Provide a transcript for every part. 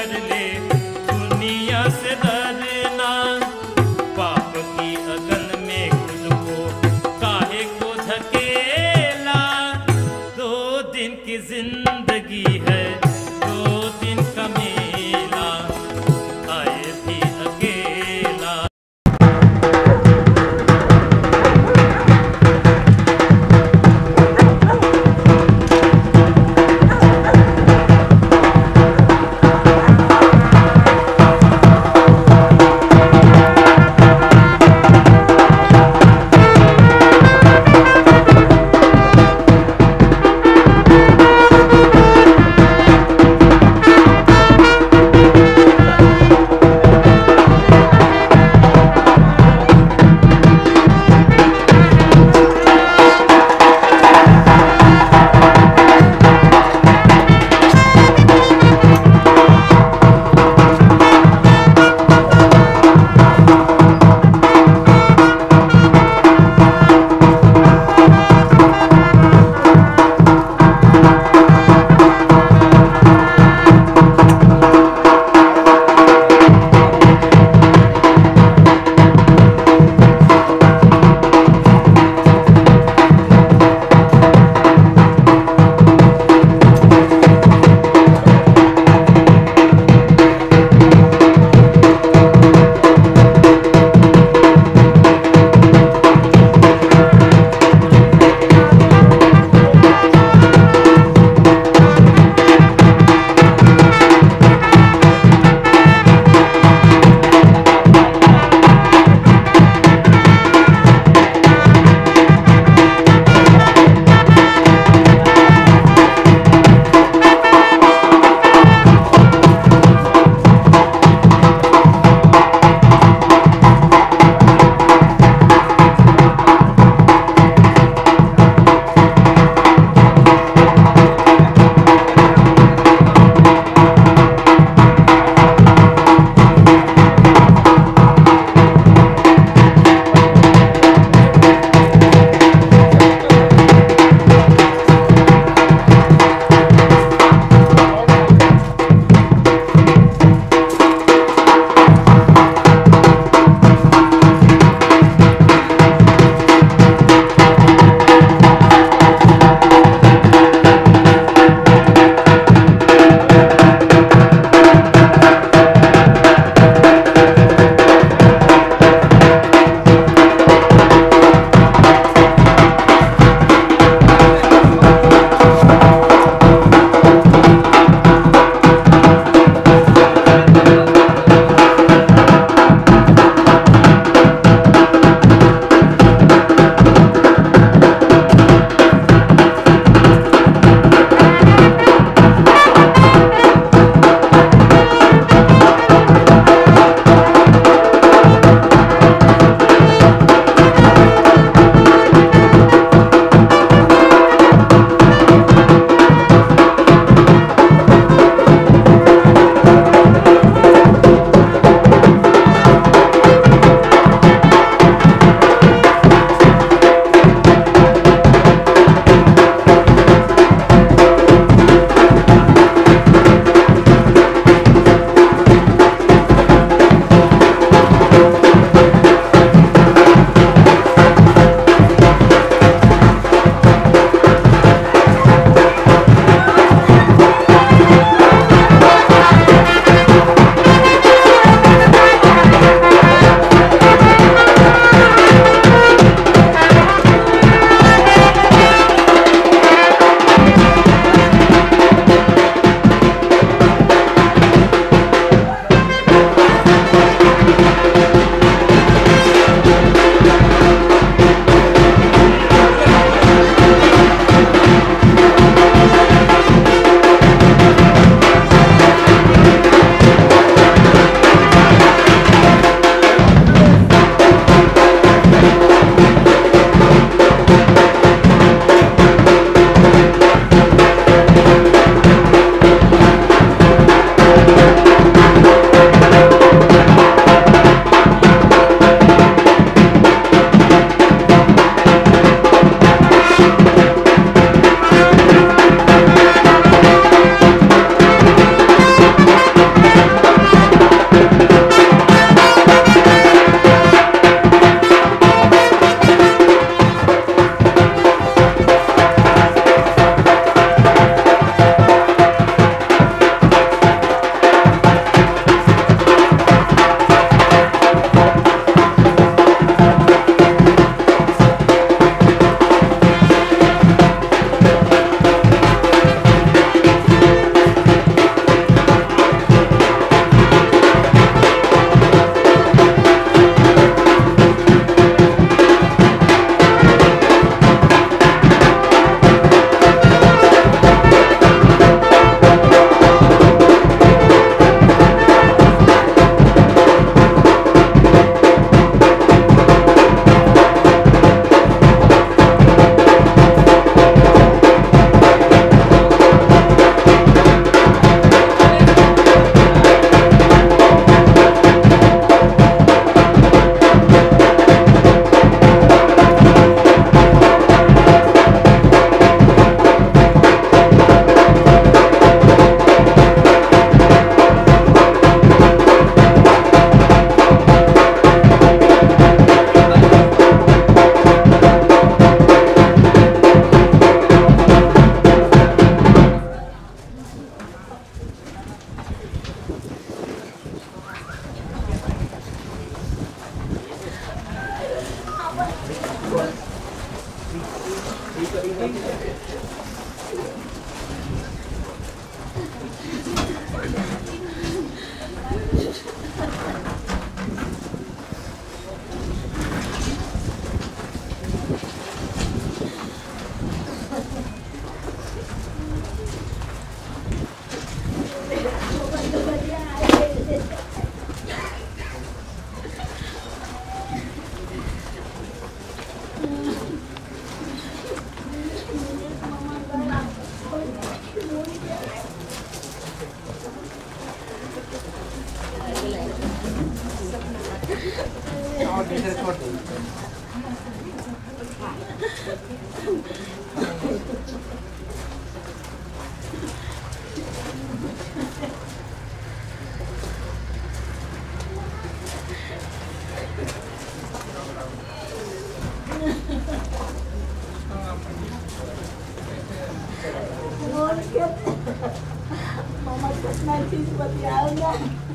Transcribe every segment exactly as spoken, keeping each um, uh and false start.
कर ले दुनिया से डरना। पाप की अगन में खुद को काहे को धकेला। दो दिन की जिंदगी है, दो दिन का मेला, आए भी अकेला। Mama just nineteen batiana.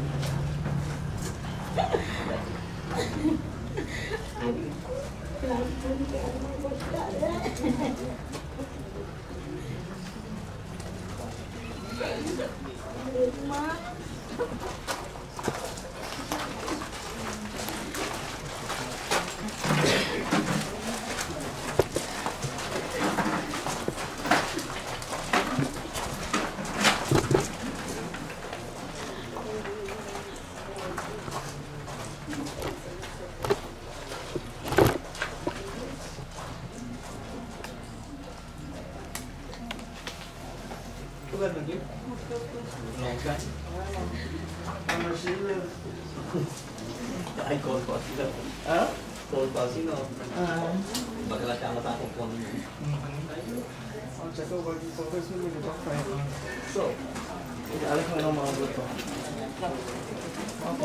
Ay, cold pa sila. Ah? Cold pa sila. Ah. Bagla siya ang matapong po ninyo. I'll check over the photos with the doctor. So, alam ko ng mga buto. Ako.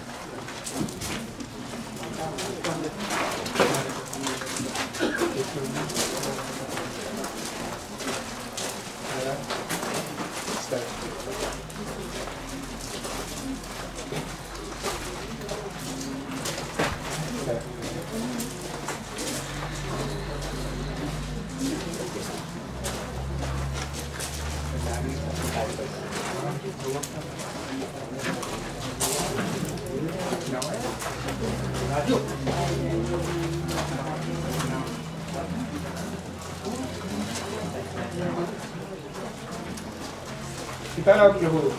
Kita lah aku lahu.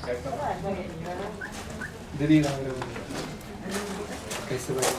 दीदी नाम कैसे भाई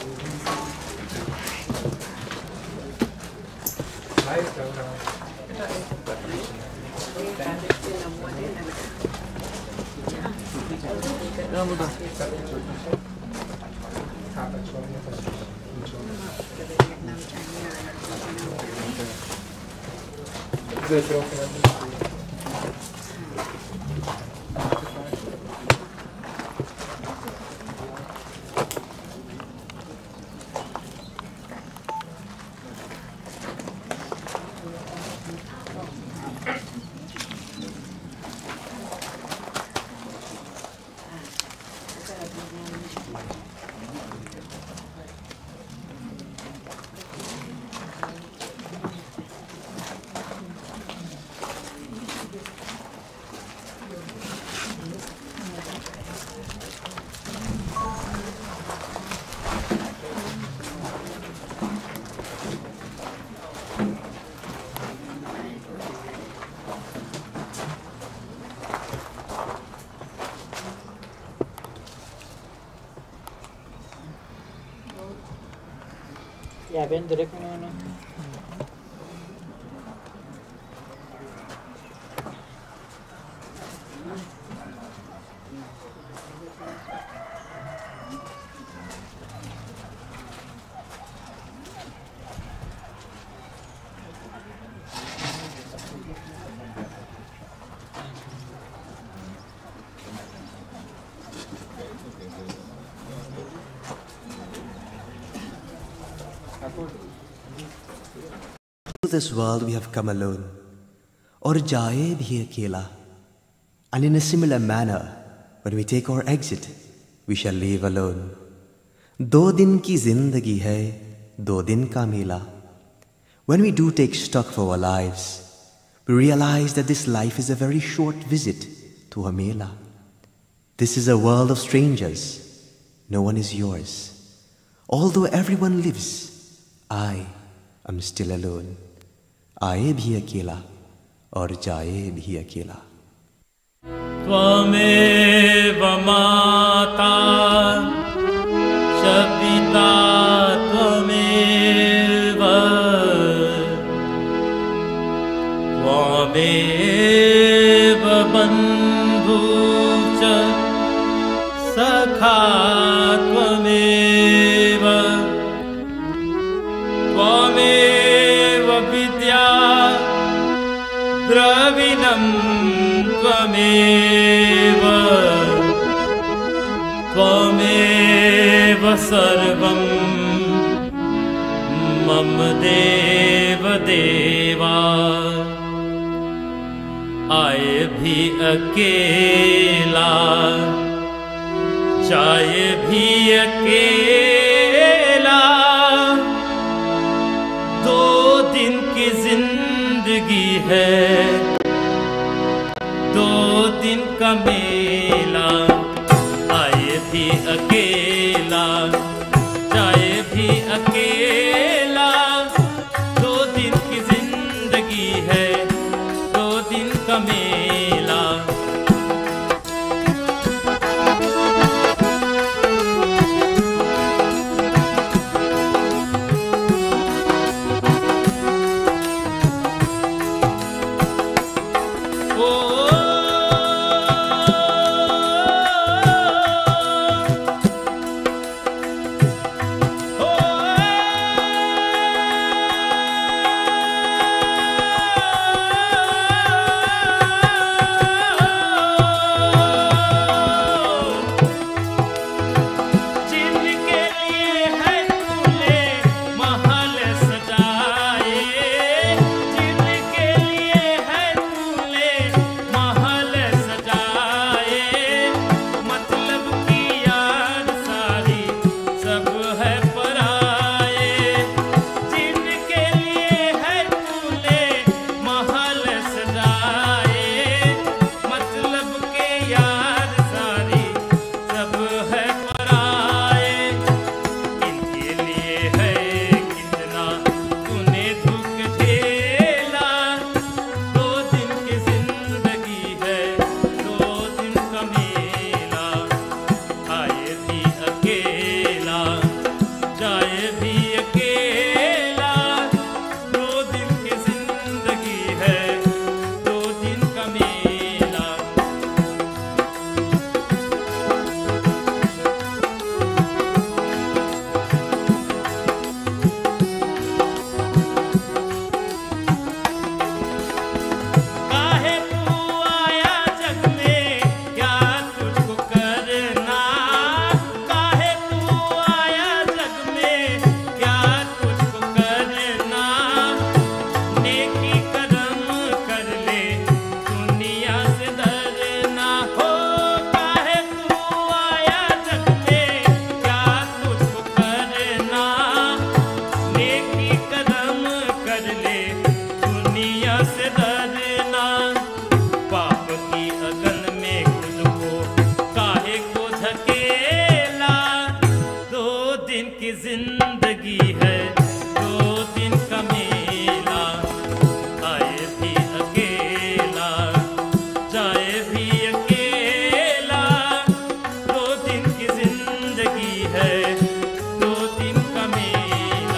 Ya ben direkt onu. To this world we have come alone, और जाए भी अकेला. And in a similar manner, when we take our exit, we shall leave alone. दो दिन की जिंदगी है, दो दिन का मेला. When we do take stock of our lives, we realize that this life is a very short visit to a mela. This is a world of strangers. No one is yours. Although everyone lives, I am still alone. आए भी अकेला और जाए भी अकेला. त्वमेव माता च पिता त्वमेव त्वमेव बन्धु च सखा त्वमेव त्वमेव विद्या द्रविणं त्वमेव त्वमेव सर्वं मम देव देवा. आए भी अकेला जाए भी अकेला. दो दिन की जिंदगी है, दो दिन का मेला. आए भी अकेला जाए भी अकेला. दो दिन की जिंदगी है, दो दिन का मेला. Oh जिंदगी है दो दिन का मेला, आए भी अकेला जाए भी अकेला, दो दिन की जिंदगी है दो दिन का मेला।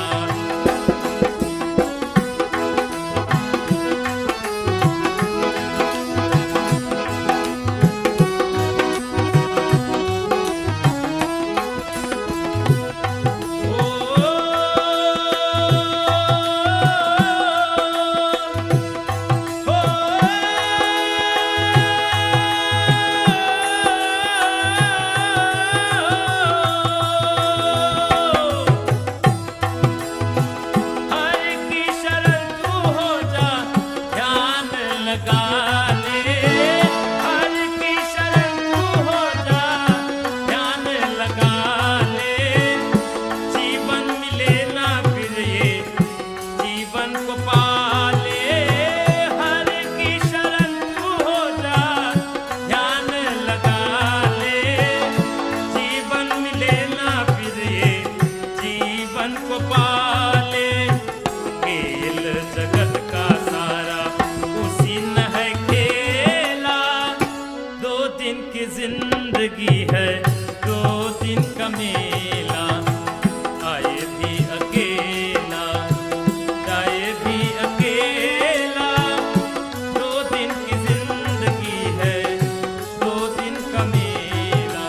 जिंदगी है दो दिन का मेला, आए भी अकेला जाए भी अकेला, दो दिन की जिंदगी है दो दिन का मेला।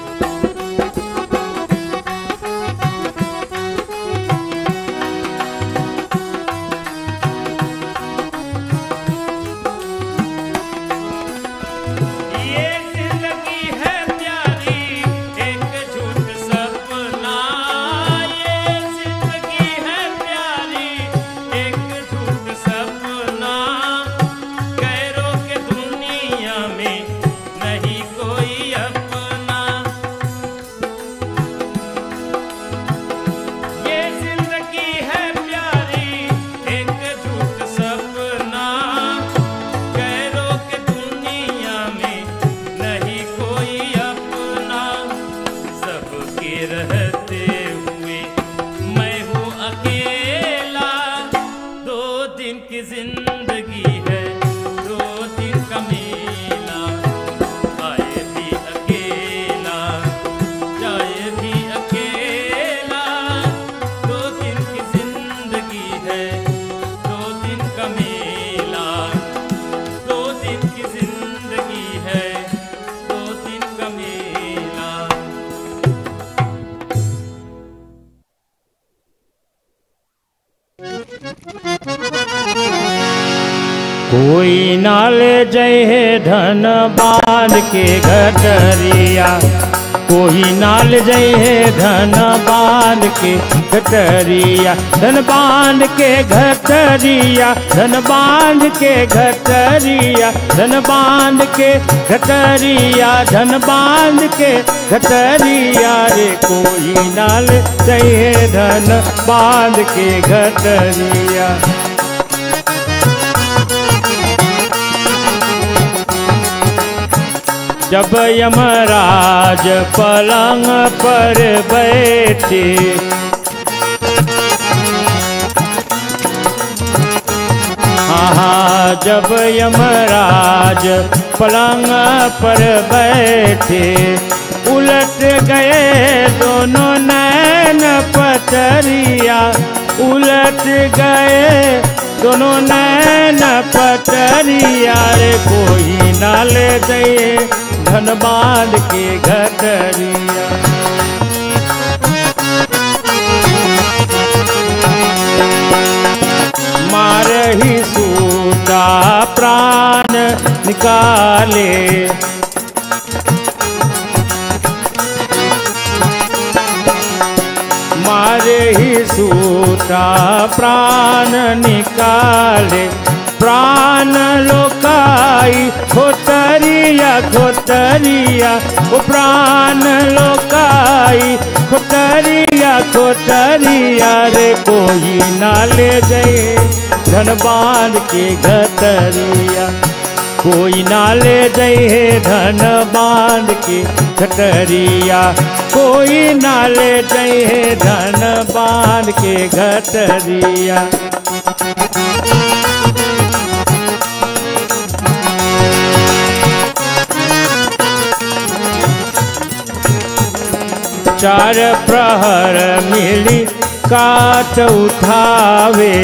ये जिंदगी है प्यारी एक झूठ सपना, ये जिंदगी है प्यारी एक झूठ सपना, गैरों के दुनिया में नहीं कोई अपना। ये जिंदगी है प्यारी एक झूठ सपना, गैरों के दुनिया में नहीं कोई अपना, सबके रहते हुए मैं हूँ अकेला, दो दिन की जिंदगी है दो दिन का मेला, आए भी अकेला जाए भी अकेला, दो दिन की जिंदगी है दो दिन का मेला, दो दिन की जिंदगी है दो दिन का मेला। कोई नाल जय है धन बांध के घटरिया, कोई नाल जय है धन बांध के घटरिया, धन बांध के घटरिया, धन बांध के घटरिया, धन बांध के घटरिया, धन बांध के घटरिया रे, कोई नाल जय है धन बांध के घटरिया। जब यमराज पलंग पर बैठे, हाँ जब यमराज पलंग पर बैठे, उलट गए दोनों नैन पतरिया, उलट गए दोनों नैन पतरिया रे, कोई नाल दे धन बांध के घटरिया। मारही सूता प्राण निकाले, मारही सूता प्राण निकाले, प्राण लोकाई खोतरिया खोतरिया, ओ प्राण लोकाई खोतरिया खोतरिया रे, कोई नाले जय धन बांध के घटरिया। कोई ना ले जइहे धन बांध के घटरिया, कोई ना ले जइहे धन बांध के घटरिया। चार प्रहर मिली काट उठावे,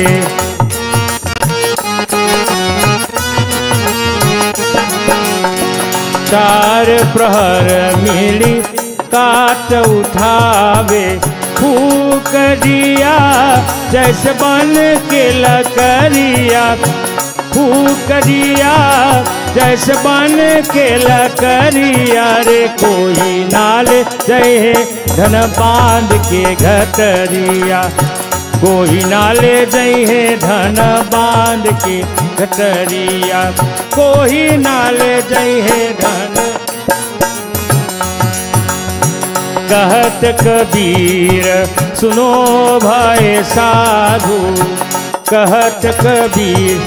चार प्रहर मिली काट उठावे, फूक दिया जैसे बन के लकड़िया, फूक दिया जैसे बन के लकड़िया रे। कोई नाल जय धन बांध के घटरिया, कोई नाले जइहे धन बांध के घटरिया, कोई नाले जइहे धन। कहत कबीर सुनो भाई साधु, कहत कबीर।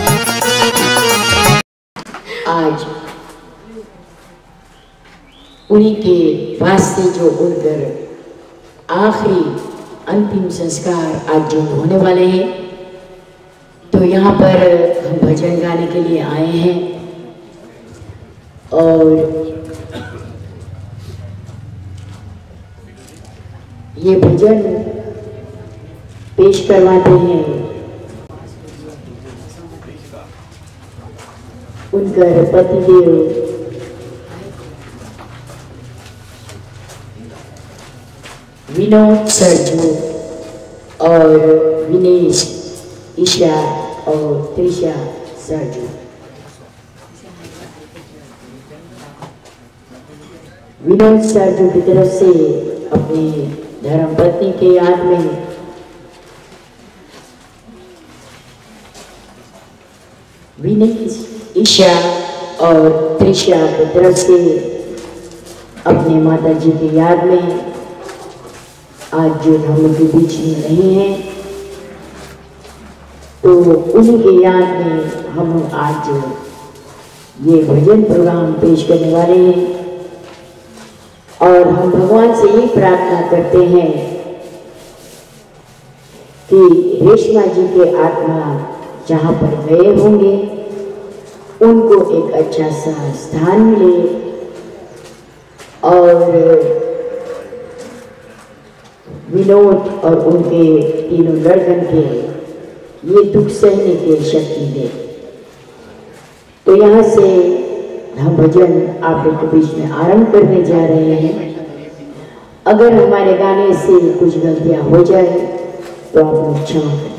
आज उन्हीं के वास्ते जो उनकर आखिरी अंतिम संस्कार आज जो होने वाले हैं, तो यहाँ पर हम भजन गाने के लिए आए हैं और ये भजन पेश करवाते हैं उनकर पतिदेव विनोद सरजू और विनेश ईशा और त्रिशा सरजू। विनोद सरजू की तरफ से अपनी धर्मपत्नी के याद में विनेश ईशा और त्रिशा की तरफ से अपने माता जी की याद में आज जो हम उनके बीच में नहीं है, तो उन्हीं के याद में हम आज ये भजन प्रोग्राम पेश करने वाले हैं। और हम भगवान से ये प्रार्थना करते हैं कि रेशमा जी के आत्मा जहाँ पर गए होंगे उनको एक अच्छा सा स्थान मिले और विनोद और उनके तीनों लड़कन के ये दुख सहने की शक्ति दे। तो यहाँ से हम भजन आप लोग के बीच में आरंभ करने जा रहे हैं। अगर हमारे गाने से कुछ गलतियाँ हो जाए तो आप लोग क्षमा करें।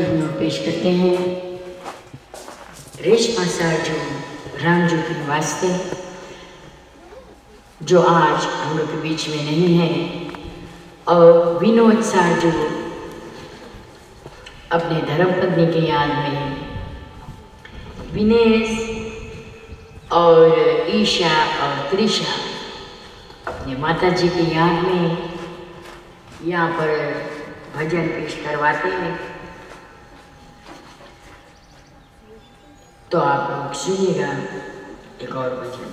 हम लोग पेश करते हैं रेशमा साजू रामजू के वास्ते, जो आज हम लोग के बीच में नहीं है, और विनोद साजू अपने धर्मपत्नी के याद में, विनेश और ईशा और त्रिशा अपने माता जी की याद में यहाँ पर भजन पेश करवाते हैं। तो आप लोग सुनिएगा एक और भजन।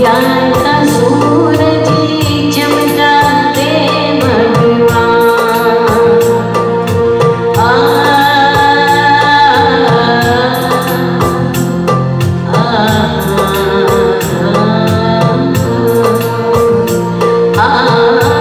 ज्ञान का सूरज चमकाते भगवान। आ, आ, आ, आ,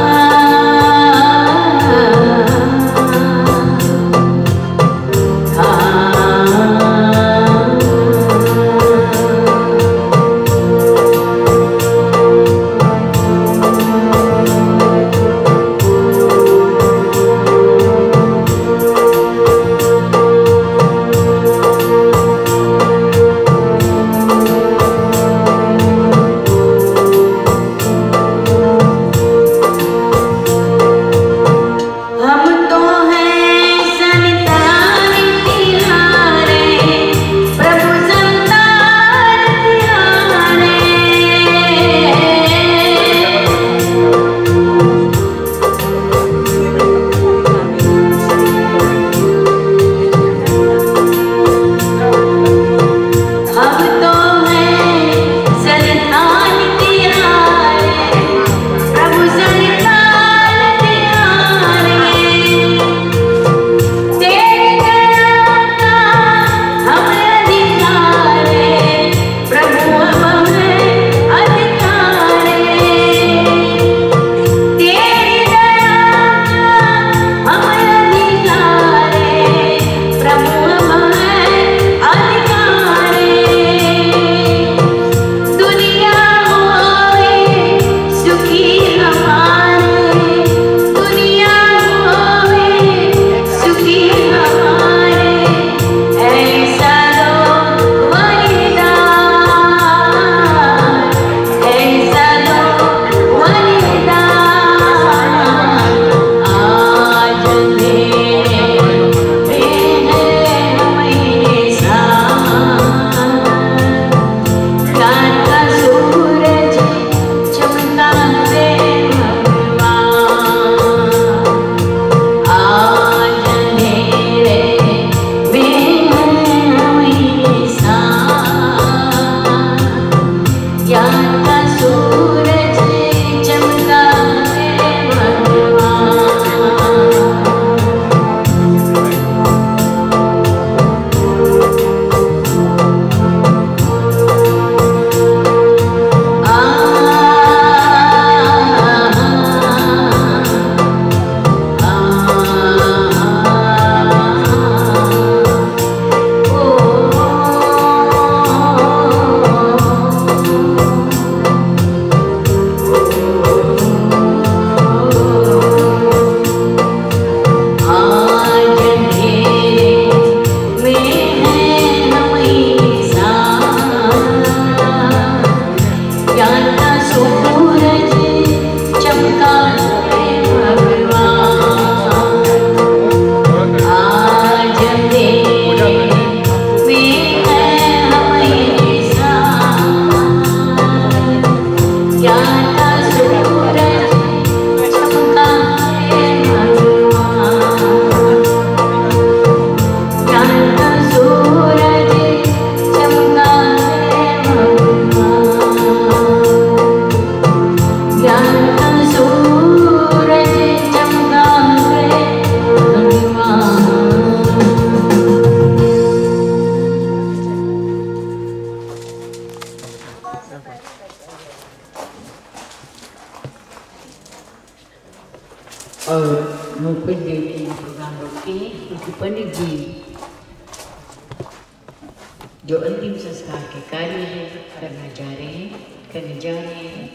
जो अंतिम संस्कार के कार्य है करना जा रहे हैं करने जा रहे हैं,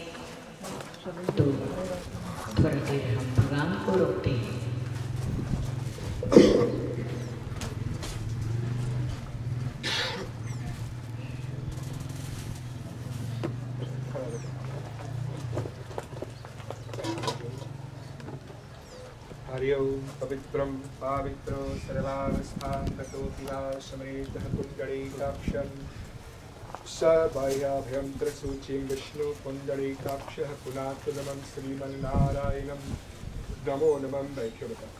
तो थोड़ा देर हम प्रोग्राम को रोकते हैं। हरिओ पवित्रं पावित्रो सर्वावस्थां ततोऽपि वा समृद्धः पुण्डरीकाक्षं स बाह्याभ्यन्तरसूचिं विष्णु पुण्डरीकाक्षः पुनातु नमः श्रीमन्नारायणं नमो नमः वैष्णवः।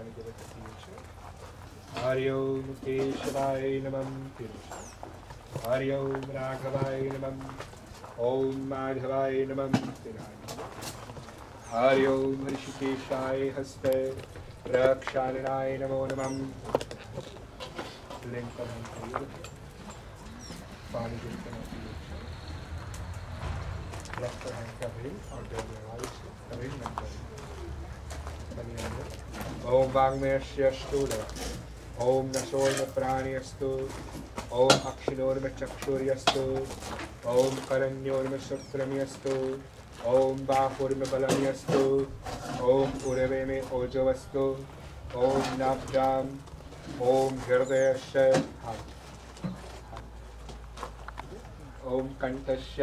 हरि ओम केशवाय नमः हरि ओम राघवाय नमः ओम माधवाय नमः हरि ओम ऋषिकेशाय हस्ते प्रक्षालनाय नमो नमः पानी ओम वाङ्मयस्य स्थूल ओम नसोर्म प्राणियस्तु ओम अक्षिणोर्म चक्षुर्यस्तु ओम करण्योर्म शुक्रम्यस्तु ओम बाहुर्म बलम्यस्तु ओम उरवे में ओजोवस्तु ओम नाभ्याम ओम हृदयस्य ओम कंठस्य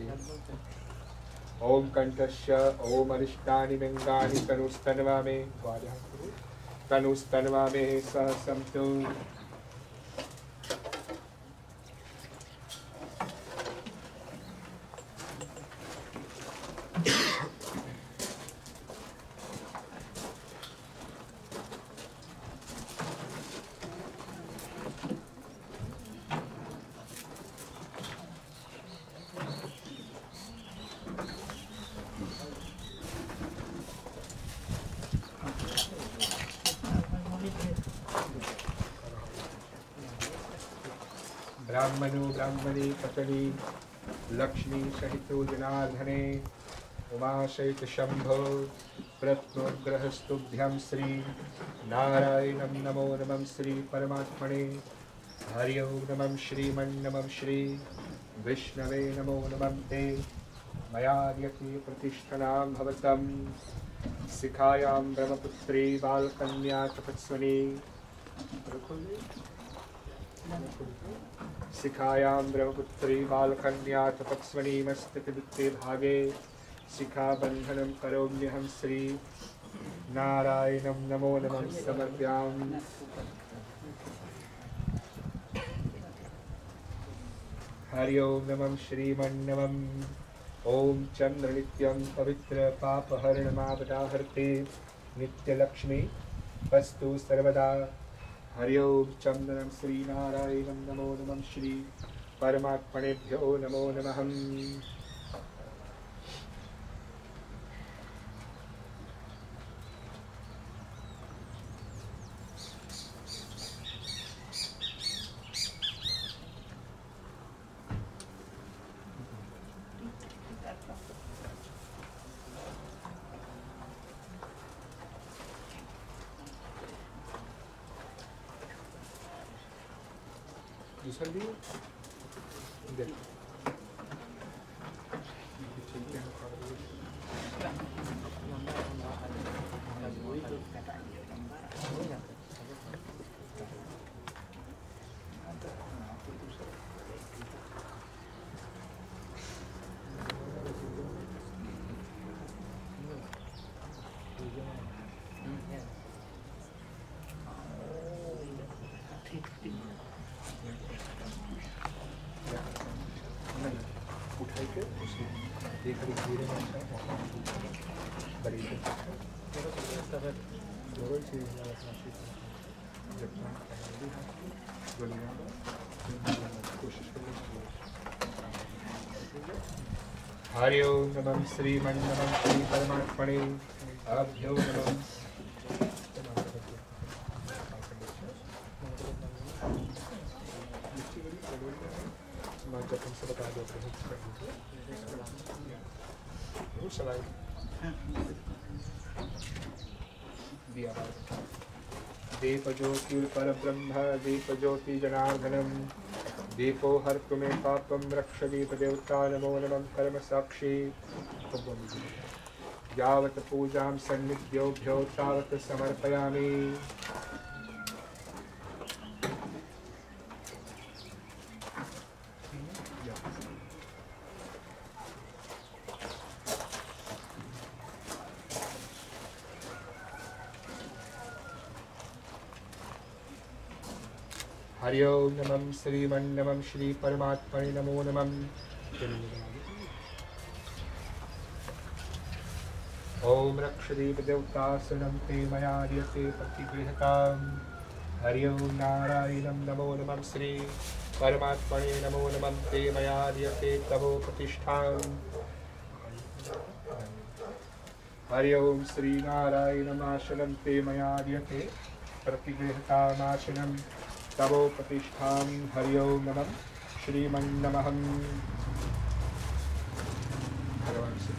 ओम कंठस्य ओम अरिष्टानि लिंगानि तनुस्तन्वा मे तनुस्तन्वा मे सहसंतु ब्राह्मणो ब्राह्मणी पतनी लक्ष्मी सहितो जनार्दने उमा सहित शंभो प्रत्नोग्रहस्तुभ्यं श्री नारायणं नमो नमः श्री परमात्मने हरि ओम नमः श्रीमन्नमः श्री विष्णवे नमो नमः ते मयाद्यति प्रतिष्ठनां भवतं शिखायां ब्रह्मपुत्री बालकन्या तपस्विनी शिखायां ब्रह्मपुत्री बालकन्या तपस्विनी मस्तकवित्ते भागे शिखाबन्धनं करोम्यहं श्री नारायणं नमो नमः समर्पयामि हरि ओम नमः श्रीमन्नमः ओम चन्द्रनित्यं पवित्र पापहरणमावदाहर्ते नित्यलक्ष्मी वस्तु सर्वदा हरि ओम चंदनं श्रीनारायणं नमो नमः श्री परमात्मनेभ्यो नमो नमः दूसरा भी उठाई के उसे एक धीरे बड़ी हरि ओम नमः श्रीमन्नमः श्री परमात्मने अभ्यो नमः जब हमसे बता दो दीप ज्योति पर ब्रह्म दीप ज्योति जनार्दनम दीपो हर तुम्हें पापम रक्ष दीप देवता नमो नमः कर्म साक्षी यावत पूजां सन्निध्योभ्यो तावत समर्पयामि हरि ओम नमः श्रीमन्नमः श्री परमात्मने नमो नमः ओम रक्षदीप देवतासनं ते मया र्यते प्रतिगृहताम् हरि ओम नारायणं नमो नमः श्री परमात्मने नमो नमः ते मया र्यते तवो प्रतिष्ठाम् हरि ओम श्री नारायणमाशनं ते मया र्यते प्रतिगृहतामाशनं तवो प्रतिष्ठां हरि ओम नमः श्रीमन्नमहम् भगवान से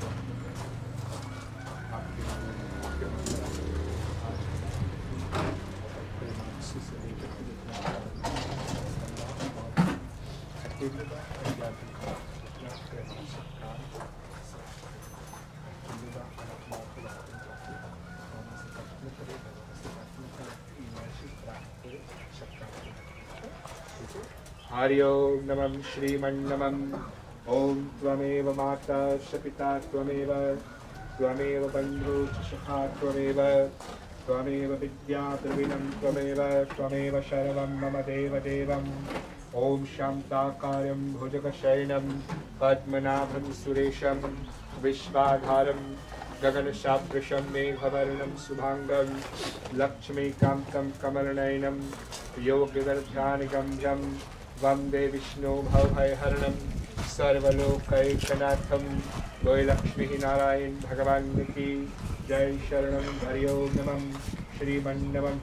हरि ओम नमः श्रीमन्नमः ओम त्वमेव माता च पिता त्वमेव त्वमेव बन्धु च सखा त्वमेव त्वमेव विद्या द्रविणं त्वमेव त्वमेव शरणं मम देवदेवम् ओम शान्ताकारं भुजगशयनं पद्मनाभं सुरेशं विश्वाधारं गगनसादृशं मेघवर्णं शुभांगं लक्ष्मीकान्तं कमलनयनं योगिवर्ध्यानिगम्यं वन्दे विष्णु भवभयहरणं सर्वलोकैकनाथं वै लक्ष्मी नारायण भगवान की जय शरणं हरि ओम नमः श्रीमन्नमः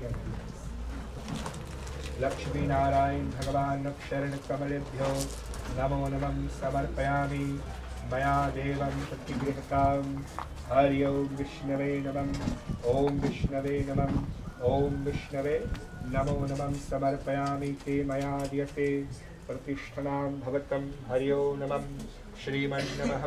लक्ष्मी नारायण भगवान शरण कमलेभ्यो नमो नमः समर्पयामि मया देवं प्रतिगृहतां हरि ओम विष्णवे नमः ओम विष्णवे नमः ओम विष्णवे नमो नमः समर्पयामि ते मया दीयते प्रतिष्ठनां भवतं हरि ओम नमः श्रीमन्नमः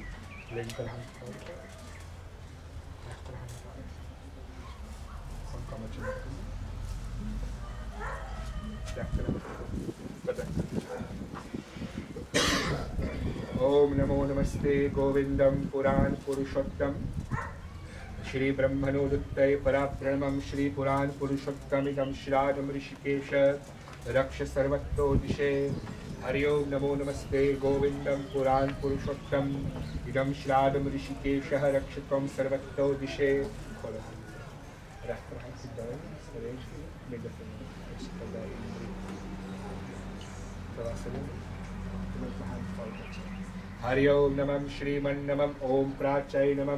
ओम नमो नमस्ते गोविंदम पुराण पुरुषोत्तम श्री ब्रह्मणोदुत्तये पराप्रणमं श्री पुराण पुरुषोत्तमिदं श्राद्धं ऋषिकेश रक्ष सर्वतो दिशे हरि ओम नमो नमस्ते गोविंदम पुराण पुरुषोत्तम इदं श्राद्धं ऋषिकेशः रक्ष त्वं सर्वतो दिशे हरि ओम नमः श्रीमन्नमः ओम प्राच्यै नमः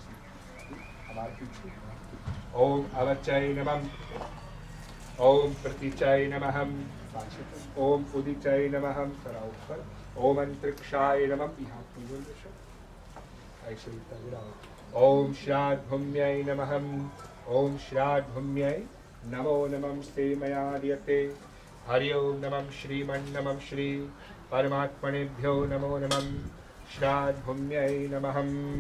ओम अवचय नमः ओम प्रतीचाय नमः ओम उदिचाय नमः ओम अंतरिक्षाय नमः ओम श्राद्धभूम्यै नमः ओम श्राद्धभूम्यै नमो नमः श्री मया दीयते हरि ओम नमः श्रीमन्नमः श्री परमात्मनेभ्यो नमो नमः श्राद्धभूम्यै नमः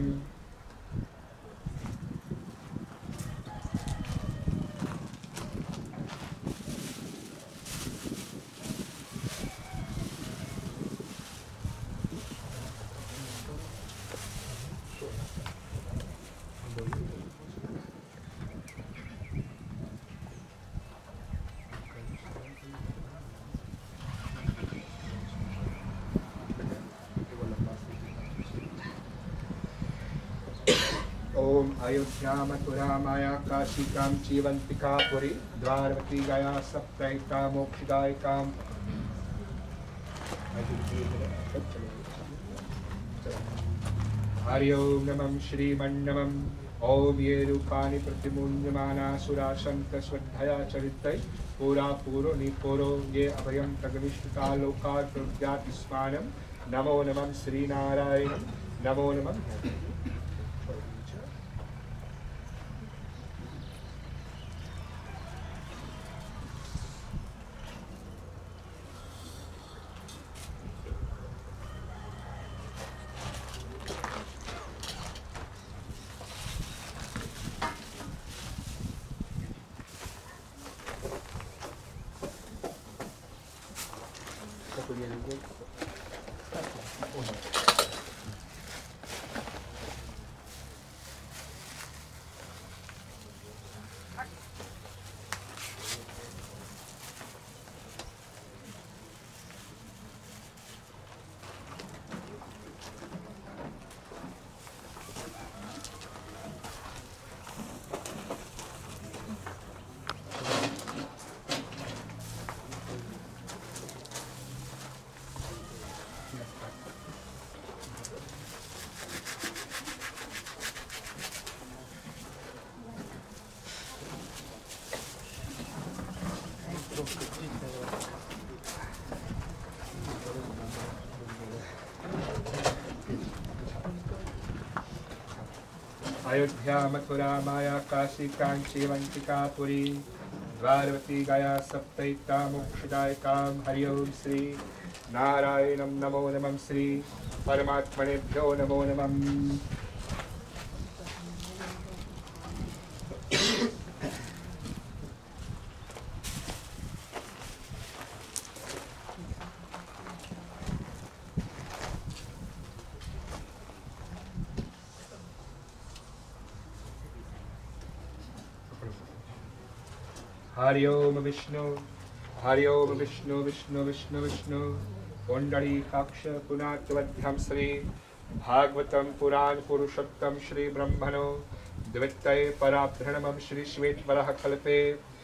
ओम अयोध्या मथुरा माया काशी कांची वंतिका पुरी द्वारवती गया सप्तैका मोक्षदायिका हरि ओम नमः श्रीमन्नमः ओम ये रूपाणि प्रतिमुञ्जमानासुरा सन्त श्रद्धया चरितै पुरा पूरो निपुरो ये अभयं तगनिष्ठता लोकात् प्रज्ञाति स्मानं नमो नमः श्रीनारायण नमो नमः अयोध्या मथुरा माया काशी कांची वंतिकापुरी द्वारवती गया सप्तैता मोक्षदायकाम हरि ओम श्री नारायणं नमो नमः श्री परमात्मनेभ्यो नमो नमः। हरि ओम विष्णु हरि ओम विष्णु विष्णु विष्णु विष्णु पुंडरीकाक्ष पुनातवध्यम श्री भागवतम पुराण पुरुषोत्तम श्री ब्रह्मणो द्वितये पराभ्रणमं श्री श्वेतवरः कल्पे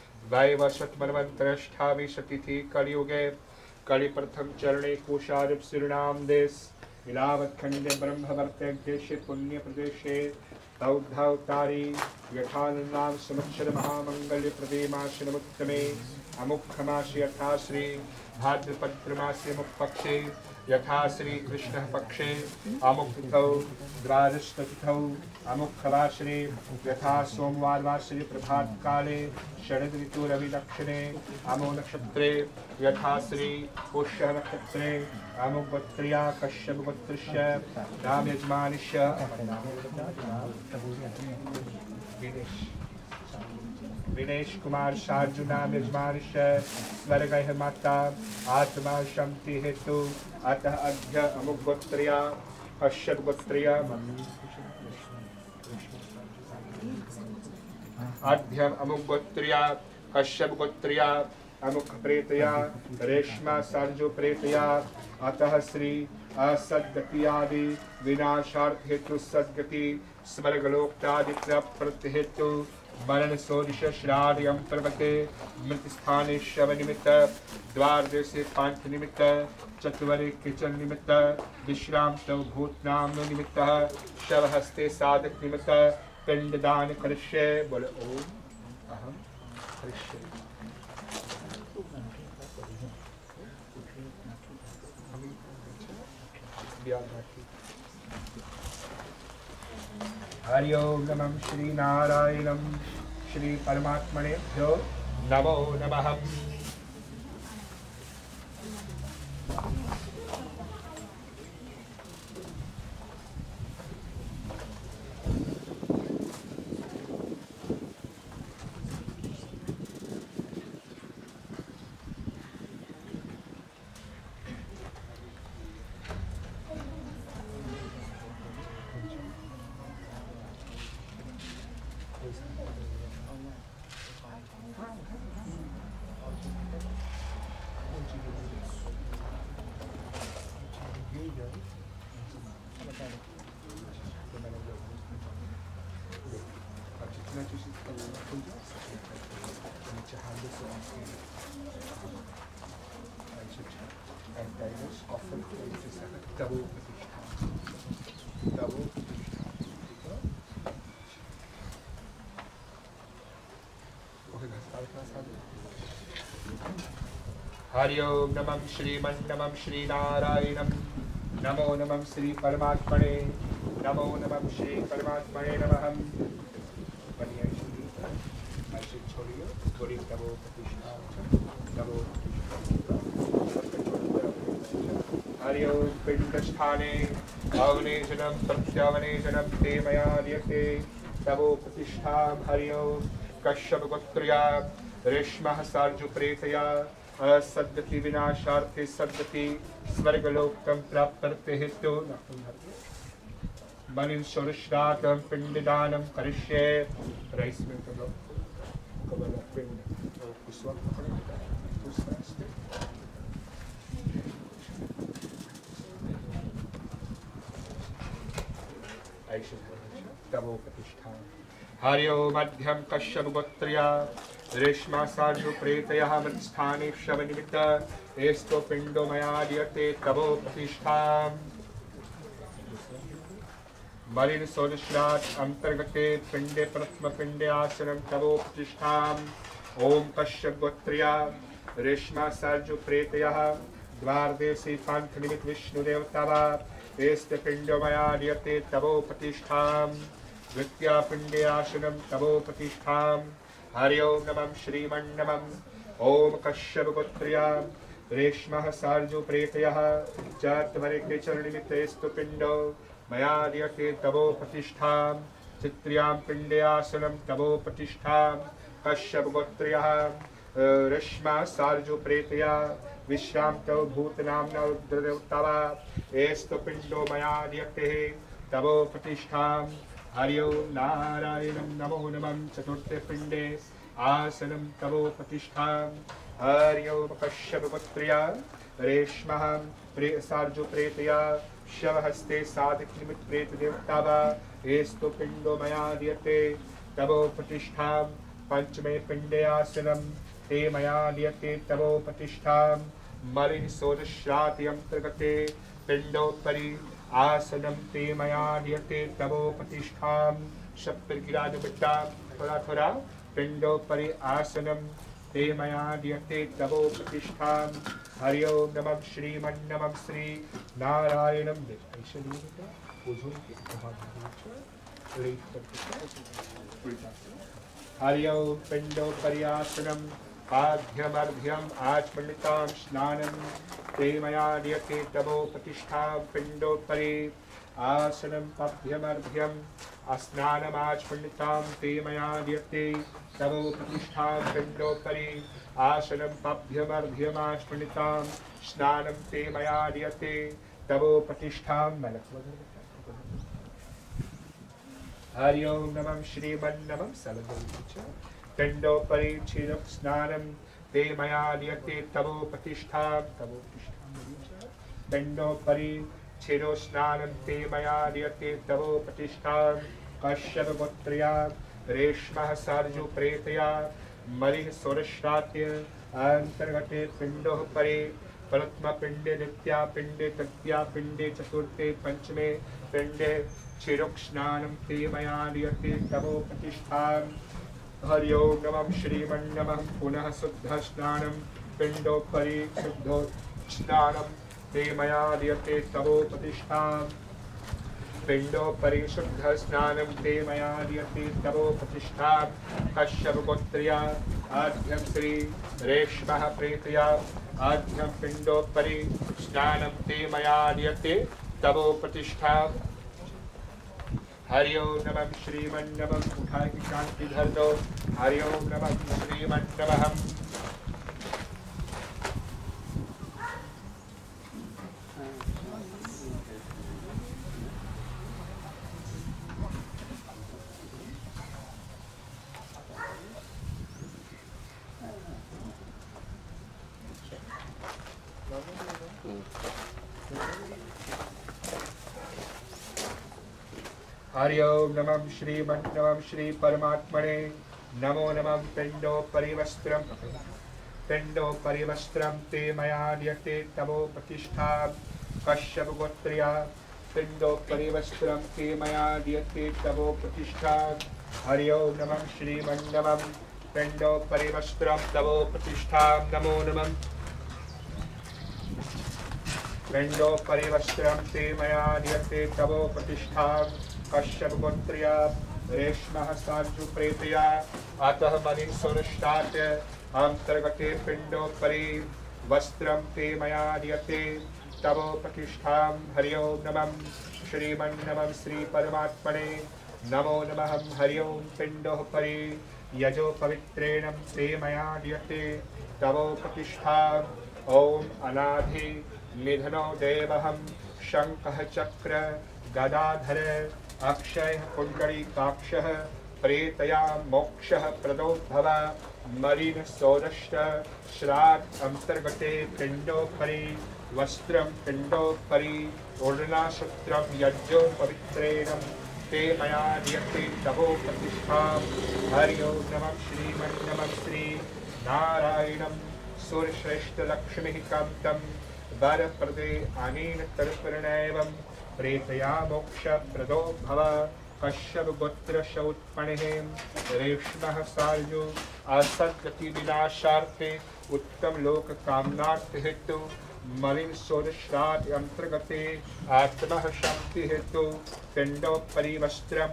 वैवशतमन्वन्तरष्टाविंशतिथि कलियुगे कलिप्रथम चरणे कुशारूप श्रीनाम देश इलावत्खंडे ब्रह्मवर्त्यज्ञेशे पुण्य प्रदेशे तौद्धावतारी यथानुनाम संवत्सर महामंगल्य प्रदे मासनमुत्तमे अमुखमासि यथा श्री भाद्रपद मासे मुक्पक्षे यथा श्री कृष्ण पक्षे अमुक्तौ द्वादशतिथौ अमुखवासरे यथा सोमवार वासरे प्रभात काले शरद ऋतु रवि दक्षिणे अमो नक्षत्रे यथा श्री पुष्य नक्षत्रे अमुगोत्रिया कश्यप गोत्रस्य नाम यजमानस्य विनेश कुमार शार्जु नाम यजमानस्य स्वर्गः माता आत्मा शांति हेतु अतः अद्य अमुगोत्रिया कश्यप गोत्रिया अद्य अमुगोत्रिया कश्यप गोत्रिया अमुख प्रेतया रेशमा सार्जो प्रेतया अतः श्री असद्गति आदि विनाशार्थ हेतु सद्गति स्वर्गलोकादि प्राप्ति हेतु मरण सोदिश श्राद्ध यम पर्वते मृत स्थाने शव निमित्त द्वारदेशे पांच निमित्त चतुवरे किचन निमित्त विश्राम तव भूतनाम निमित्त शव हस्ते साधक निमित्त पिंडदान करिष्ये। बोले ओम अहम करिष्ये। हरि ओम नमः श्री नारायणं श्री परमात्मनेभ्यो नमो नमः। हरि ओम नमः श्रीमन् नमः श्री नारायणं नमो नमः श्री परमात्मने नमो नमः श्री परमात्मने नमः। बढ़िया ऐसे छोड़िए थोड़ी तबो प्रतिष्ठा तबो। हरि ओम पिंडस्थाने अवनेशनं प्रत्यावनेशनं ते मया दीयते तबो प्रतिष्ठा। हरि ओम कश्यप गोत्र्या रेश्मः सार्जु प्रेतया असद्गति विनाशार्थे सद्गति स्वर्गलोकं प्राप्त्यर्थे हेतु मनिं षोडशाकं पिंडदानं करिष्ये। राइस में तो कबल पिंड कुछ वक्त पड़ेगा ऐसे तबो प्रतिष्ठा। हरि ओम मध्यम कश्यप गोत्र्या रेश्मा सार्जु प्रेतयः मृत्स्थाने शव निमित्त एस्तो पिंडो मया दीयते तबो प्रतिष्ठा। मलिन सोदश्रात् अंतर्गते पिंडे प्रथम पिंडे आसनं तबो प्रतिष्ठा। ओम कश्यप गोत्र्या रेश्मा सार्जु प्रेतयः द्वारदेशे पांथ निमित्त विष्णु देवता वा एस्त पिंडो मया दीयते तबो प्रतिष्ठा। द्वितीया पिंडे आसनम तवो प्रतिष्ठाम हरि ओम नमः श्रीमन्नमः ओम कश्यप गोत्र्या रेश्मः सार्जो प्रेतयः चात्मरे के चरणनिमित्ते स्तु पिंडो मया दीयते तवो प्रतिष्ठाम चित्र्यां पिंडे आसनम तवो प्रतिष्ठाम कश्यप गोत्र्यः रेश्मा सार्जो प्रेतया विश्रां तव भूतनाम्ना रुद्रदेवतावा एस्तु पिंडो मया दीयते तवो प्रतिष्ठाम हरि ओम नारायणं नमो नमः चतुर्थे पिंडे आसनं तवो प्रतिष्ठाम हरि ओम कश्यप गोत्र्या रेश्मः सार्जो प्रेतया शवहस्ते साधिक निमित्त प्रेत देवतावा एस्तु पिंडो मया दीयते तवो प्रतिष्ठाम पंचमे पिंडे आसनं ते मया दीयते तवो प्रतिष्ठाम मलिन सोदश्राति अंतर्गते पिंडोपरि आसनं ते मया दीयते तवो प्रतिष्ठाम शब्द गिराज बिट्टा थोड़ा थोड़ा पिंडोपरि आसनं ते मया दीयते तवो प्रतिष्ठाम हरि ओम नमः श्रीमन्नमः श्री नारायणं हरि ओम पिंडोपरि आसनं पाद्यमर्घ्यम् आचमण्डितां स्नानं ते मया दीयते तवो प्रतिष्ठां पिण्डोपरि आसनं पाद्यमर्घ्यम् स्नानमाचमण्डितां ते मया दीयते तवो प्रतिष्ठां पिण्डोपरि आसनं पाद्यमर्घ्यमाचमण्डितां स्नानं ते मया दीयते तवो प्रतिष्ठां हरि ओम नमः श्रीमन्नमः सलगुरुच पिंडोपरि क्षीरं स्नानं ते मया दीयते तवो प्रतिष्ठां तवो प्रतिष्ठां पिंडोपरि क्षीरो स्नानं ते मया दीयते तवो प्रतिष्ठां कश्यप गोत्र्या रेश्मः सार्जो प्रेतया मलिः सोरश्रात्य अंतर्गते पिंडोपरि प्रथम पिंडे द्वितीया पिंडे तृतीया पिंडे चतुर्थे पंचमे पिंडे क्षीरोस्नानं ते मया दीयते तवो प्रतिष्ठां हरि ओम नमः श्रीमन्नमः पुनः शुद्ध स्नानं पिंडोपरि शुद्धो स्नानं ते मया दीयते तवो प्रतिष्ठां पिंडोपरि शुद्ध स्नानं ते मया दीयते तवो प्रतिष्ठां कश्यप गोत्र्या आद्यं श्री रेश्मः प्रेतया आद्यं पिंडोपरि स्नानं ते मया दीयते तवो प्रतिष्ठां हरि ओम नमः श्रीमन्नमः उठाए की शांति धर दो हरि ओम नमः श्रीमन्नमः हरि ओम नमः श्रीमन्नमः श्री परमात्मने नमो नमः पिंडोपरि वस्त्रं पिंडोपरि वस्त्रं ते मया दीयते तवो प्रतिष्ठां कश्यप गोत्र्या पिंडोपरि वस्त्रं ते मया दीयते तवो प्रतिष्ठां हरि ओम नमः श्रीमन्नमः पिंडोपरि वस्त्रं तवो प्रतिष्ठां नमो नमः पिंडोपरि वस्त्रं ते मया दीयते तवो प्रतिष्ठां कश्यप गोत्र्या रेश्मः सार्जो प्रेतया अतः मलिन सोरश्रात् अंतर्गते पिंडोपरि वस्त्रं ते मया दीयते तवो प्रतिष्ठां हरि ओम नमः श्रीमन्नमः श्री परमात्मने नमो नमः हरि ओम पिंडोपरि यजो पवित्रेण ते मया दीयते तवो प्रतिष्ठां ओम अनाधि निधनो देवहं शंखः चक्र गदाधर अक्षय कुंडलीकाक्षः प्रेतया मोक्षः प्रदोद्भव मलिन सोदश्च श्राद्ध अंतर्गते पिंडोपरि वस्त्रं पिंडोपरि ओढनासूत्रं यज्ञो पवित्रेण ते मया दीयते तवो प्रतिष्ठां हरि ओम नमः श्रीमन्नमः श्री नारायणं सूर्यश्रेष्ठ लक्ष्मीः कान्तं वरप्रदे अनेन तर्पणैवं प्रेतया मोक्ष प्रदो भव कश्यप गोत्र शौत्पणिः रेश्मः सार्जो असद्गति विनाशार्थे उत्तम लोक कामनार्थ हेतु मलिन सोदश्राद्ध अंतर्गते आत्मः शांति हेतु पिंडोपरि वस्त्रं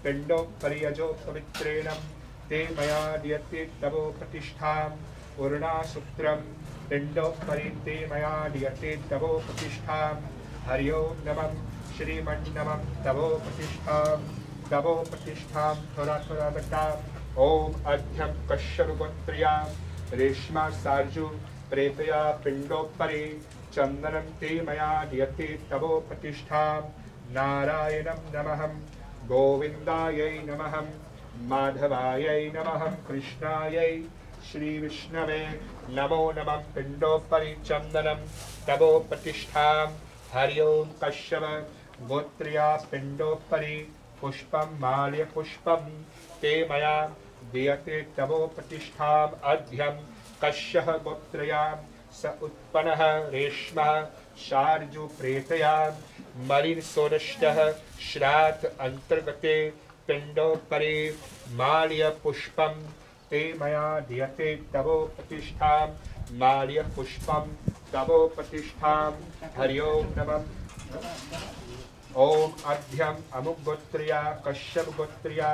पिण्डोपरियजो पवित्रेण ते मया दीयते तवो प्रतिष्ठाम् उर्णासूत्रं पिण्डोपरि ते मया दीयते तवो प्रतिष्ठाम् हरि ओम नमः श्रीमन्नमः तवो प्रतिष्ठाम् तवो प्रतिष्ठाम् थोड़ा थोड़ा बता ओम अध्यम कश्यप गोत्रिया रेश्मा सार्जु प्रेतया पिण्डोपरि चंदनं ते मया दीयते तवो प्रतिष्ठाम् नारायणं नमः गोविन्दायै नमः माधवायै नमः कृष्णायै श्री विष्णवे नमो नमः पिण्डोपरि चंदनं तवो प्रतिष्ठाम् हरि ओम कश्यप गोत्रिया पिण्डोपरि पुष्पं माल्य पुष्पं ते मया दीयते तवो प्रतिष्ठाम् अध्यं कश्यप गोत्रया स उत्पन्नः रेश्मः शार्जु प्रेतया मलिन सोनष्टः श्राद्ध अंतर्गते पिण्डोपरि माल्य पुष्पं ते मया दीयते तवो प्रतिष्ठाम् माल्य पुष्पं तवो प्रतिष्ठाम् हरि ओम नमः ओम अध्यम अमुक गोत्रिया कश्यप गोत्रिया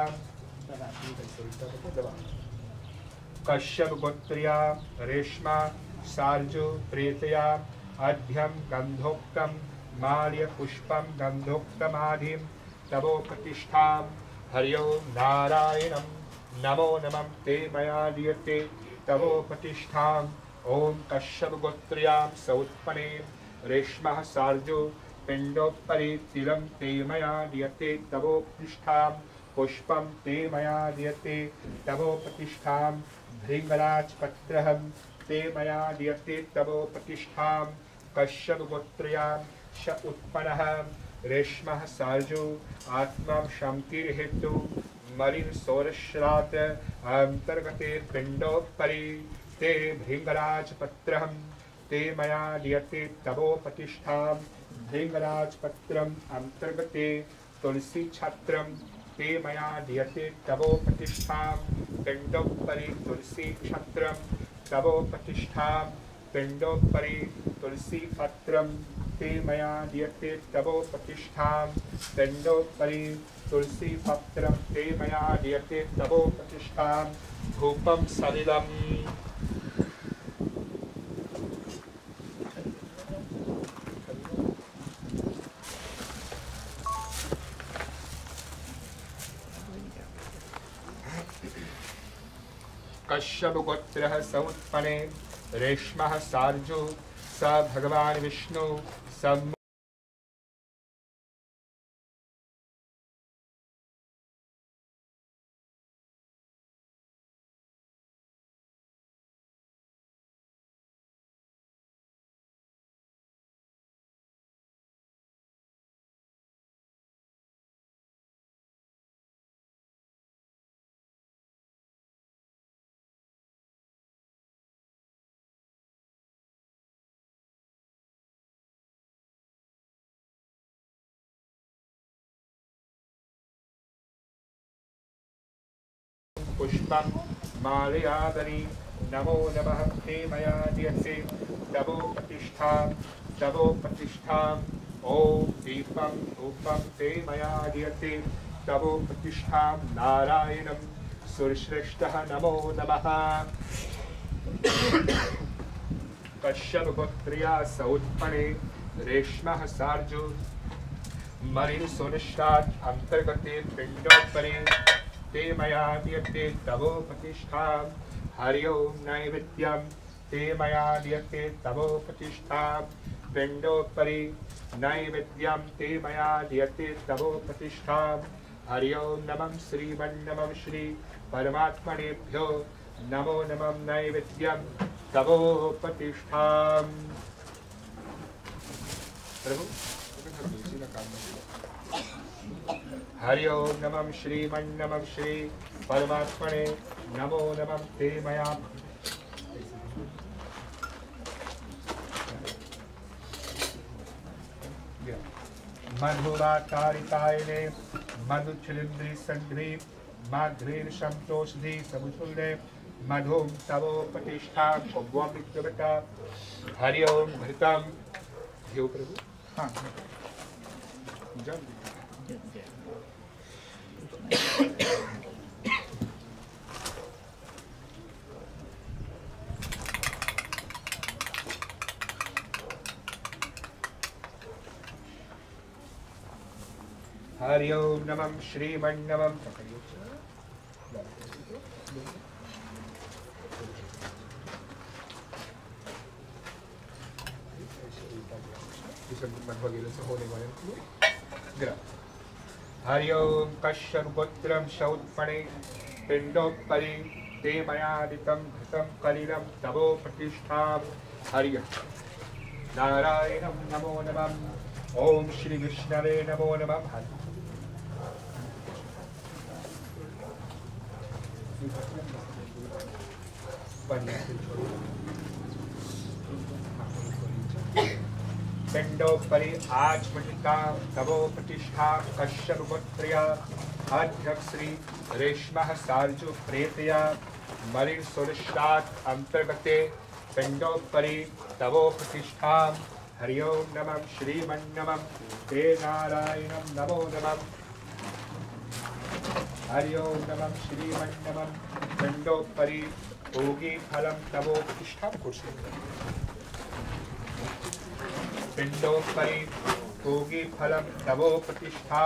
कश्यप गोत्रिया रेश्मा सार्जु प्रेतया अध्यम गंधोक्तम माल्य पुष्पम गंधोक्तमाधिम तवो प्रतिष्ठाम् हरि ओम नारायणं नमो नमः ते मया दीयते तवो प्रतिष्ठाम् ओम कश्यप गोत्रियां सौत्पने रेश्मः सार्जु पिण्डोपरि तिलं ते मया दीयते तवो प्रतिष्ठाम् पुष्पं ते मया दीयते तवो प्रतिष्ठाम् भृङ्गराजपत्रं ते मया दीयते तवो प्रतिष्ठाम् कश्यप गोत्रियां श उत्पन्नः रेश्मः सार्जु आत्मा शान्तिर्हेतु मलिन सौरश्राद्ध अंतर्गते पिण्डोपरि ते भृङ्गराजपत्रं ते मया दीयते तवो प्रतिष्ठाम् भृङ्गराजपत्रम् अंतर्गते तुलसी छत्रं ते मया दीयते तवो प्रतिष्ठाम् पिण्डोपरि तुलसी छत्रं तवो प्रतिष्ठाम् पिण्डोपरि तुलसी पत्रं ते मया दीयते तवो प्रतिष्ठाम् पिण्डोपरि तुलसी पत्रं ते मया दीयते तवो प्रतिष्ठाम् धूपं सलिलम् कश्यप गोत्रः समुत्पने रेश्मः सार्जु स भगवान् विष्णु सम पुष्पं मालयादनि नमो नमः ते मया दीयते तवो प्रतिष्ठाम् तवो प्रतिष्ठाम् ओम दीपं धूपं ते मया दीयते तवो प्रतिष्ठाम् नारायणं सुरश्रेष्ठः नमो नमः कश्यप गोत्रिया सौत्पने रेश्मः सार्जु मलिन सोनश्राद्ध अंतर्गते पिण्डोपरि ते मया दीयते तवो प्रतिष्ठाम् हरि ओम नैवेद्यं ते मया दीयते तवो प्रतिष्ठाम् पिण्डोपरि नैवेद्यं ते मया दीयते तवो प्रतिष्ठाम् हरि ओम नमः श्रीमन्नमः श्री परमात्मनेभ्यो नमो नमः नैवेद्यं तवो प्रतिष्ठाम् प्रभु हरि ओम नमः श्रीमन्नमः श्री परमात्मने नमो नमः ते मया मधुवातारितायने मधुच्छलिन्द्रि सन्ध्रि माघ्रेण संतोषधि समुचुल्ले मधुम तवो प्रतिष्ठा कौव्वामित्रवता हरि ओम घृतम यो प्रभु हाँ जब हरि ओम नमः श्रीमन्नमः हरि ओम कश्यपुत्रं शौत्पणे पिंडोपरि ते मयादितं घृतं कलिलं तवो प्रतिष्ठां हरि नारायणं नमो नमः ओम श्री विष्णवे नमो नमः पिंडोपरि आचमनिका तवो प्रतिष्ठा कश्यपुत्र्या अध्यक्ष श्री रेश्मः सार्जु प्रेतया मलिन सुरष्टात् अंतर्गते पिंडोपरि तवो प्रतिष्ठा हरि ओम नमः श्रीमन्नमः ते नारायणं नमो नमः हरि ओम नमः श्रीमन्नमः पिंडोपरि भोगी फलं तवो प्रतिष्ठा कुर्सी पिंडोपरि भोगी फलं तवो प्रतिष्ठा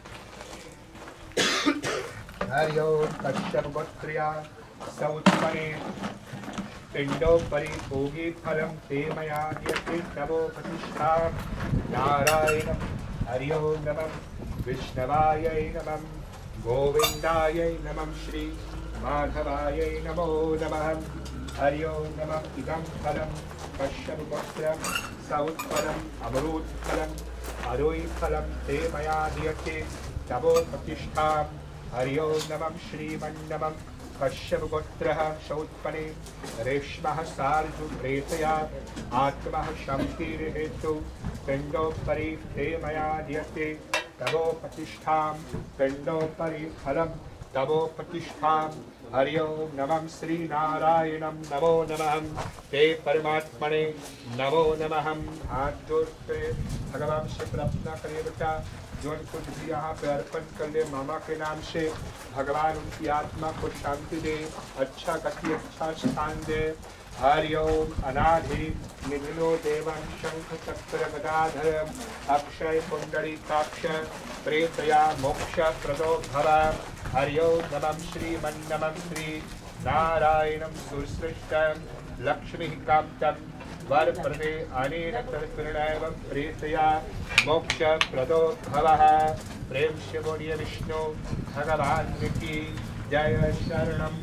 हरि ओम कश्यपगोत्र्या सौत्पने पिंडोपरि भोगी फलं ते मया दीयते तवो प्रतिष्ठा नारायणं हरि ओम नमः विष्णवायै नमः गोविंदायै नमः श्री माधवायै नमो नमः हरि ओम नमः इदं फलं कश्यपगोत्रं सौत्फलम् अमरूदफलम् अरोईफलं ते मया दीयते तवो प्रतिष्ठा हरि ओम नमः श्रीमन्नमः कश्यपगोत्रः शौत्पने रेश्मः सार्जु प्रेतया आत्मः शक्तिर्हेतु पिंडोपरि ते मया दीयते तवो प्रतिष्ठा पिंडोपरि फलं तवो प्रतिष्ठा हरि ओम नमः श्री नारायणं नमो नमः ते परमात्मने नमो नमः। हाथ जोड़ के भगवान से प्रार्थना करिए बेटा, जो कुछ भी यहाँ पे अर्पण कर ले मामा के नाम से, भगवान उनकी आत्मा को शांति दे, अच्छा गति अच्छा स्थान दे। हरि ओम अनाधि निधिनो देवं शंख चक्र गदाधर अक्षय कुंडली काक्ष प्रेतया मोक्ष प्रदो भव। हरि ओम नमः श्रीमन्नमः श्री नारायणं सुसृष्टं लक्ष्मी कांतं वरप्रदे अनेन तत्कृणैव प्रेतया मोक्ष प्रदो भवः। प्रेम से बोलिए विष्णु भगवान की जय शरणम।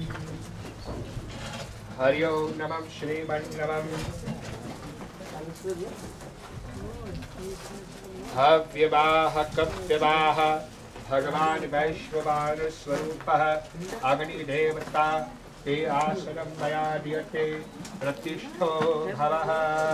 हरि ओम नमः श्रीमन्नमः हव्यवाह कव्यवाह भगवान वैश्ववान स्वरूपः अग्निदेवता ते आसनं मया दीयते प्रतिष्ठो भवः।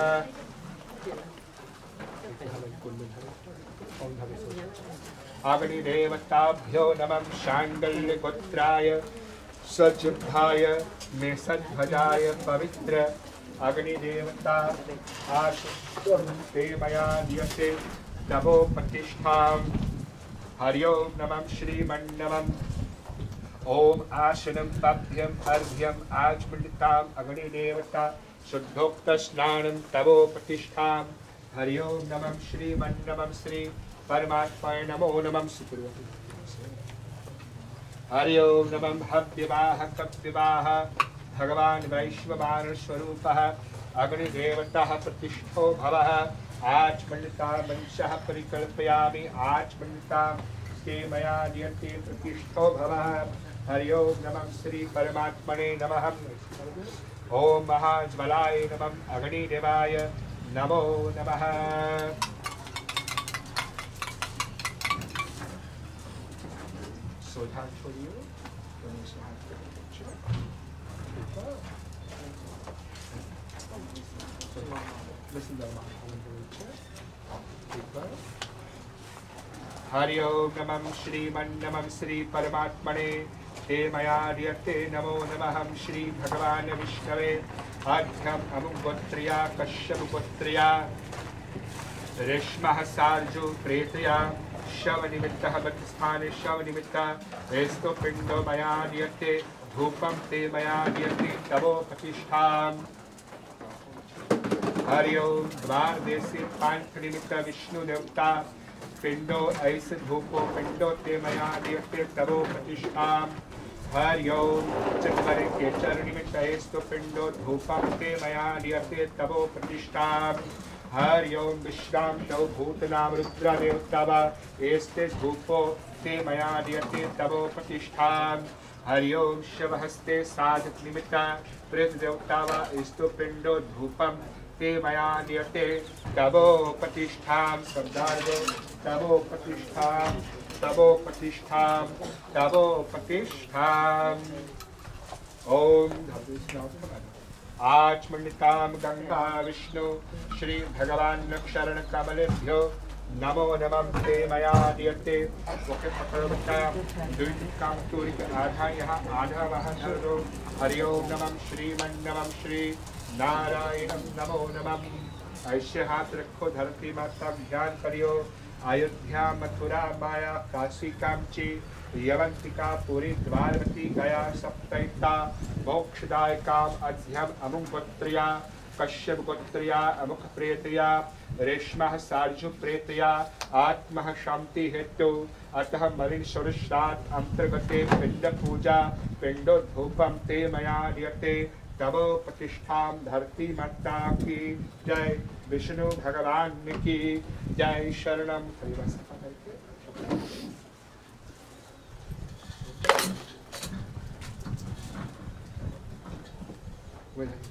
अग्निदेवताभ्यो नमः शाण्डल्यगोत्राय सज्जुद्धाय मेषध्वजाय पवित्र अग्निदेवता आसनं ते मया दीयते तवो प्रतिष्ठां। हरि ओम नमः श्रीमन्नमः ओम आसनं पभ्यं अर्घ्यम् आचमनिताम् अग्निदेवता शुद्धोक्त स्नानं तवो प्रतिष्ठां। हरि ओम नमः श्रीमन्नमः श्री परमात्माय नमो नमः। हरि ओम नमः हव्यवाह कव्यवाह भगवान वैश्ववान स्वरूपः अग्निदेवतः प्रतिष्ठो भवः। आचमनिता मंशः परिकल्पयामि आचमनिता ते मया दीयते प्रतिष्ठो भवः। हरि ओम नमः श्री परमात्मने नमः। ओम महाज्वलाय नमः अग्निदेवाय नमो नमः। सोधा छोड़िए हरि ओम नमः श्रीमन्नमः श्री परमात्मने ते मया दीयते नमो नमः। श्री भगवान विष्णवे आद्यम अमुगोत्र्या कश्यपगोत्र्या रेश्मः सार्जु प्रेतया शवनिमित्तः मध्यस्थाने शवनिमित्तः एस्तो पिंडो मया दीयते धूपम ते मया दीयते तवोपतिष्ठाम् हरि ओम द्वार देशी पांच निमित्त विष्णु देवता पिंडो ऐसे धूपो पिंडो ते मया दीयते तवोपतिष्ठाम् हरि ओम चंद्र के चरण निमित्त ऐस्तो पिंडो धूपम ते मया दीयते तवोपतिष्ठाम् हरि ओम विश्रांतो भूतनाम रुद्र देवता वा एस्ते धूपो ते मया दीयते तवोपतिष्ठाम् हरि ओम शिवहस्ते साधक निमित्त प्रेत देवता वा एस्तो पिंडो धूपम ते मया दीयते तवोपतिष्ठाम् शब्दार्थ तवोपतिष्ठाम् तवोपतिष्ठाम् तवोपतिष्ठाम् ओम आचमनिताम गंगा विष्णु श्री भगवान शरण कमलेभ्यो नमो नमः ते मया दीयते ओके पकड़ता दुई काम चोरी के आधा यहाँ आधा वहाँ चलो हरि ओम नमः श्रीमन नमः श्री नारायणम नमो नमः ऐसे हाथ रखो धरती माता ध्यान करियो अयोध्या मथुरा माया काशी कामची यवंतिका पुरी द्वारवती गया सप्तैता मोक्षदायकाम अध्यम अमुक गोत्रिया कश्यप गोत्रिया अमुक प्रेतया रेशम सार्जु प्रेतया आत्म शांति हेतु अतः मलिन षोडशात् अंतर्गते पिंड पूजा पिंडो धूपम ते मया दीयते तवो प्रतिष्ठाम धरती माता की जय विष्णु भगवान की जय शरणम With it.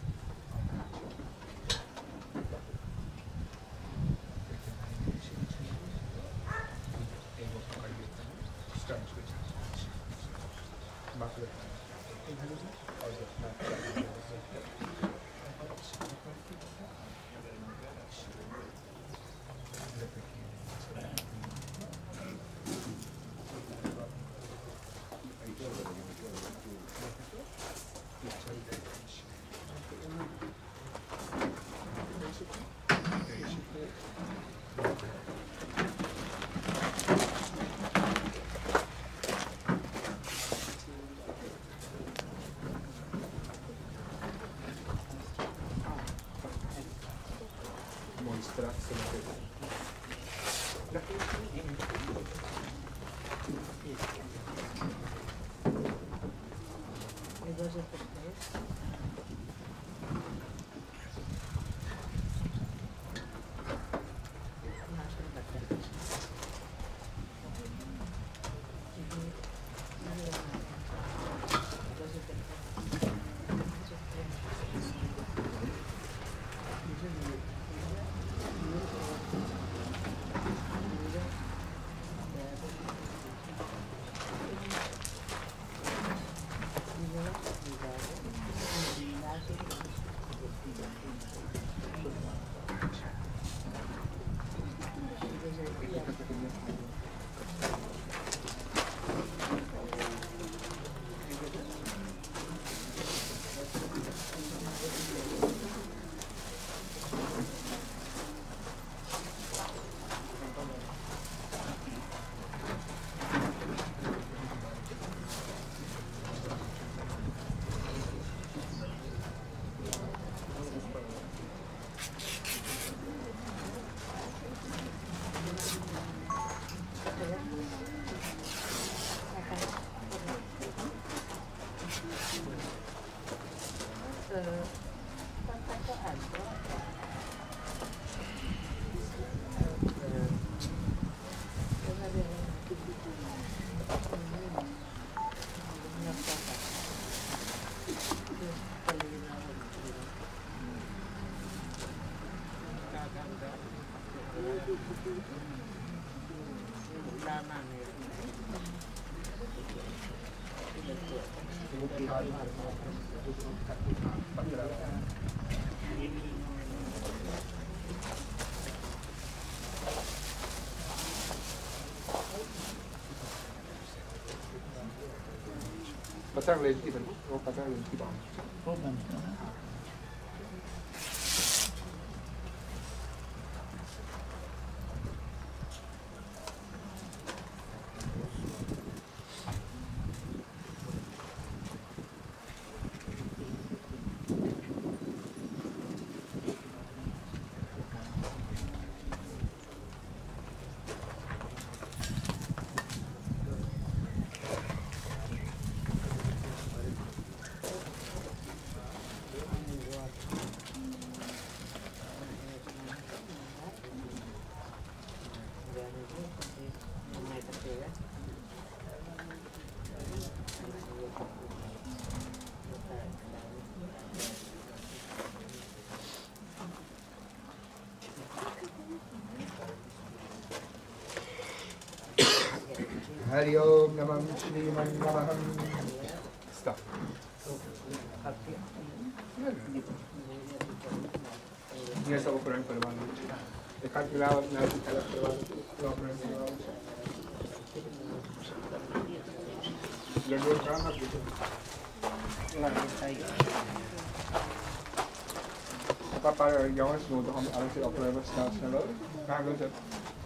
Pasang lênที่มันโอ้pasang lênที่บ้านโอ้มัน Hari ओम नमः श्रीमन नमः स्टॉप ये सब उपकरण करवा लीजिए एक हाथ मिलाओ अपना अलग करवा लो उपकरण करवा लड्डू का मत दीजिए पापा यहाँ से तो हम अलग से उपकरण स्टार्ट कर लो कहाँ गए सर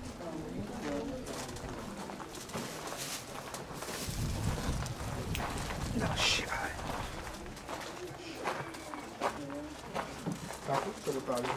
शिवाय काफी चलो प्राली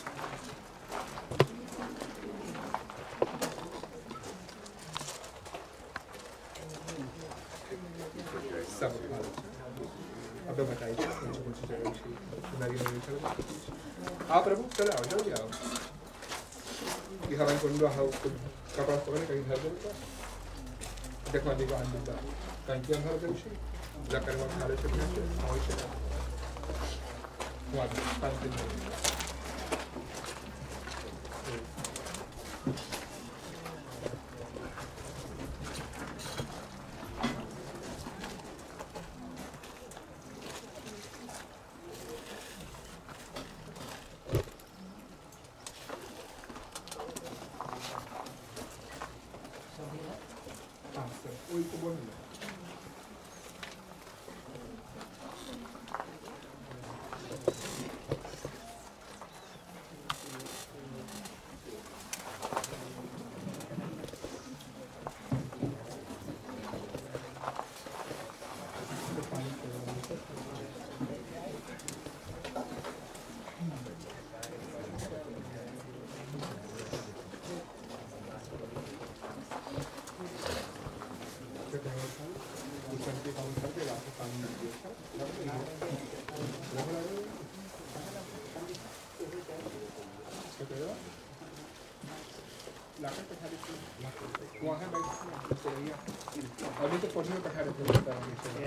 सब अब तो बताइए कुछ कुछ जगह आप प्रभु चले आओ जल्दी आओ कि हमारे कुंडो हाउ कपड़ा पकड़ने कहीं घर देता देखो देखो अंदर कहीं क्या घर देउशी जाकर वहाँ खाले से पहुँचे आवश्यक वहाँ पाँच दिन वही तो बोल वहाँ अभी तो पढ़ने में पढ़ा रहे थे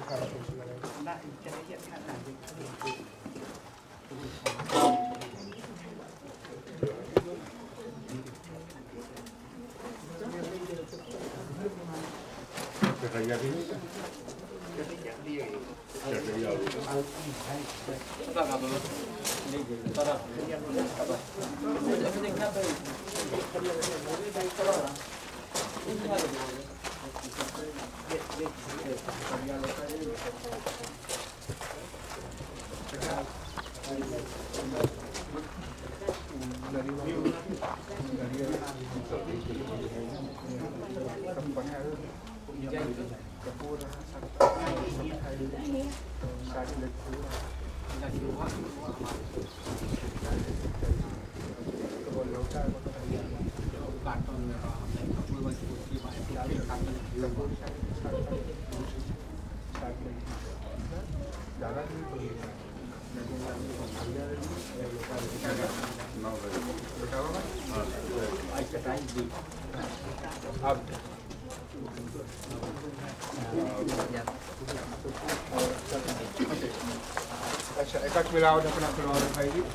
अच्छा एक आध मिलाओ अपना करवाओ भाई जी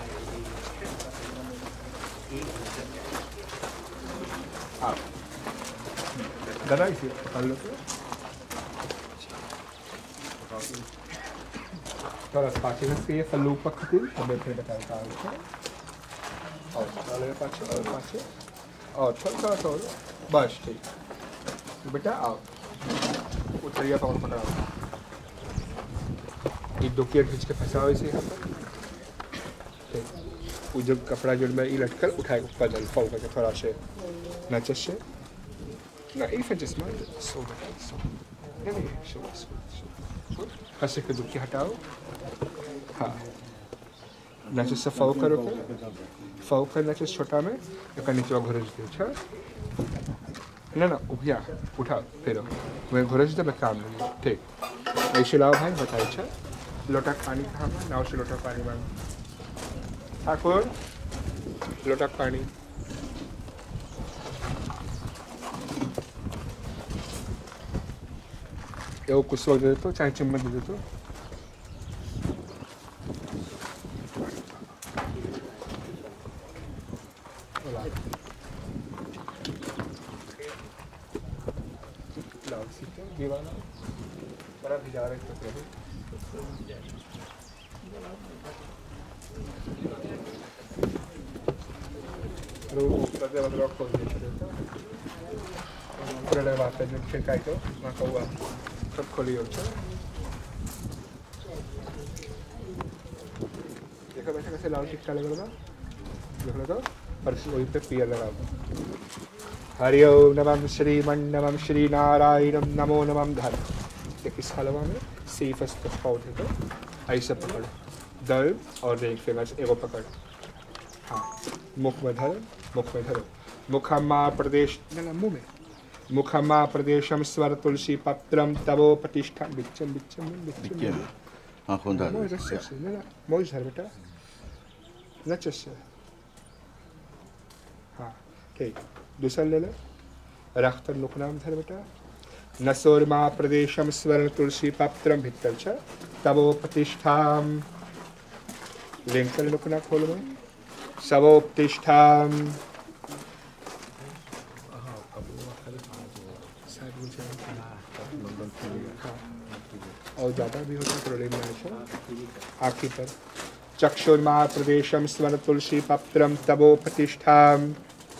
हाँ दादा इसे कर लो थोड़ा पाचन से ये फलू पकती हमें फिर बताता हूँ और चले पाचे और पाचे और थोड़ा थोड़ा बस ठीक बेटा आओ उतरिया पाउन पकड़ाओ ये दो केयर खींच के फंसाओ इसे यहाँ पर वो जब कपड़ा जो मैं ये लटकर उठाए ऊपर जल फाउ करके थोड़ा से नचे से ना ये फिर जिसमें सो सो नहीं नहीं सो सो हंसे के दुखी हटाओ हाँ नचे से फाउ करो फाउ कर नचे छोटा में एक नीचे घोरज दे अच्छा ना ना उभिया उठाओ फिर मैं घोरज दे मैं काम नहीं ठीक ऐसे लाओ भाई बताओ अच्छा लोटा पानी कहाँ पर नाव से लोटा पानी मांग ठाकुर लोटा पानी ये कुछ वक्त दे दो चाहे चम्मच दे दो दीवाना बड़ा भिजा रहे तो प्रभु रूप प्रदे बदला खोल दे चलेगा प्रलय बात है फिर काय तो ना कहूँगा सब खोली हो चल देखो बेटा कैसे लाल टिक्का लगा देख लो तो परस वही पे पियर लगा हरि ओम नमः श्रीमन नमः श्री नारायणम नमो नमः धर एक इस हलवा में सी फर्स्ट पाउडर को ऐसे पकड़ दर और रिंग फिंगर्स एगो पकड़ हाँ मुख में धर मुख में धरो मुखम्मा प्रदेश ना मुंह में मुखम्मा प्रदेशम स्वर तुलसी पत्रम तवो प्रतिष्ठा बिच्चम बिच्चम बिच्चम हाँ कौन धर मोज से ना मोज धर बेटा नच से हाँ ठीक दूसरा ले लो रख कर नुकनाम धर बेटा नसोरमा प्रदेशम स्वर्ण तुलसी पत्रम भित्तर छ तवो प्रतिष्ठाम लिंक कर नुकना खोल में सवोपतिष्ठाम और ज़्यादा भी होता प्रॉब्लम में आखिर पर चक्षुर्मा प्रदेशम स्वर्ण तुलसी पत्रम तवो प्रतिष्ठाम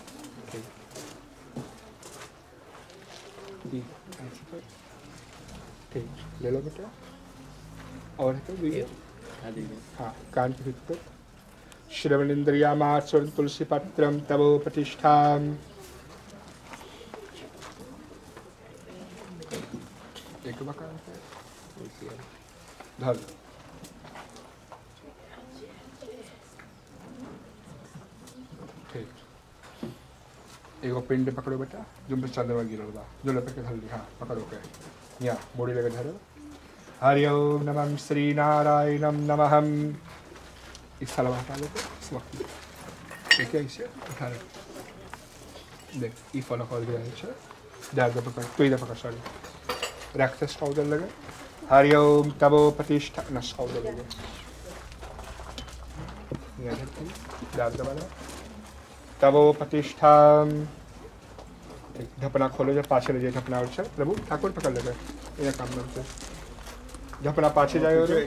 ठीक ले लो बेटा और है तो हाँ कान के भीतर श्रवण इंद्रिया मां स्वर्ण तुलसी पत्रम तवो प्रतिष्ठाम एक मकान पे धर ठीक एगो पिंड पकड़ो बेटा जुम पे चंद्रमा गिरल बा जो लपे के धर ली हाँ पकड़ो के यहाँ मोड़ी लगे धरो हरि ओम नमः श्री नारायणम नमः इस साल हटा लो इस वक्त ठीक है इसे उठा ले देख ई फॉलो कर दिया है ज़्यादा पकड़ तो इधर पकड़ साड़ी रखते स्काउदर लगे हरि ओम तवो प्रतिष्ठा न स्काउदर लगे ज़्यादा वाला तवो प्रतिष्ठा ढपना खोलो जब पाछे ले जाए ढपना और प्रभु ठाकुर पकड़ लेगा इन्हें काम करते ढपना पाछे जाए और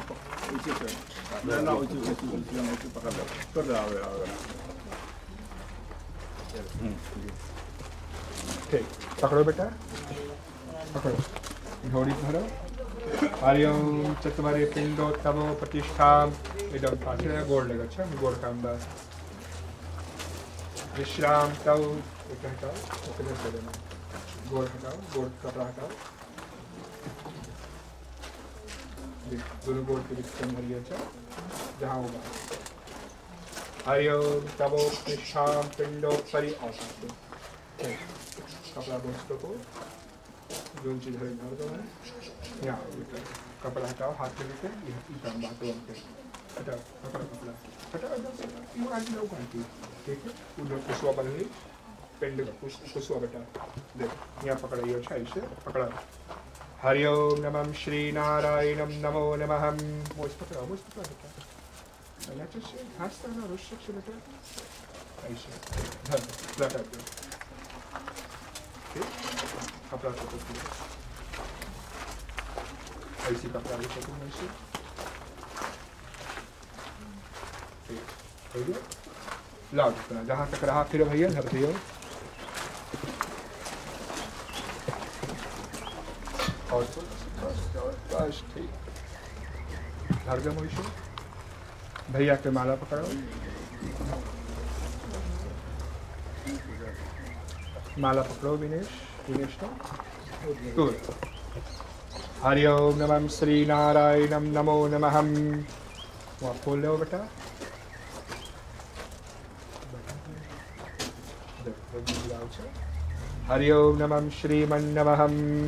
ठीक पकड़ो बेटा पकड़ो घोड़ी धरो हरि ओम चतुर्वेद पिंडो तवो प्रतिष्ठा एकदम पाछे गोड़ लेगा अच्छा गोड़ का अंदाज विश्राम तव एक हटाओ उतने से लेना गोड़ हटाओ गोड़ कपड़ा हटाओ दोनों गोड़ के बीच के अंदर ये अच्छा जहाँ होगा हरि ओम तवो प्रतिष्ठा पिंडो परि औसत कपड़ा दोस्तों को जो चीज है घर दो है यहाँ कपड़ा हटाओ हाथ में लेके ये बातों के हटाओ कपड़ा कपड़ा हटाओ ये आज लोग आती ठीक है उधर कुशवा बन ली पेंड कुशवा बेटा देख यहाँ पकड़ा ये अच्छा इसे पकड़ा हरि ओम नमः श्री नारायणम नमो नमः मोज पकड़ा मोज पकड़ा बेटा अच्छा से हाथ करना रोज से बेटा ऐसे धर लटा दो कपड़ा तो ऐसी कपड़ा भी सकूँ ऐसे हो गया लाओ जितना जहाँ तक रहा फिर भैया धर दियो और बस ठीक धर दो मोइशो भैया के माला पकड़ो माला पकड़ो विनेश विनेश तो हरि ओम नमः श्री नारायणम नमो नमः वहाँ खोल लो बेटा हरि ओम नमः श्रीमन नमः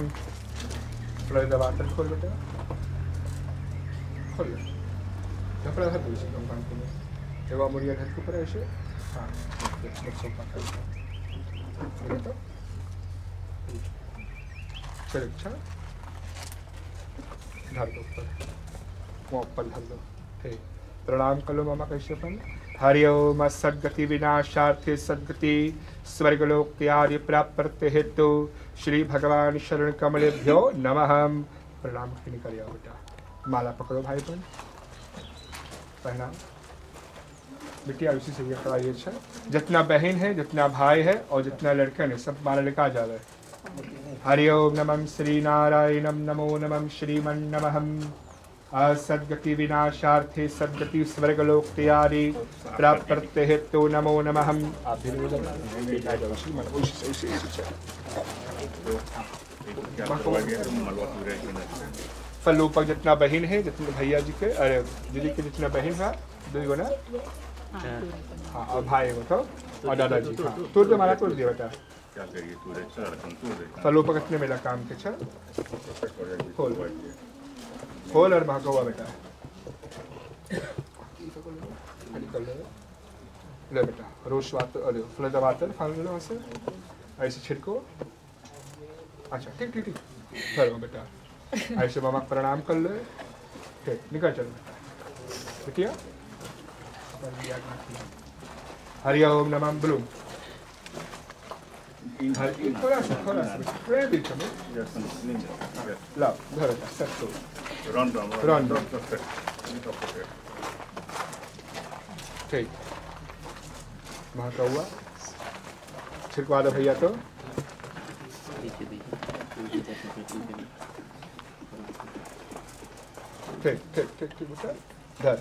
दबाकर खोल बेटा खोल कपड़ा हर दूसरी कंपाउंड के एवं मुड़िया घर के ऊपर ऐसे हाँ तो चल अच्छा धर दो ऊपर वो ऊपर धर दो ठीक प्रणाम कर लो मामा कैसे अपन हरि ओम सद्गति विनाशार्थे सद्गति स्वर्गलोक आदि प्राप्त हेतु श्री भगवान शरण कमलेभ्यो नमः। प्रणाम करिए बेटा, माला पकड़ो भाई बहन, पहना बेटिया उसी से ये कराइए। अच्छा, जितना बहन है, जितना भाई है और जितना लड़कन है, सब माला लेकर आ जा रहे हैं। हरि ओम नमः श्री नारायणम नमो नमः श्रीमन नमः। असद्गति विनाशार्थे सद्गति स्वर्गलोक तैयारी प्राप्त हेतु नमो नमः। आप भी फल पर जितना बहन है, जितने भैया जी के, अरे दीदी के जितना बहन है, दो ना, हाँ, और भाई वो तो और दादाजी, हाँ, तोड़ दे, माला तोड़ दिया बेटा। फलों पर कितने मेरा काम के चल खोल खोल और भागा हुआ बेटा, ले बेटा रोज वातर, अरे फल वातर फल लो वैसे ऐसे छिड़को। अच्छा ठीक ठीक ठीक, चलो बेटा ऐसे मामा प्रणाम कर ले, ठीक निकल चलो बेटिया। हरि ओम नमः ब्लू, थोड़ा सा थोड़ा सा बीच में ला धर सब तो रन रन ठीक वहाँ का हुआ छिड़कवा दो भैया। तो ठीक ठीक ठीक ठीक बेटा धर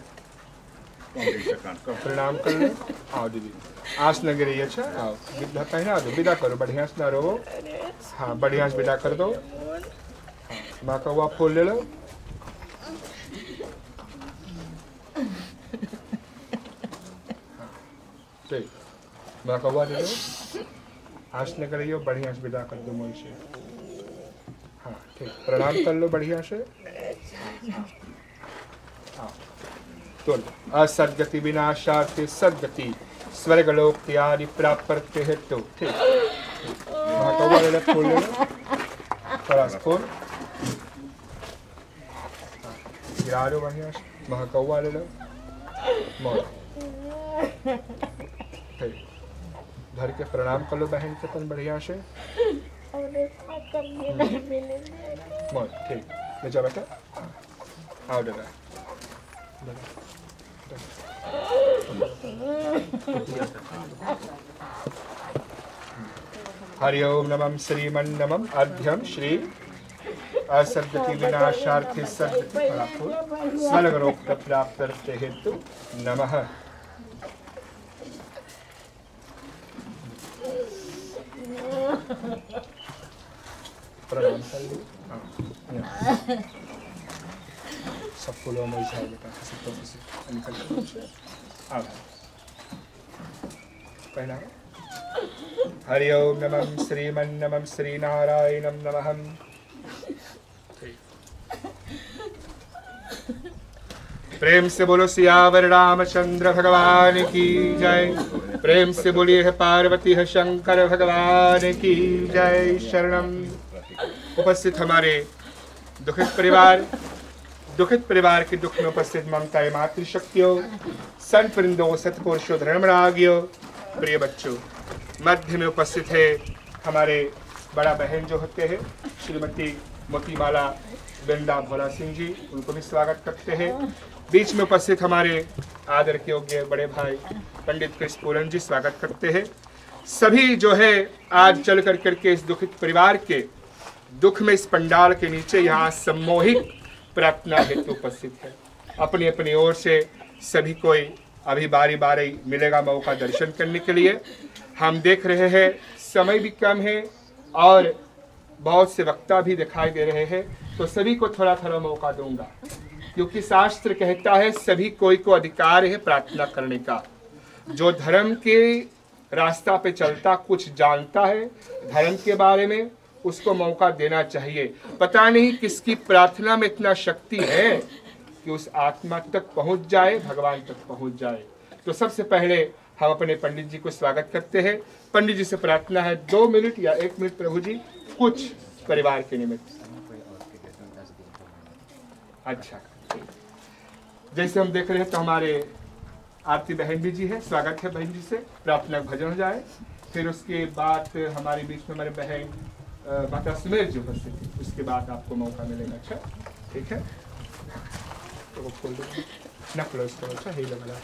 प्रणाम कर लो। आओ दीदी आस लग रही है। अच्छा आओ विदा पहना दो, विदा करो, बढ़िया से ना रहो, हाँ बढ़िया से विदा कर दो। माँ का हुआ फूल ले लो। ठीक माँ का हुआ ले लो, आस लग रही हो, बढ़िया से विदा कर दो मुझ से। हाँ ठीक प्रणाम कर लो बढ़िया से। हाँ तो असद्गति विनाशार्थे सद्गति स्वर्गलोक तैयारी प्राप्त हेतु ठीक महाकौवा ले लो, फूल ले लो, थोड़ा सा फूल गिरा दो बढ़िया से। महाकौवा ले लो, मोड़ ठीक धर के प्रणाम कर लो बहन के तन बढ़िया से। मोड़ ठीक ले जाओ बेटा, आओ दादा हरि ओम नमः श्रीमन नमः अध्यम श्री असद्गति विनाशार्थे सद्गति स्वर्गलोक प्राप्त हेतु नमः। प्रणाम कर लो, सब फूलों में इशारा बेटा, सब तो से निकल आ पहना। हरि ओम नमः श्रीमन नमः श्री नारायणम नमः। प्रेम से बोलो सियावर रामचंद्र भगवान की जय, प्रेम से बोलिए है पार्वती है शंकर भगवान की जय। शरणम। उपस्थित हमारे दुखित परिवार, दुखित परिवार के दुख में उपस्थित ममता मातृशक्तियों, संत वृंदों, सतपुरुषों, धर्मरागियों, प्रिय बच्चों, मध्य में उपस्थित है हमारे बड़ा बहन जो होते हैं श्रीमती मोतीमाला बिंदा भोला सिंह जी, उनको भी स्वागत करते हैं। बीच में उपस्थित हमारे आदर के योग्य बड़े भाई पंडित कृष्ण पूरन जी, स्वागत करते हैं। सभी जो है आज चल कर करके इस दुखित परिवार के दुख में इस पंडाल के नीचे यहाँ सम्मोहित प्रार्थना हेतु उपस्थित है। अपनी अपनी ओर से सभी कोई अभी बारी बारी मिलेगा मौका दर्शन करने के लिए। हम देख रहे हैं समय भी कम है और बहुत से वक्ता भी दिखाई दे रहे हैं, तो सभी को थोड़ा थोड़ा मौका दूंगा, क्योंकि शास्त्र कहता है सभी कोई को अधिकार है प्रार्थना करने का। जो धर्म के रास्ता पे चलता, कुछ जानता है धर्म के बारे में, उसको मौका देना चाहिए। पता नहीं किसकी प्रार्थना में इतना शक्ति है कि उस आत्मा तक पहुंच जाए, भगवान तक पहुंच जाए। तो सबसे पहले हम अपने पंडित जी को स्वागत करते हैं। पंडित जी से प्रार्थना है दो मिनट या एक मिनट प्रभु जी, कुछ परिवार के निमित्त। अच्छा, जैसे हम देख रहे हैं तो हमारे आरती बहन भी जी है, स्वागत है बहन जी से। प्रार्थना भजन हो जाए, फिर उसके बाद हमारे बीच में हमारे बहन अ, माता सुमेर जी उपस्थित थी, उसके बाद आपको मौका मिलेगा। अच्छा ठीक है, तो वो खोल दो ना, क्लोज करो। अच्छा ही लगा।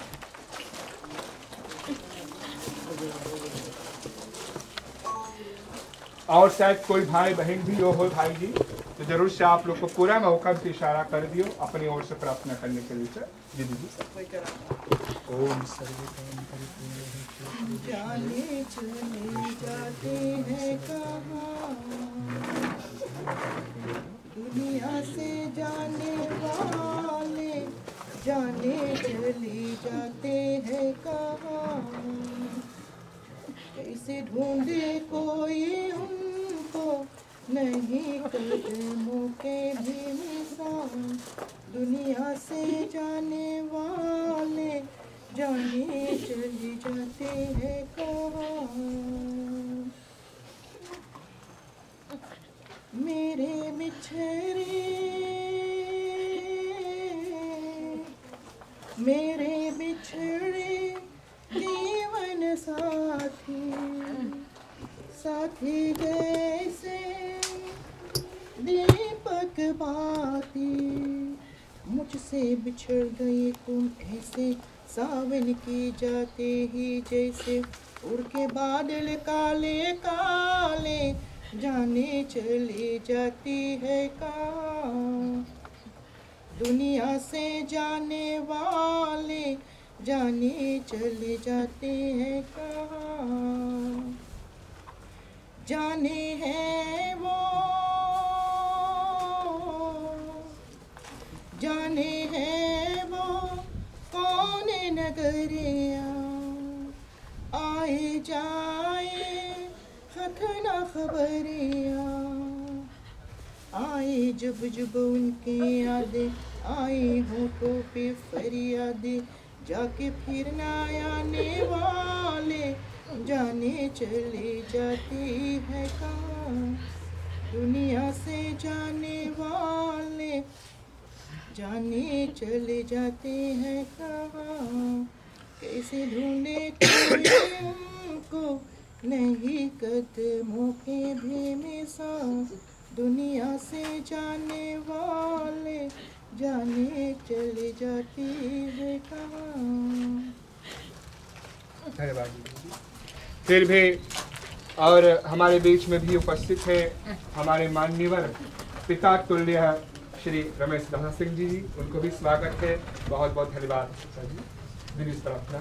और शायद कोई भाई बहन भी हो, हो भाई जी, तो जरूर से आप लोग को पूरा मौका से इशारा कर दियो अपनी ओर से प्रार्थना करने के लिए। जी दीदी। ओम सर्वे जाने चले जाते हैं कहाँ, दुनिया से जाने वाले जाने चले जाते हैं कहाँ, कैसे ढूंढे कोई उनको नहीं कदमों के भी निशान, दुनिया से जाने वाले जाने चले जाते हैं कहाँ। मेरे बिछड़े मेरे बिछड़े जीवन साथी, साथी जैसे दीपक बाती, मुझसे बिछड़ गए तुम ऐसे सावन की जाते ही जैसे, उड़ के बादल काले काले जाने चले जाती है कहाँ, दुनिया से जाने वाले जाने चले जाते हैं कहाँ, जाने हैं वो जाने हैं वो कौन नगरिया, आए जाए हक ना खबरिया, आए जब जब उनके यादें, आए होठों पे फरियादें, जाके फिर ना आने वाले जाने चले जाते हैं कहाँ, दुनिया से जाने वाले जाने चले जाते हैं कहाँ, कैसे ढूंढे कोई उनको नहीं कदमों के भी निशान, दुनिया से जाने वाले जाने चले जाते हैं कहाँ। धन्यवाद। फिर भी और हमारे बीच में भी उपस्थित है हमारे माननीय पिता तुल्य श्री रमेश दादा सिंह जी, उनको भी स्वागत है। बहुत बहुत धन्यवाद सर जी। दिलीप प्रार्थना।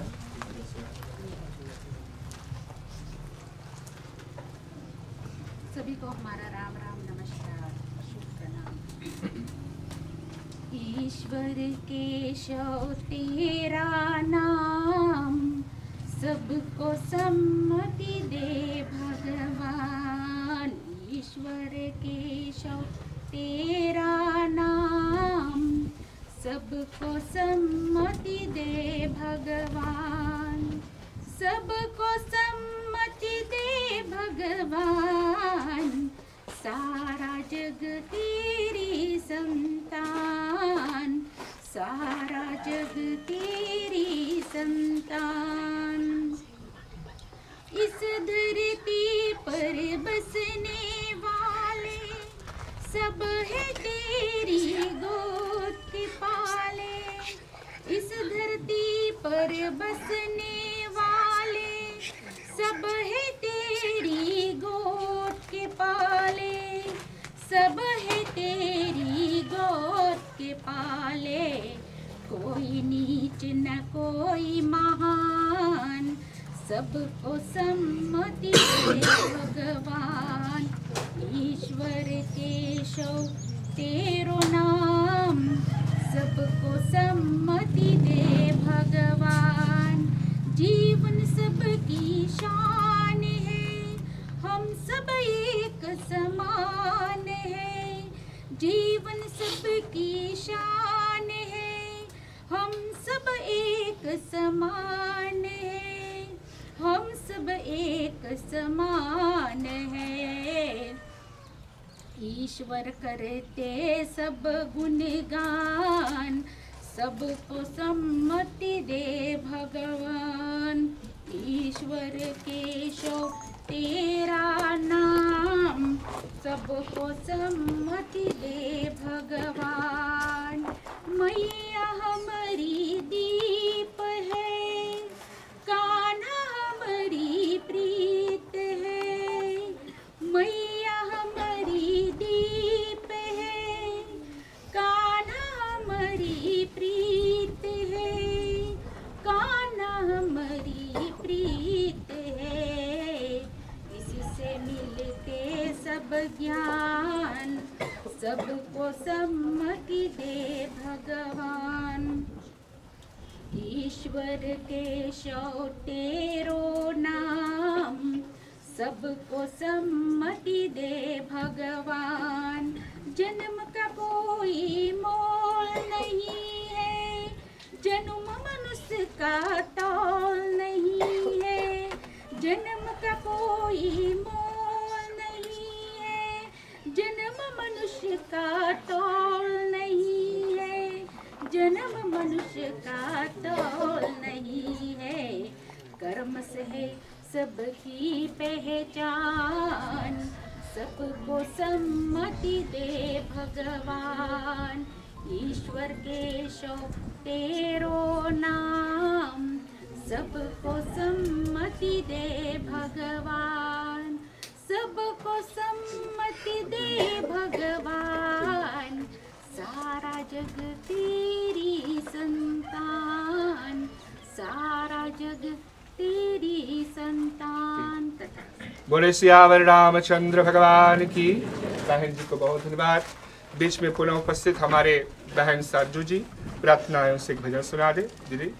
सभी को हमारा राम राम नमस्कार शुभ प्रणाम। ईश्वर केशव तेरा नाम, सबको सम्मति दे भगवान। ईश्वर केशव तेरा नाम, सबको सम्मति दे भगवान, सबको सम्मति दे भगवान। सारा जग तेरी संतान, सारा जग तेरी संतान। इस धरती पर बसने वाले सब है तेरी गोद के पाले। इस धरती पर बसने वाले सब है तेरी गोद के पाले, सब है तेरी गोद के पाले। कोई नीच न कोई महान, सबको सम्मति दे भगवान। ईश्वर केशव तेरो नाम, सबको सम्मति दे भगवान। जीवन सबकी शान है, हम सब एक समान है। जीवन सबकी शान है, हम सब एक समान है, हम सब एक समान है। ईश्वर करते सब गुणगान, सबको सम्मति दे भगवान। ईश्वर केशव तेरा नाम, सबको सम्मति दे भगवान। मैया हमारी दीप है, कान्हा हमारी प्रीत है। मैया हमारी दीप है, कान्हा हमारी प्रीत है। कान्हा हमारी प्रीत है। इसी से मिलके सब ज्ञान, सबको सम्मति दे भगवान। ईश्वर केशव तेरो नाम, सबको सम्मति दे भगवान। जन्म का कोई मोल नहीं है, जन्म मनुष्य का तौल नहीं है। जन्म का कोई मोल नहीं है, जन्म मनुष्य का तौल नहीं है। जन्म मनुष्य का तौल नहीं है। कर्म से है सबकी पहचान, सबको सम्मति दे भगवान। ईश्वर केशव तेरो नाम, सबको सम्मति दे भगवान। सबको सम्मति दे भगवान। सारा जग तेरी संतान, सारा जग तेरी संतान। बोले सियावर रामचंद्र भगवान की। बहन जी को बहुत धन्यवाद। बीच में पुनः उपस्थित हमारे बहन साजू जी प्रार्थनाएं से एक भजन सुना दे दीदी।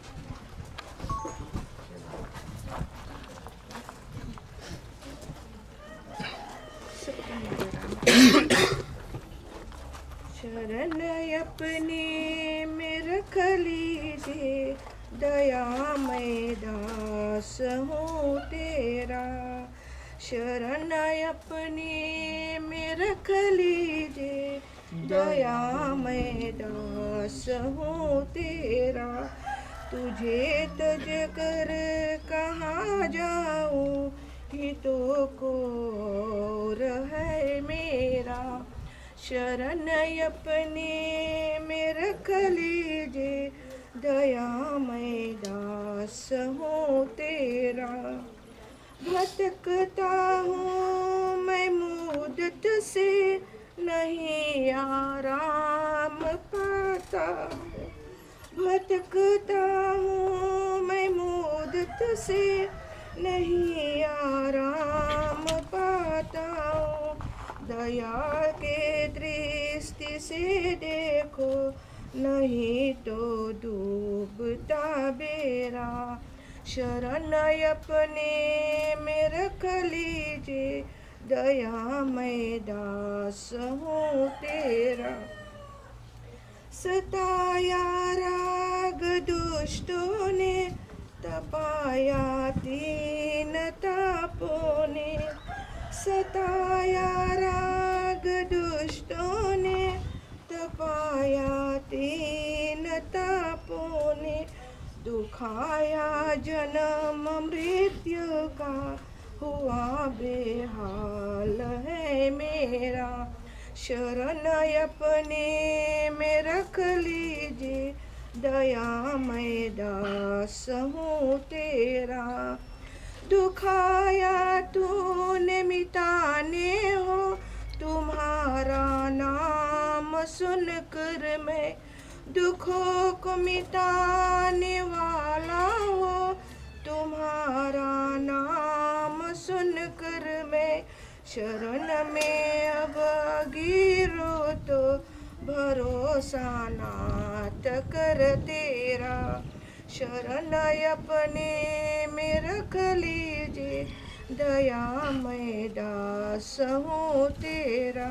शरण अपने में रख लीजिए, दयामय दास हूँ तेरा। शरण अपने में रख लीजिए, दयामय दास हूँ तेरा। तुझे तज कर कहाँ जाऊँ, हितों को और है मेरा। शरण अपने में रख लीजिए, दयामय दास हूँ तेरा। भटकता हूँ मैं मुद्दत से, नहीं आराम पाता। भटकता हूँ मैं मुद्दत से, नहीं आराम पाता हूँ। दया के दृष्टि से देखो, नहीं तो डूबता बेरा। शरण अपने में रख लीजिए, दयामय दास हूँ तेरा। सताया राग दुष्टों ने, तपाया तीन तापों ने। सताया राग दुष्टों ने, तपाया तीन तापों ने। दुखाया जन्म मृत्यु का, हुआ बेहाल है मेरा। शरण अपने में रख लीजिए, दयामय दास हूँ तेरा। दुखाया तूने मिटाने हो, तुम्हारा नाम सुनकर मैं। दुखों को मिटाने वाला हो, तुम्हारा नाम सुनकर मैं। शरण में अब गिरो तो, भरोसा नाथ कर तेरा। शरण अपने में रख लीजिए, दयामय दास हूँ तेरा।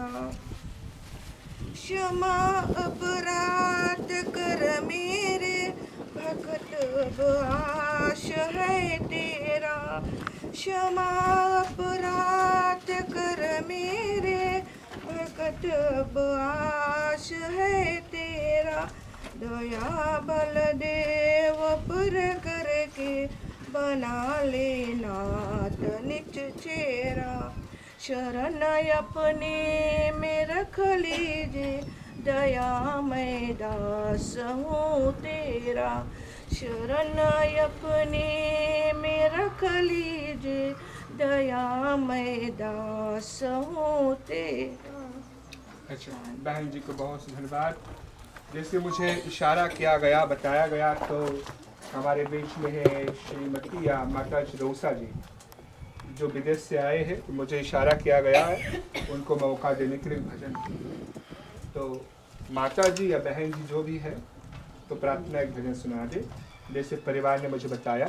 क्षमा अपराध कर मेरे, भक्त अब आश है तेरा। क्षमा अपराध कर मेरे, भक्त अब आश है तेरा। दया बलदेव पर कर के बना ले नाथ निज चेरा। शरण अपने में रख लीजिए दया मैं दास हूँ तेरा। शरण अपने में रख लीजिए दया मैं दास हूँ तेरा। अच्छा, बहन जी को बहुत धन्यवाद। जैसे मुझे इशारा किया गया, बताया गया, तो हमारे बीच में है श्रीमती या माता चिरोसा जी जो विदेश से आए हैं। तो मुझे इशारा किया गया है उनको मौका देने के लिए भजन। तो माता जी या बहन जी जो भी है तो प्रार्थना एक भजन सुना दे, जैसे परिवार ने मुझे बताया।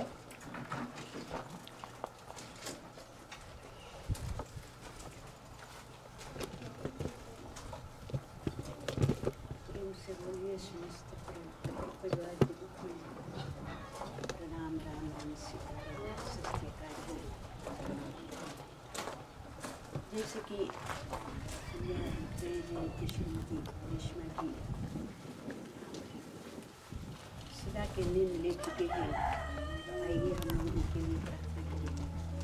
जैसे कि श्रीमती रेशमा जी सदा के नींद ले चुके हैं, आइए हम उनके लिए प्रार्थना करें।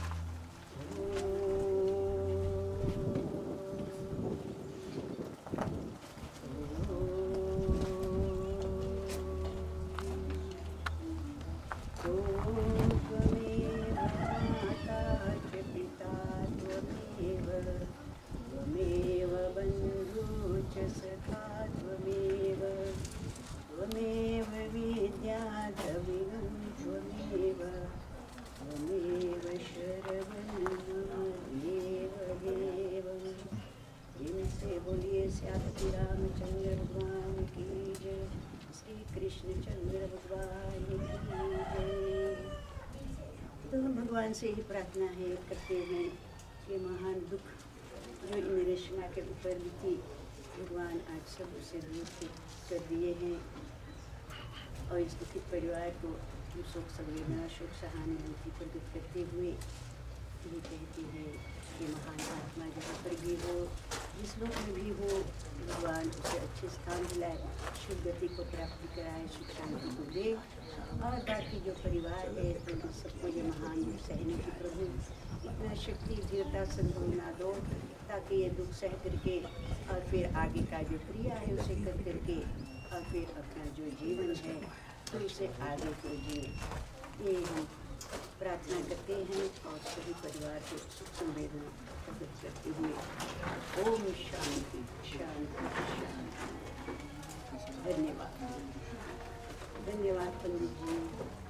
रामचंद्र भगवान की जय, श्री कृष्ण चंद्र भगवान की जय। तो हम भगवान से ही प्रार्थना है करते हैं कि महान दुख जो इन रेशमा के ऊपर भी थी, भगवान आज सब उसे दूर कर दिए हैं और इस दुखित परिवार को शोक संवेदना शोक सहानुभूति प्रकट करते हुए ये कहती है कि महान आत्मा जहाँ पर भी हो, जिस लोक में भी हो, भगवान उसे अच्छे स्थान दिलाए, शुभ गति को प्राप्ति कराए, सुख शांति को दे। और बाकी जो परिवार है तो सबको ये महान दुख सहने की प्रभु इतना शक्ति धीरता संभावना दो, ताकि ये दुख सह करके और फिर आगे का जो क्रिया है उसे कर करके और फिर अपना जो जीवन है तो उसे आगे को जिए। ये हम प्रार्थना करते हैं और सभी परिवार को सुख संवेदना प्रकट करते हुए ओम शांति शांति शांति। धन्यवाद धन्यवाद पंडित जी।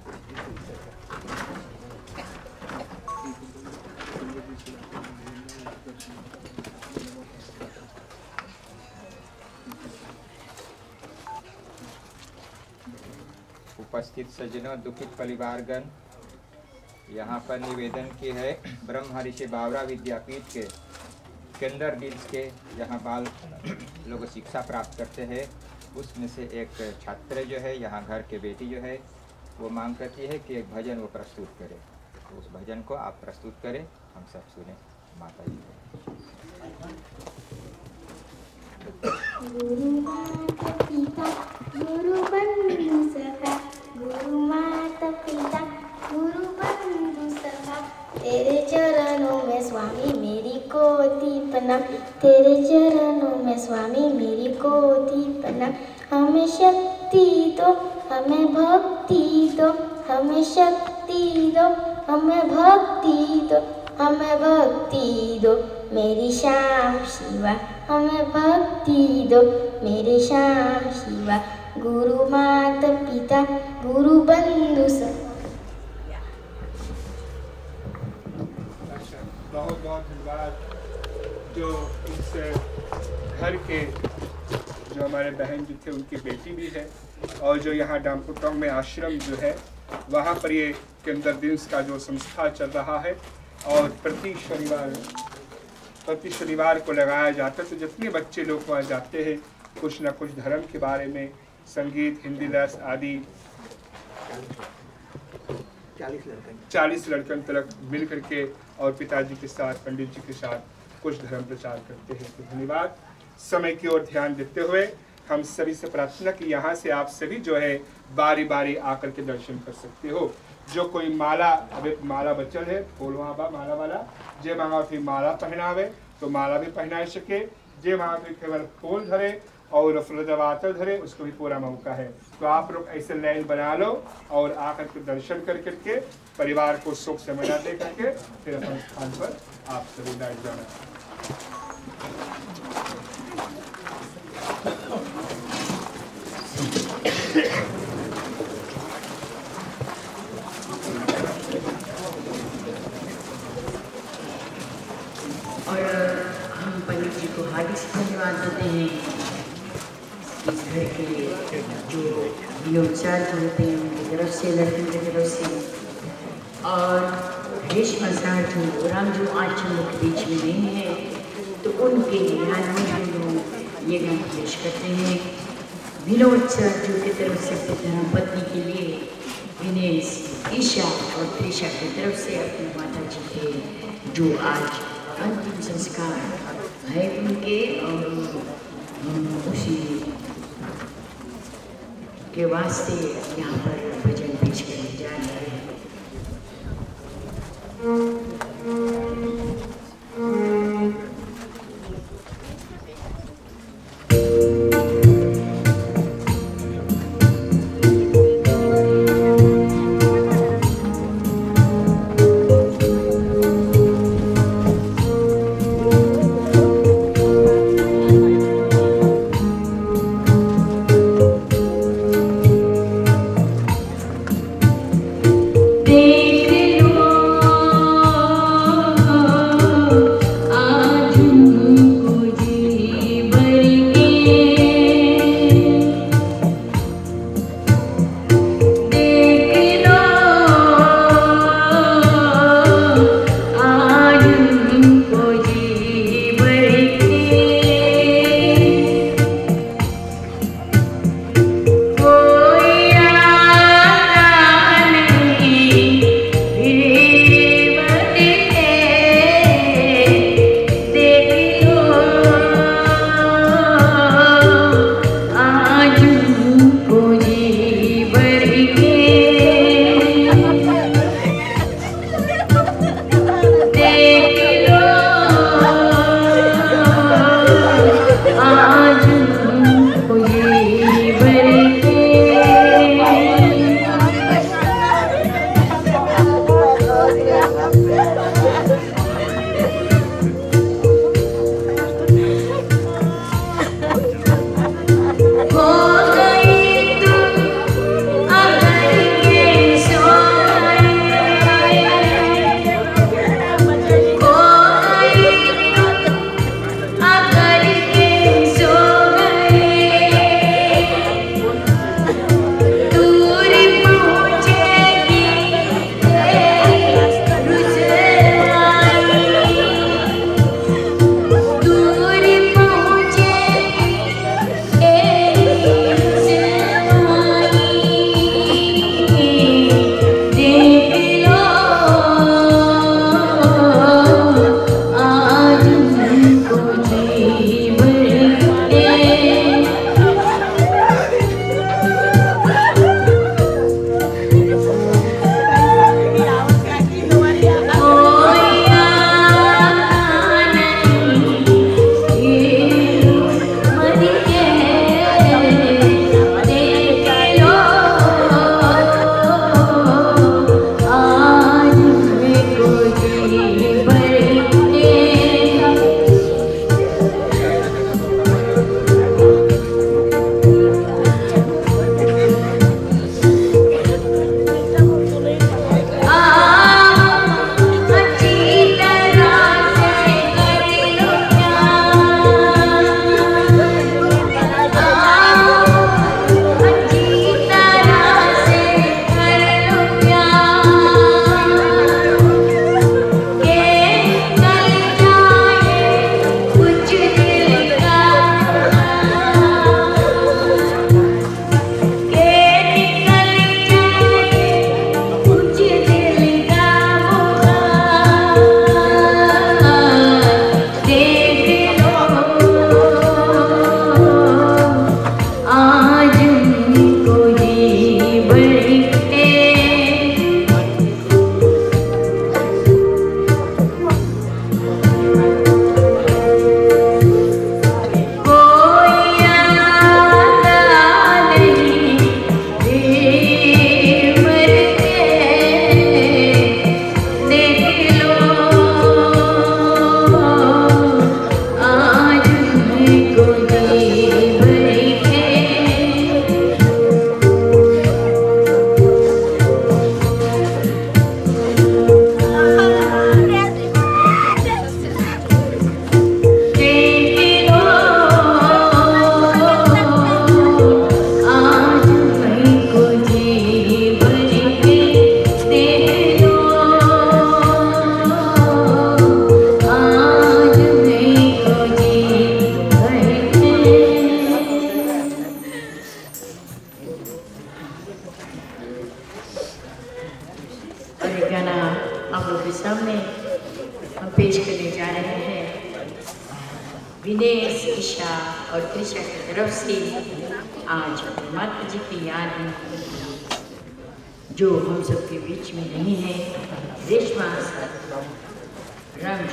उपस्थित सज्जनों, दुखित परिवारगण, यहाँ पर निवेदन की है ब्रह्म ऋषि बावरा विद्यापीठ के केंद्र दिल्स के यहाँ बाल लोग शिक्षा प्राप्त करते हैं, उसमें से एक छात्र जो है यहाँ घर के बेटी जो है वो मांग करती है कि एक भजन वो प्रस्तुत करे। तो उस भजन को आप प्रस्तुत करें, हम सब सुने। माता जी गुरु माता पिता गुरु बंधु सखा, गुरु माता पिता गुरु बंधु सखा, तेरे चरणों में स्वामी मेरी कोटि प्रणाम, तेरे चरणों में स्वामी मेरी कोटि प्रणाम। हमें शक्ति दो, हमें भक्ति दो, हमें शक्ति दो, हमें भक्ति दो, हमें भक्ति दो मेरी श्याम शिवा, हमें भक्ति दो मेरे श्याम शिवा। गुरु माता पिता गुरु बंधु सखा। बहुत बहुत धन्यवाद। जो इस घर के जो हमारे बहन जी थे उनकी बेटी भी है, और जो यहाँ डामपुटोंग में आश्रम जो है वहाँ पर ये केंद्र दिल्स का जो संस्था चल रहा है, और प्रति शनिवार प्रति शनिवार को लगाया जाता है। तो जितने बच्चे लोग वहाँ जाते हैं कुछ ना कुछ धर्म के बारे में, संगीत, हिंदी रस आदि चालीस लड़कन तक मिल करके और पिताजी के साथ, पंडित जी के साथ कुछ धर्म प्रचार करते हैं। तो धन्यवाद। समय की ओर ध्यान देते हुए हम सभी से प्रार्थना कि यहाँ से आप सभी जो है बारी बारी आकर के दर्शन कर सकते हो। जो कोई माला, अभी माला बचल है, फूल वहाँ बा माला वाला, जे मांगा फिर माला पहनावे तो माला भी पहना सके, जे मांगा फिर केवल फूल धरे और फलदवातर धरे, उसको भी पूरा मौका है। तो आप लोग ऐसे लाइन बना लो और आकर के दर्शन कर करके परिवार को सुख समय दे करके फिर अपने स्थान पर आप सभी बैठ जाना। और हम पंडित जी को हार्दिक धन्यवाद देते हैं इस घर के जो विनोदचार्य होते हैं उनकी तरफ से, लड़की की तरफ से, और रेशमा साहब जो राम जो आज हम लोग के बीच में नहीं है तो उनके ध्यान में हम लोग ये गान पेश करते हैं। विनोदचार्य की तरफ से अपनी धर्मपत्नी के लिए, दिनेश, ईशा और त्रिशा की तरफ से अपनी माता जी के जो आज अंतिम संस्कार है उनके, और उसी के वास्ते यहाँ पर भजन पेश करने जा रहे हैं। महाप्रभु के सामने हम पेश करने जा रहे हैं विनेश, ईशा और त्रिशा की तरफ से आज माता जी की याद में जो हम सबके बीच में नहीं है, रेशमा रंग।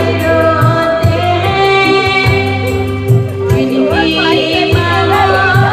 Bye.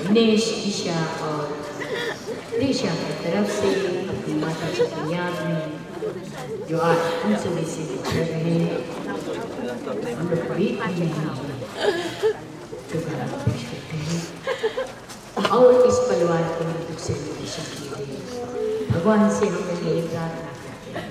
दिनेश, ईशा और त्रिशा की तरफ से अपनी माता जी की याद में जो आज हम सभी से बिछड़ रहे हैं, हम लोग कोई नहीं है तो घर पेश करते हैं और इस परिवार को दुख से निर्देशन कीजिए। भगवान से हमें लिए प्रार्थना करते हैं।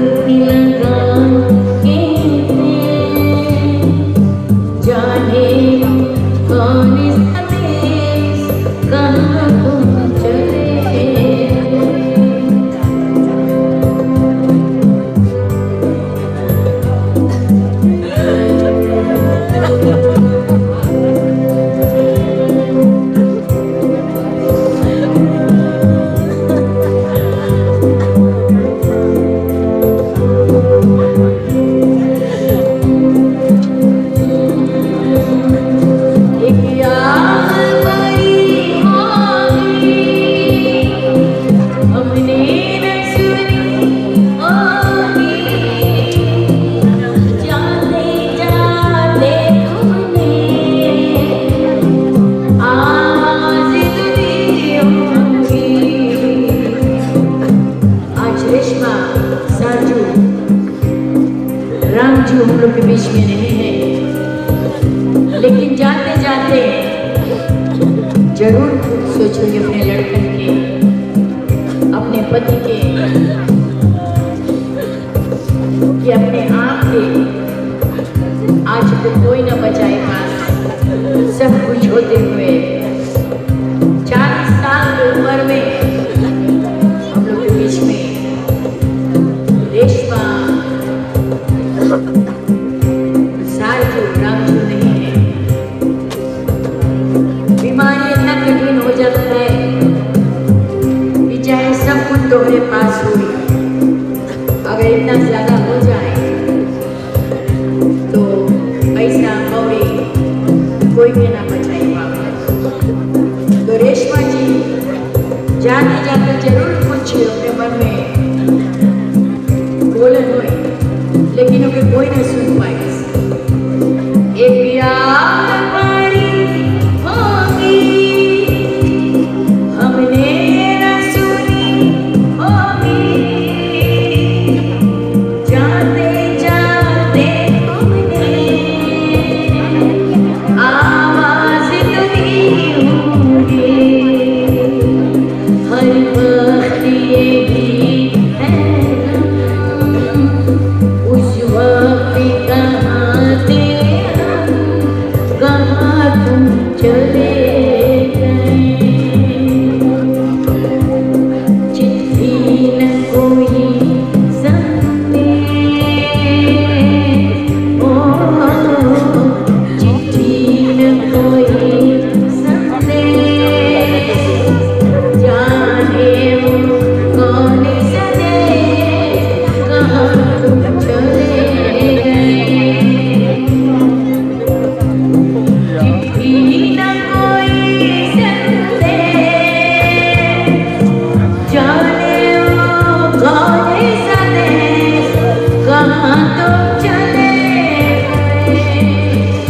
जाने लेकिन जाते जाते जरूर सोचोगे अपने लड़कन के, अपने पति के, कि अपने आप के आज तो कोई न बचाए पास, सब कुछ होते हुए चालीस साल की उम्र में हम लोग के बीच में रेशमा सारजू रामजू नहीं है। बीमारी इतना कठिन हो जाता है कि चाहे सब कुछ तुम्हारे पास हुई, अगर इतना ज्यादा हो जाए तो पैसा कौड़ी कोई भी ना बचाए पाएगा। तो रेशमा जी जाते जाते जरूर कुछ अपने मन में बोलन हुए, लेकिन उन्हें कोई नहीं सुन पाए। एक याद हमारी होगी हमने न सुनी होगी, जाते जाते हमने आवाज तो दी होगी, हर वक्त ये भी है उस वक्त कहाँ थे कहाँ तुम चले गए, चिट्ठी न कोई संदेश, ओ चिट्ठी न कोई संदेश, जाने वो कौन सा देश कहाँ तुम चले गए, चिट्ठी न कोई संदेश, जाने वो कौन सा देश कहाँ तुम चले गए,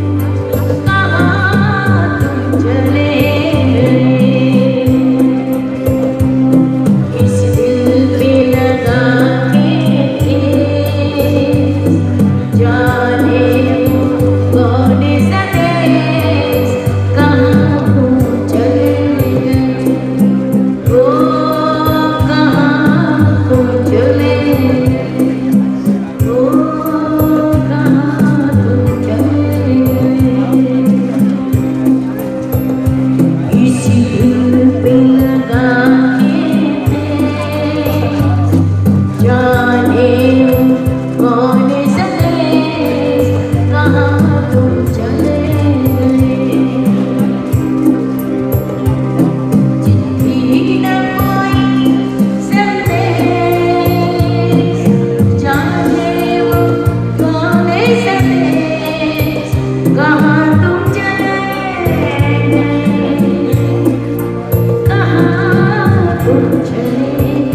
कहाँ तुम चले गए, इस दिल पे लगा के ठेस, जाने वो कौन सा देश कहाँ तुम चले गए, ओ कहाँ तुम चले गए, ओ कहाँ तुम चले गए, इसी दिल पे लगा के ठेस, जाने वो कौन सा देश कहाँ तुम चले गए, चिट्ठी न कोई संदेश, जाने वो कौन सा देश कहाँ तुम चले गए, कहाँ तुम चले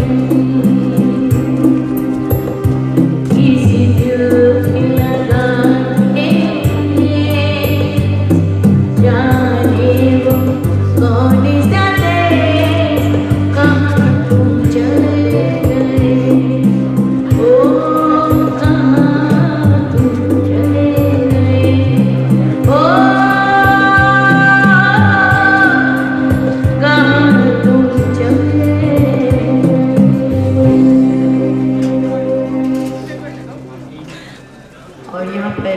गए, किसी दिल पे लगा के ठेस, जाने वो कौन सा देश कहाँ तुम चले गए, ओ कहाँ तुम चले गए, ओ कहाँ तुम चले गए। और यहाँ पर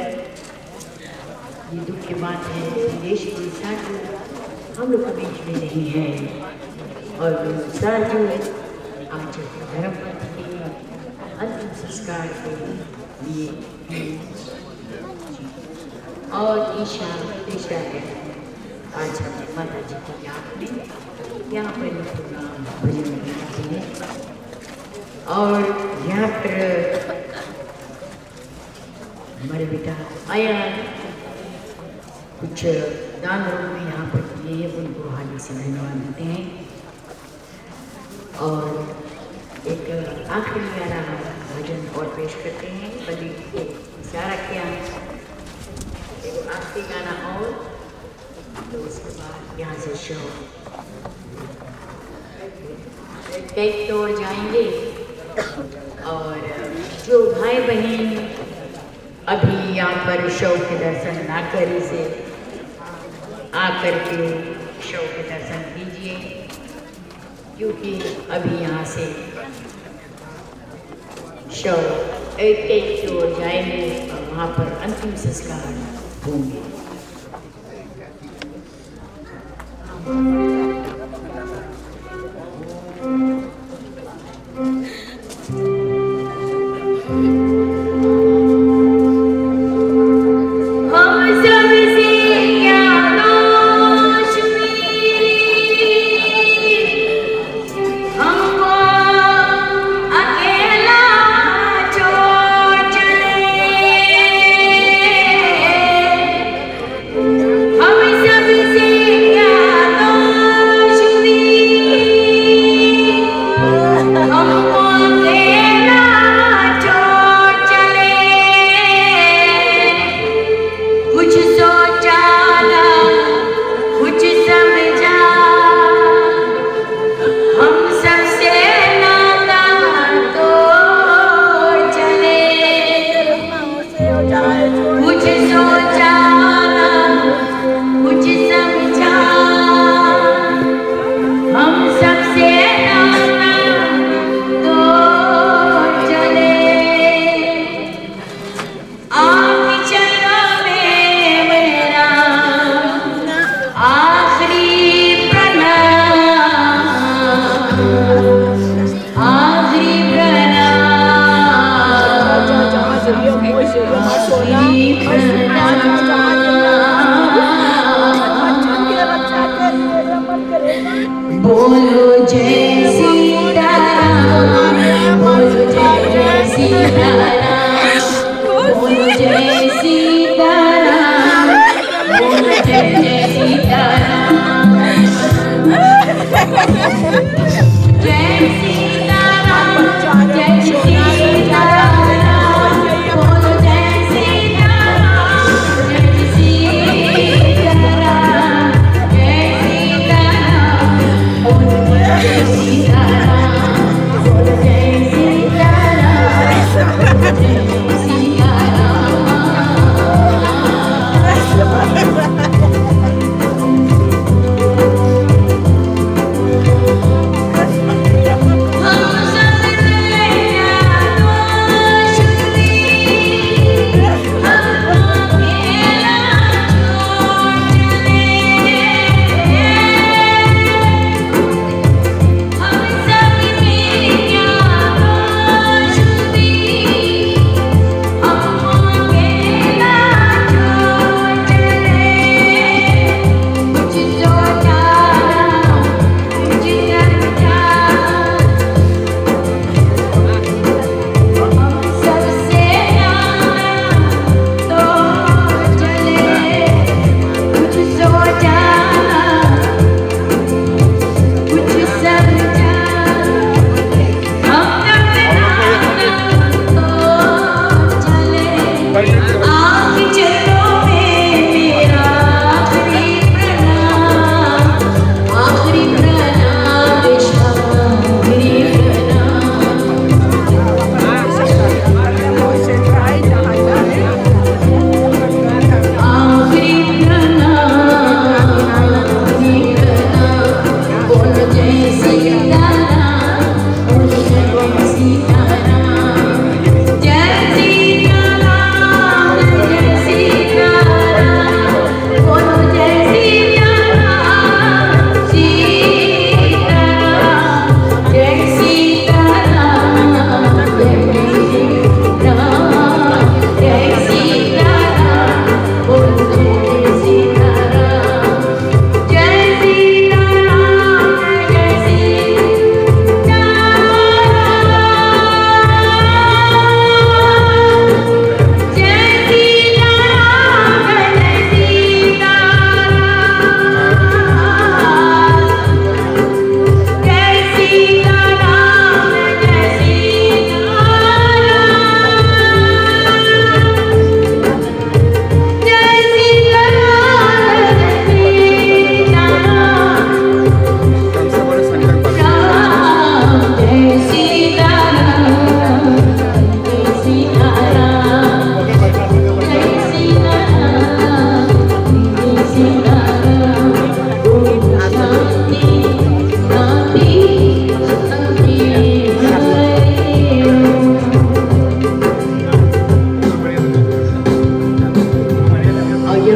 ये दुख की बात है कि देश के साथ हम लोग के बीच में नहीं है, और साजू आज धर्म पथ के अंतिम संस्कार के लिए हैं। और ईशा ईशा है आज हम माता जी की याद में यहाँ पर लोग नाम भजन गाते हैं, और यहाँ पर हमारे बेटा आया कुछ दान रूप में यहाँ पर दिए हैं, उनको हार्दिक से धन्यवाद देते हैं। और एक आखिरी गाना भजन और पेश करते हैं, बल्कि एक इशारा किया, एक आखिरी गाना और, तो उसके बाद यहाँ से शो कैक तोड़ जाएंगे। और जो भाई बहन अभी यहाँ पर शव के दर्शन ना करे से आकर के शव के दर्शन कीजिए, क्योंकि अभी यहाँ से शव एक एक की ओर जाएंगे और वहाँ पर अंतिम संस्कार होंगे। Thank you.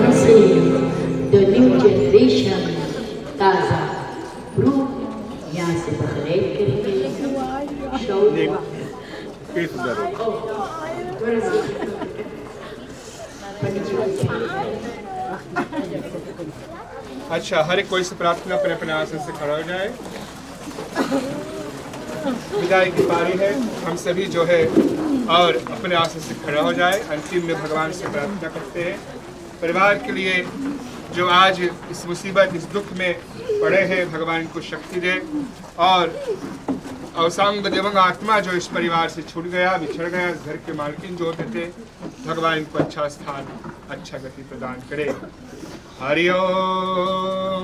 promising the new generation ताज़ा प्रूफ यहाँ से बखरेज करेंगे। अच्छा, हर एक कोई से प्रार्थना अपने अपने आसन से खड़ा हो जाए। विदाई की पारी है, हम सभी जो है और अपने आसन से खड़ा हो जाए। अंतिम में भगवान से प्रार्थना करते हैं परिवार के लिए जो आज इस मुसीबत इस दुख में पड़े हैं, भगवान को शक्ति दे और अवसांग दिवंग आत्मा जो इस परिवार से छूट गया, बिछड़ गया, इस घर के मालकिन जो होते थे, भगवान इनको अच्छा स्थान, अच्छा गति प्रदान करे। हरिओम।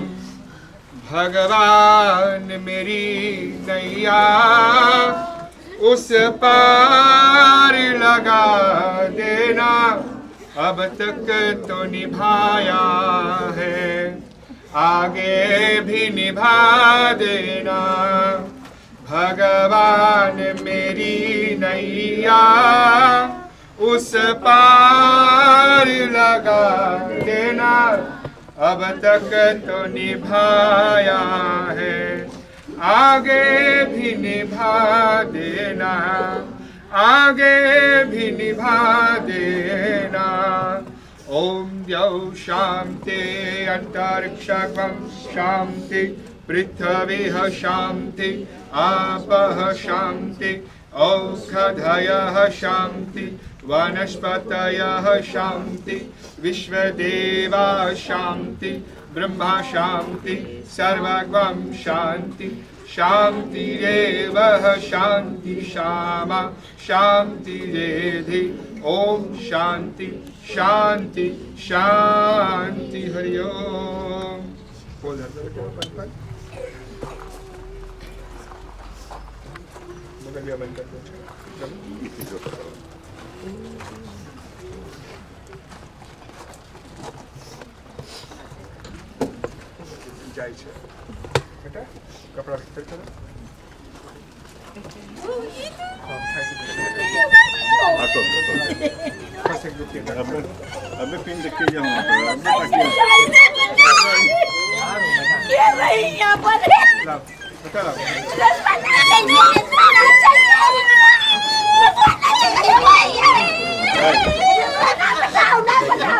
भगवान मेरी नैया उस पार लगा देना, अब तक तो निभाया है, आगे भी निभा देना। भगवान मेरी नैया उस पार लगा देना, अब तक तो निभाया है, आगे भी निभा देना, आगे भी निभा देना। ओम द्यौ शांति अंतरिक्षं शांति पृथ्वी शांति आपः शांति औषधयः शांति वनस्पतयः शांति विश्वदेवा शांति ब्रह्मा शांति सर्वगं शांति शांतिरेव शांति शामा शांतिरेधि। ओम शांति शांति शांति। हरि ओम। જાય છે બેટા કપડા ભીતર કરો હા ખાઈ આ તો ખાસે દુખી અમે અમે પિન દેખી જાઉં આપણે તાકી કે ભાઈ યહાં પર લાવ બેટા લાવ બસ બના लीजिए खाना चाहिए बताओ ना बताओ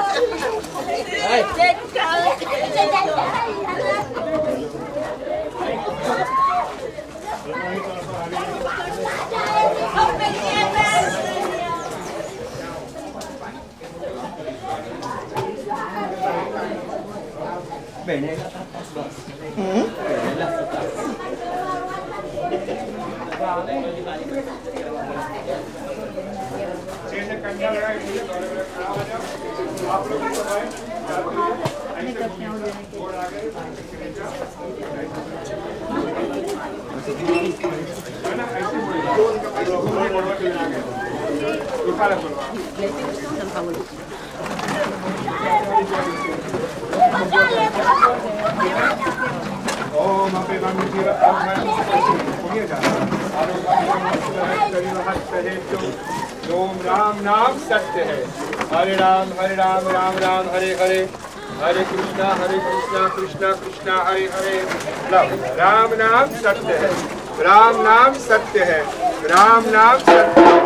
ओम अपे जीव ओम राम नाम सत्य है। हरे राम हरे राम राम राम हरे हरे, हरे कृष्णा हरे कृष्णा कृष्णा कृष्णा हरे हरे। राम नाम सत्य है, राम नाम सत्य है, राम नाम सत्य है।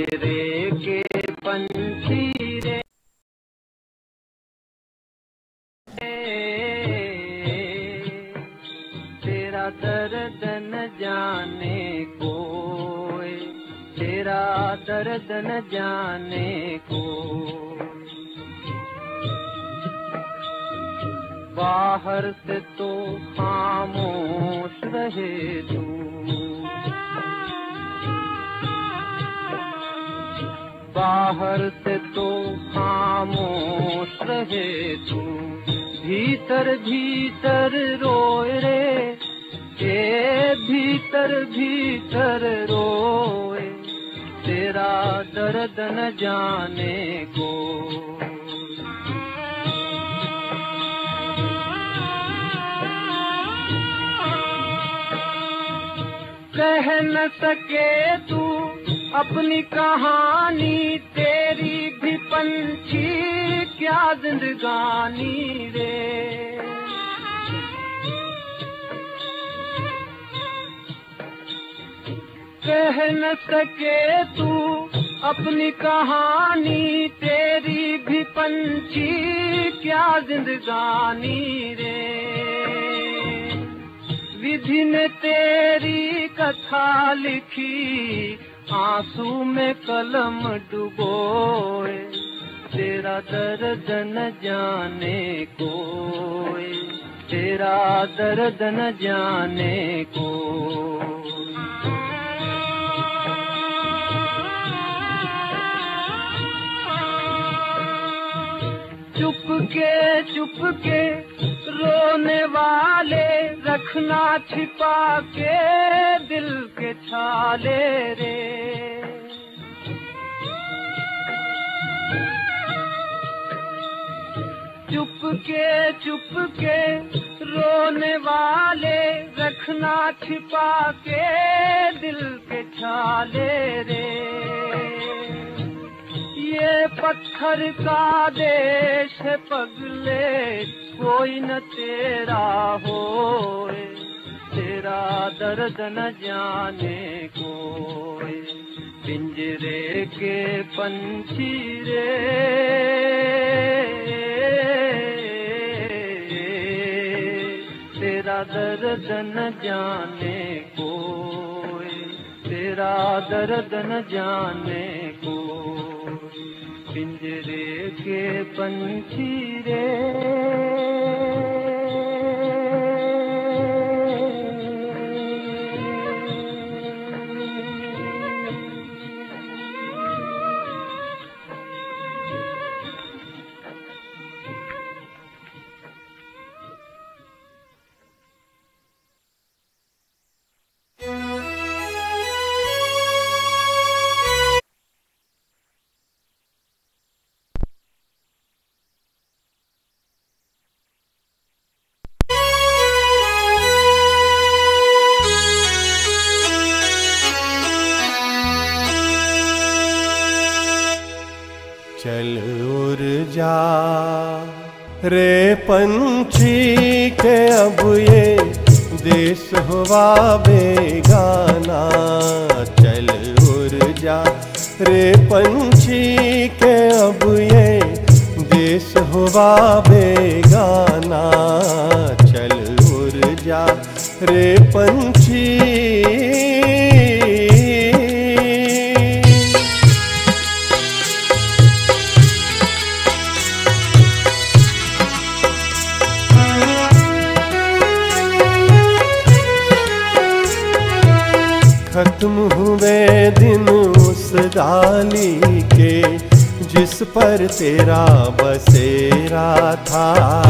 पिंजरे के पंछी रे तेरा दर्द न जाने कोई, तेरा दर्द न जाने को। बाहर से तो खामोश रहे तू, बाहर से तो खामोश रहे तू, भीतर भीतर रोए रे, ए भीतर भीतर रोए, तेरा दर्द न जाने को। कह न सके तू अपनी कहानी, तेरी भी पंछी क्या जिंदगानी रे। कह न सके तू अपनी कहानी, तेरी भी पंछी क्या जिंदगानी रे। विधि ने तेरी कथा लिखी, आंसू में कलम डुबोए, तेरा दर्द न जाने कोई, तेरा दर्द न जाने को। चुपके चुपके रोने वाले, रखना छिपा के दिल के छाले रे। चुपके चुपके रोने वाले, रखना छिपा के दिल के छाले रे। ये पत्थर का देश है पगले, कोई न तेरा होए, तेरा दर्द न जाने कोई। पिंजरे के पंछी रे, तेरा दर्द न जाने कोई, तेरा दर्द न जाने कोई। पिंजरे के पंछी रे, चल उड़ जा रे पंछी के अब ये देश हुआ बेगाना। चल उड़ जा रे पंछी के अब ये देश हुआ बेगाना। चल उड़ जा रे पंछी, खत्म हुए दिन उस डाली के जिस पर तेरा बसेरा था।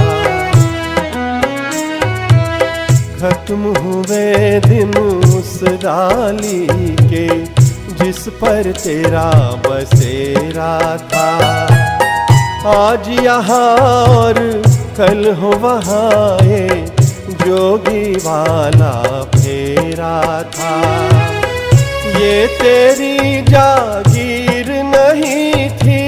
खत्म हुए दिन उस डाली के जिस पर तेरा बसेरा था। आज यहाँ और कल हो वहाँ ये जोगी वाला फेरा था। ये तेरी जागीर नहीं थी,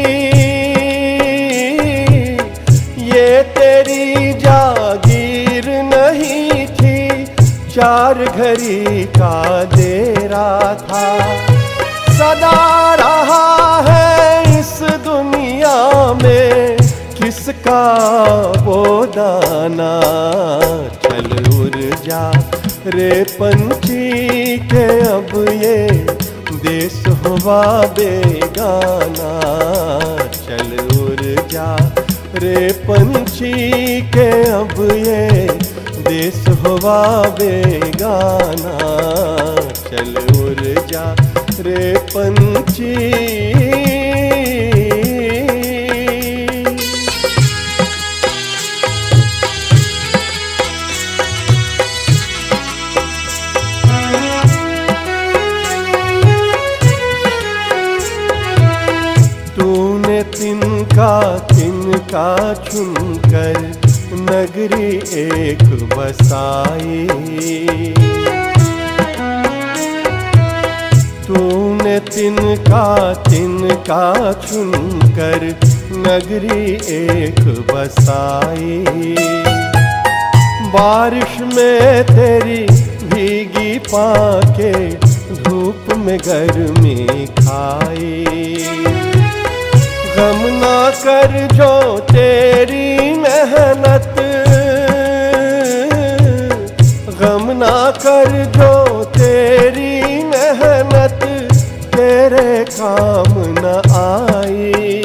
ये तेरी जागीर नहीं थी, चार घड़ी का देरा था। सदा रहा है इस दुनिया में किसका वो दाना। चल उड़ जा रे पंछी के अब ये देश हुआ बेगाना। चल उड़ जा रे पंछी के अब ये देश हुआ बेगाना। चल उड़ जा रे पंछी। तूने तिनका तिनका चुनकर नगरी एक बसाई। तूने तिनका तिनका चुनकर नगरी एक बसाई। बारिश में तेरी भीगी पाके धूप में गर्मी खाई। गम ना कर जो तेरी मेहनत, गम ना कर जो तेरी मेहनत तेरे काम न आई।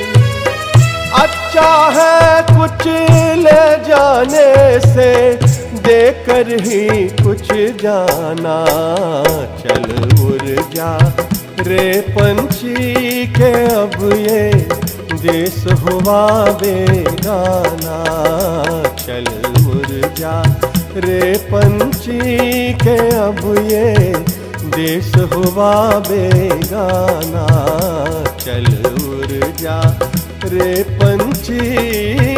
अच्छा है कुछ ले जाने से देकर ही कुछ जाना। चल उड़ जा रे पंछी के अब ये देश हुआ बेगाना। चल उड़ जा रे पंछी के अब ये देश हुआ बेगाना। चल उड़ जा रे पंछी।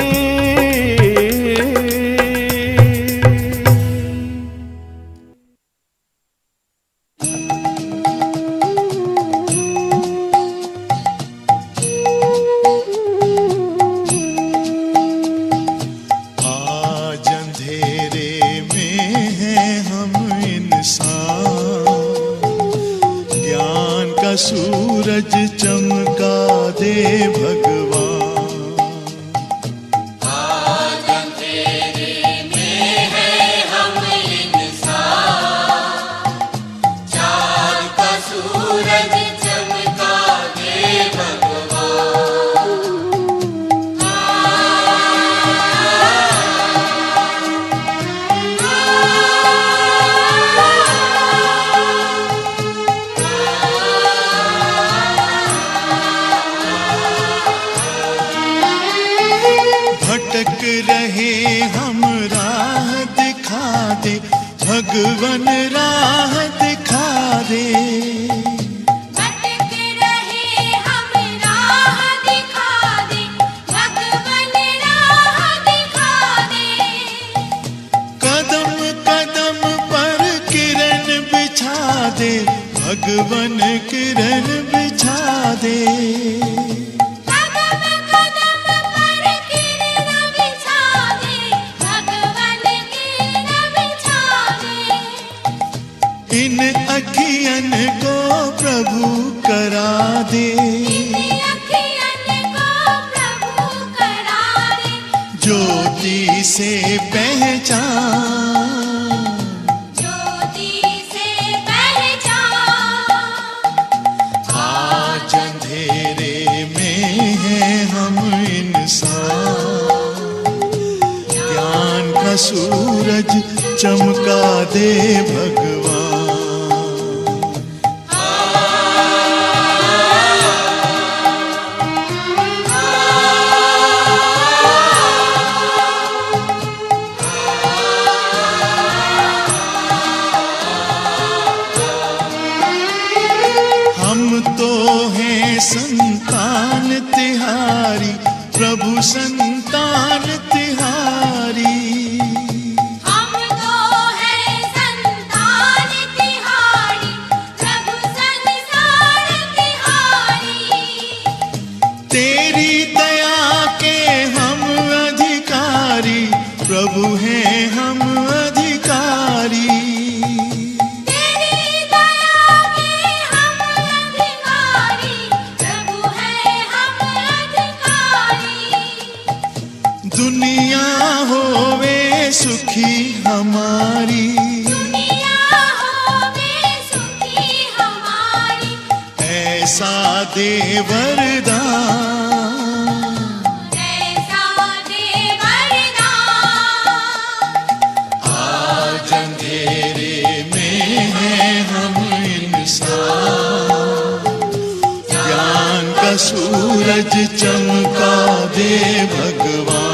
सूरज चमका दे भगवान। आज अंधेरे में है हम इंसान, चाँद का सूरज चमका दे भगवान। भटक रहे हम राह दिखा दे भगवन, राह दिखा दे। भटक रहे हम राह दिखा दे भगवन, राह दिखा दे। कदम कदम पर किरण बिछा दे भगवन, किरण बिछा दे। इन अखियन को प्रभु करा दे, ज्योति से पहचान, ज्योति से पहचान। आज अंधेरे में है हम इंसान, ज्ञान का सूरज चमका दे भगवान। हम तो हैं संतान तिहारी, प्रभु संतान तिहारी। हम तो हैं संतान तिहारी, प्रभु संसार तिहारी। तेरी दया के हम अधिकारी, प्रभु हैं हम अधिकारी। तेरी दया के हम अधिकारी, दे वरदान, कैसा दे वरदान। आज अंधेरे में हैं हम इंसान, ज्ञान का सूरज चमका दे भगवान।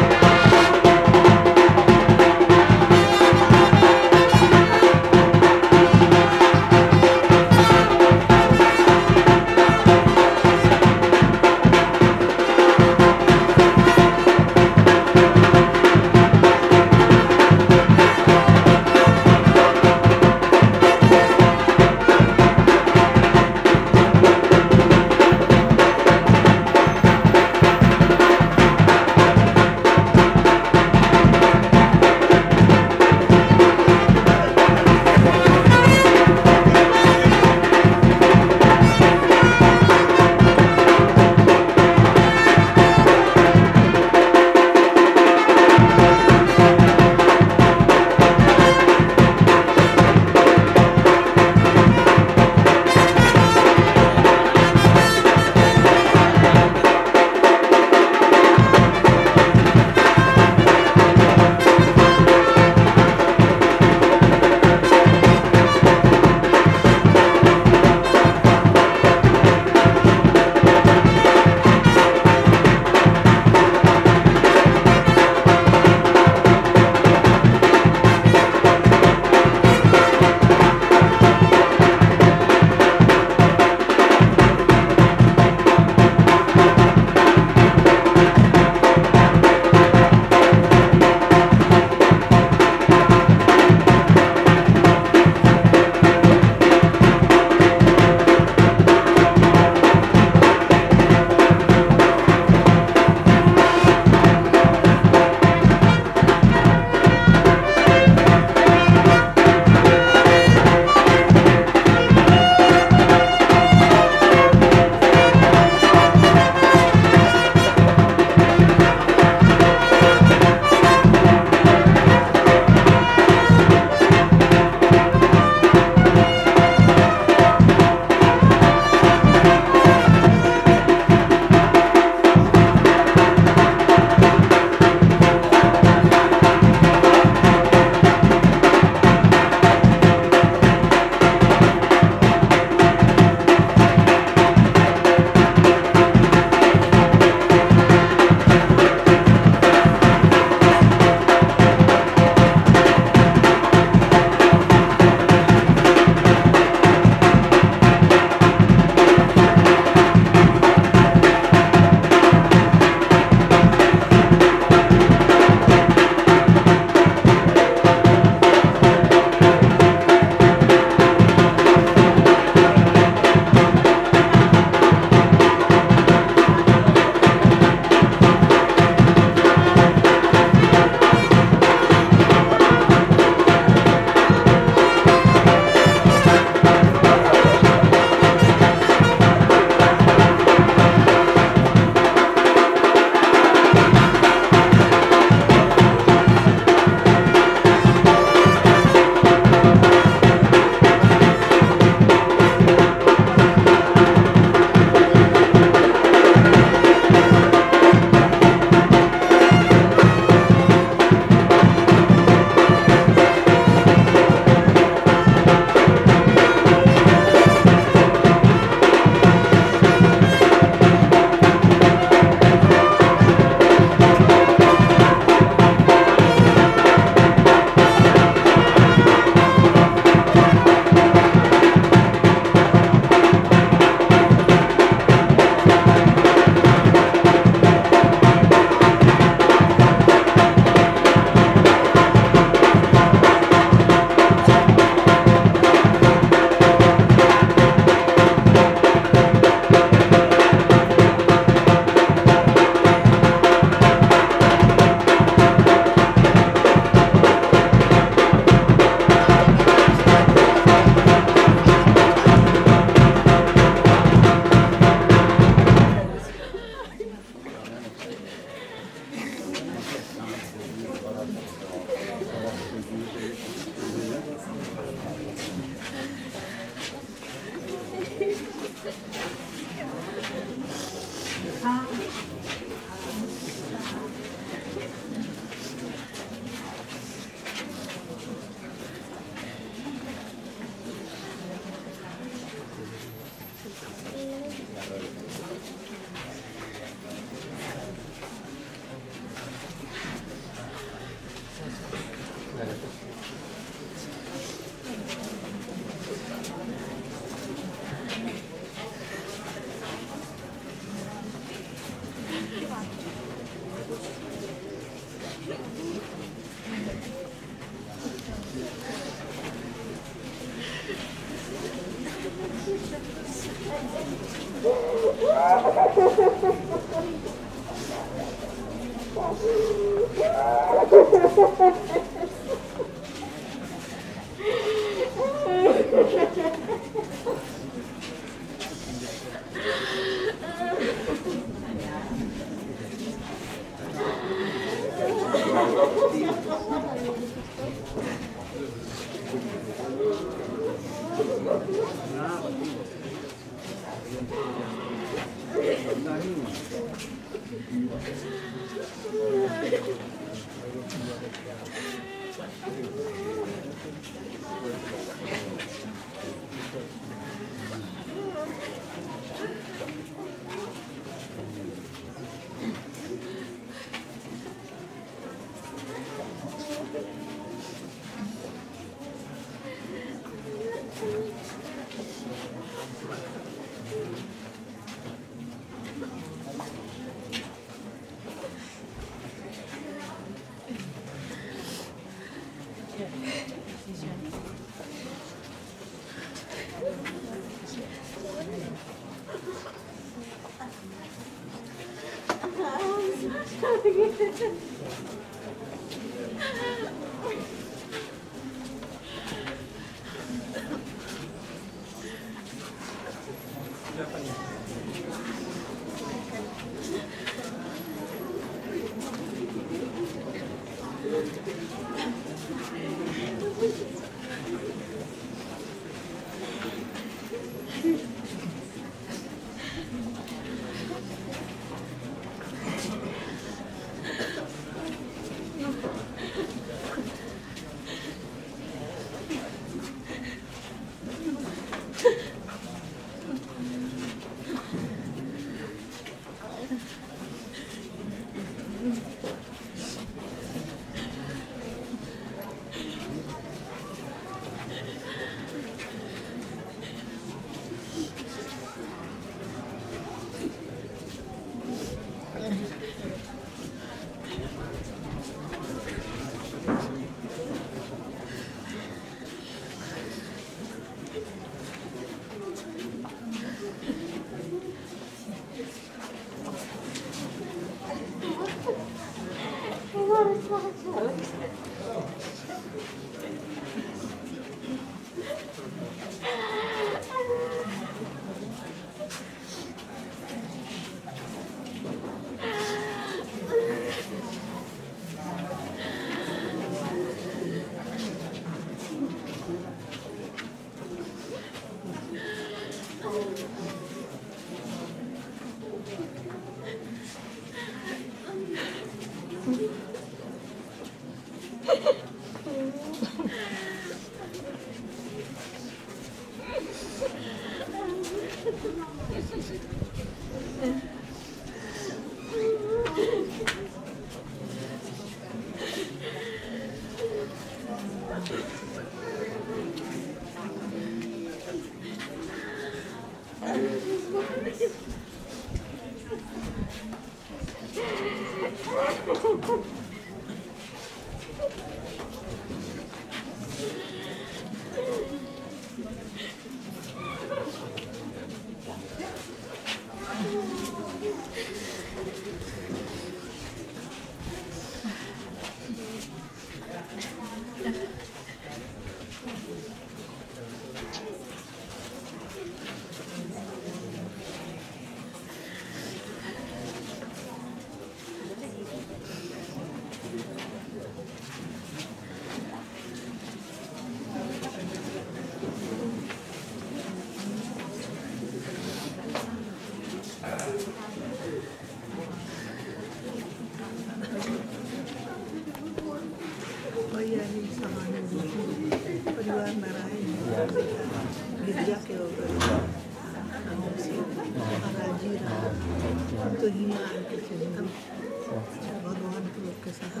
ही मान के चले हम भगवान के लोग के साथ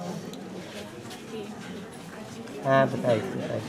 हाँ बताइए बताइए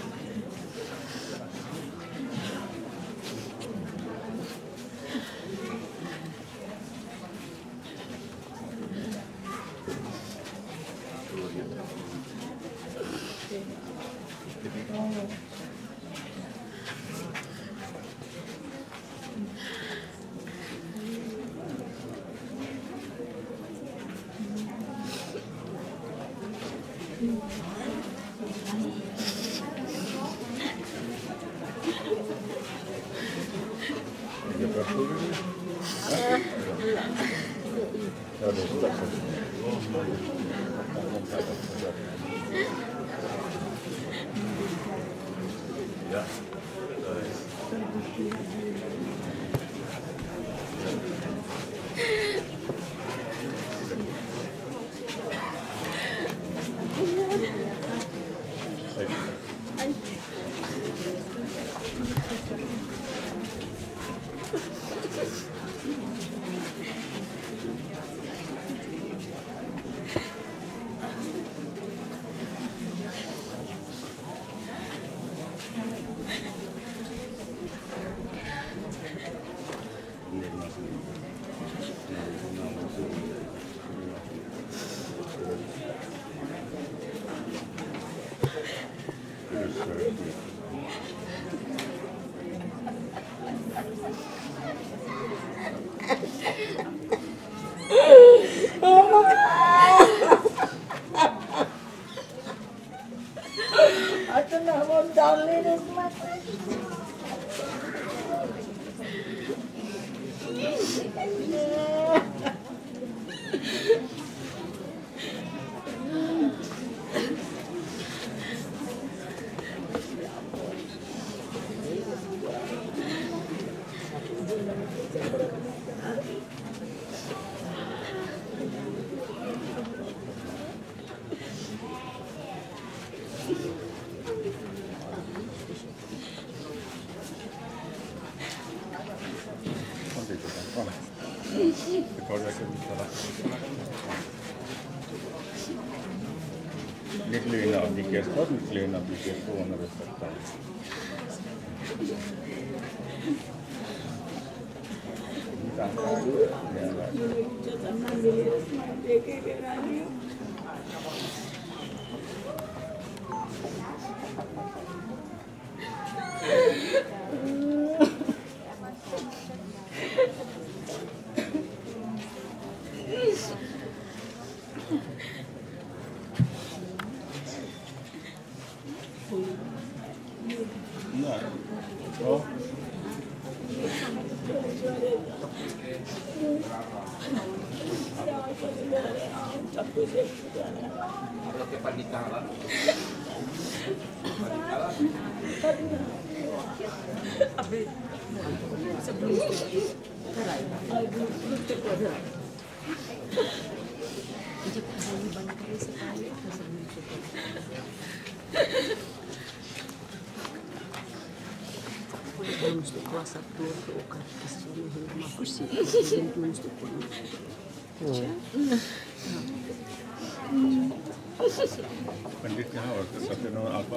Little of the case, not little of the case, for one of the पंडित यहाँ और सबसे नौ अल्फा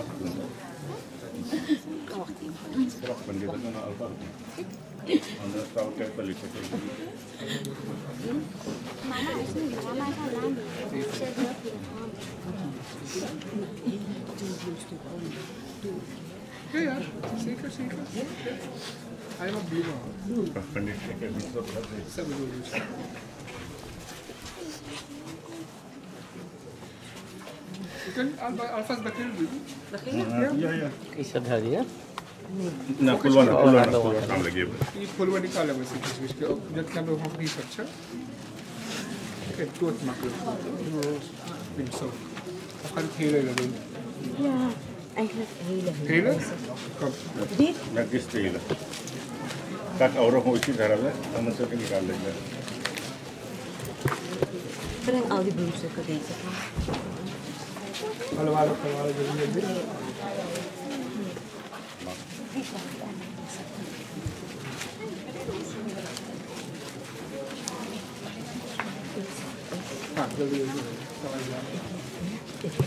पंडित का नौ अल्फा अंदर स्टाउट टाइप का लिखा है यार सीखो सीखो आई एम अ ब्लूमर पंडित के सब सब Alphas bakil dulu. Ya ya. Isa dhari ya. Na pulwana pulwana pulwana काम लगे. ये pulwana निकाला वैसे कुछ कुछ के जब हम लोग हम नहीं अच्छा. Okay, good makro. Bin so. Akan hele lagi. Ja, eigenlijk hele. Hele? Kom. Dit? नक्कीच ते hele. काट और होशी धरावे हम से निकाल लेंगे. Breng al die bloemstukken deze. Allemaal allemaal jullie. जल्दी जल्दी समझ गया।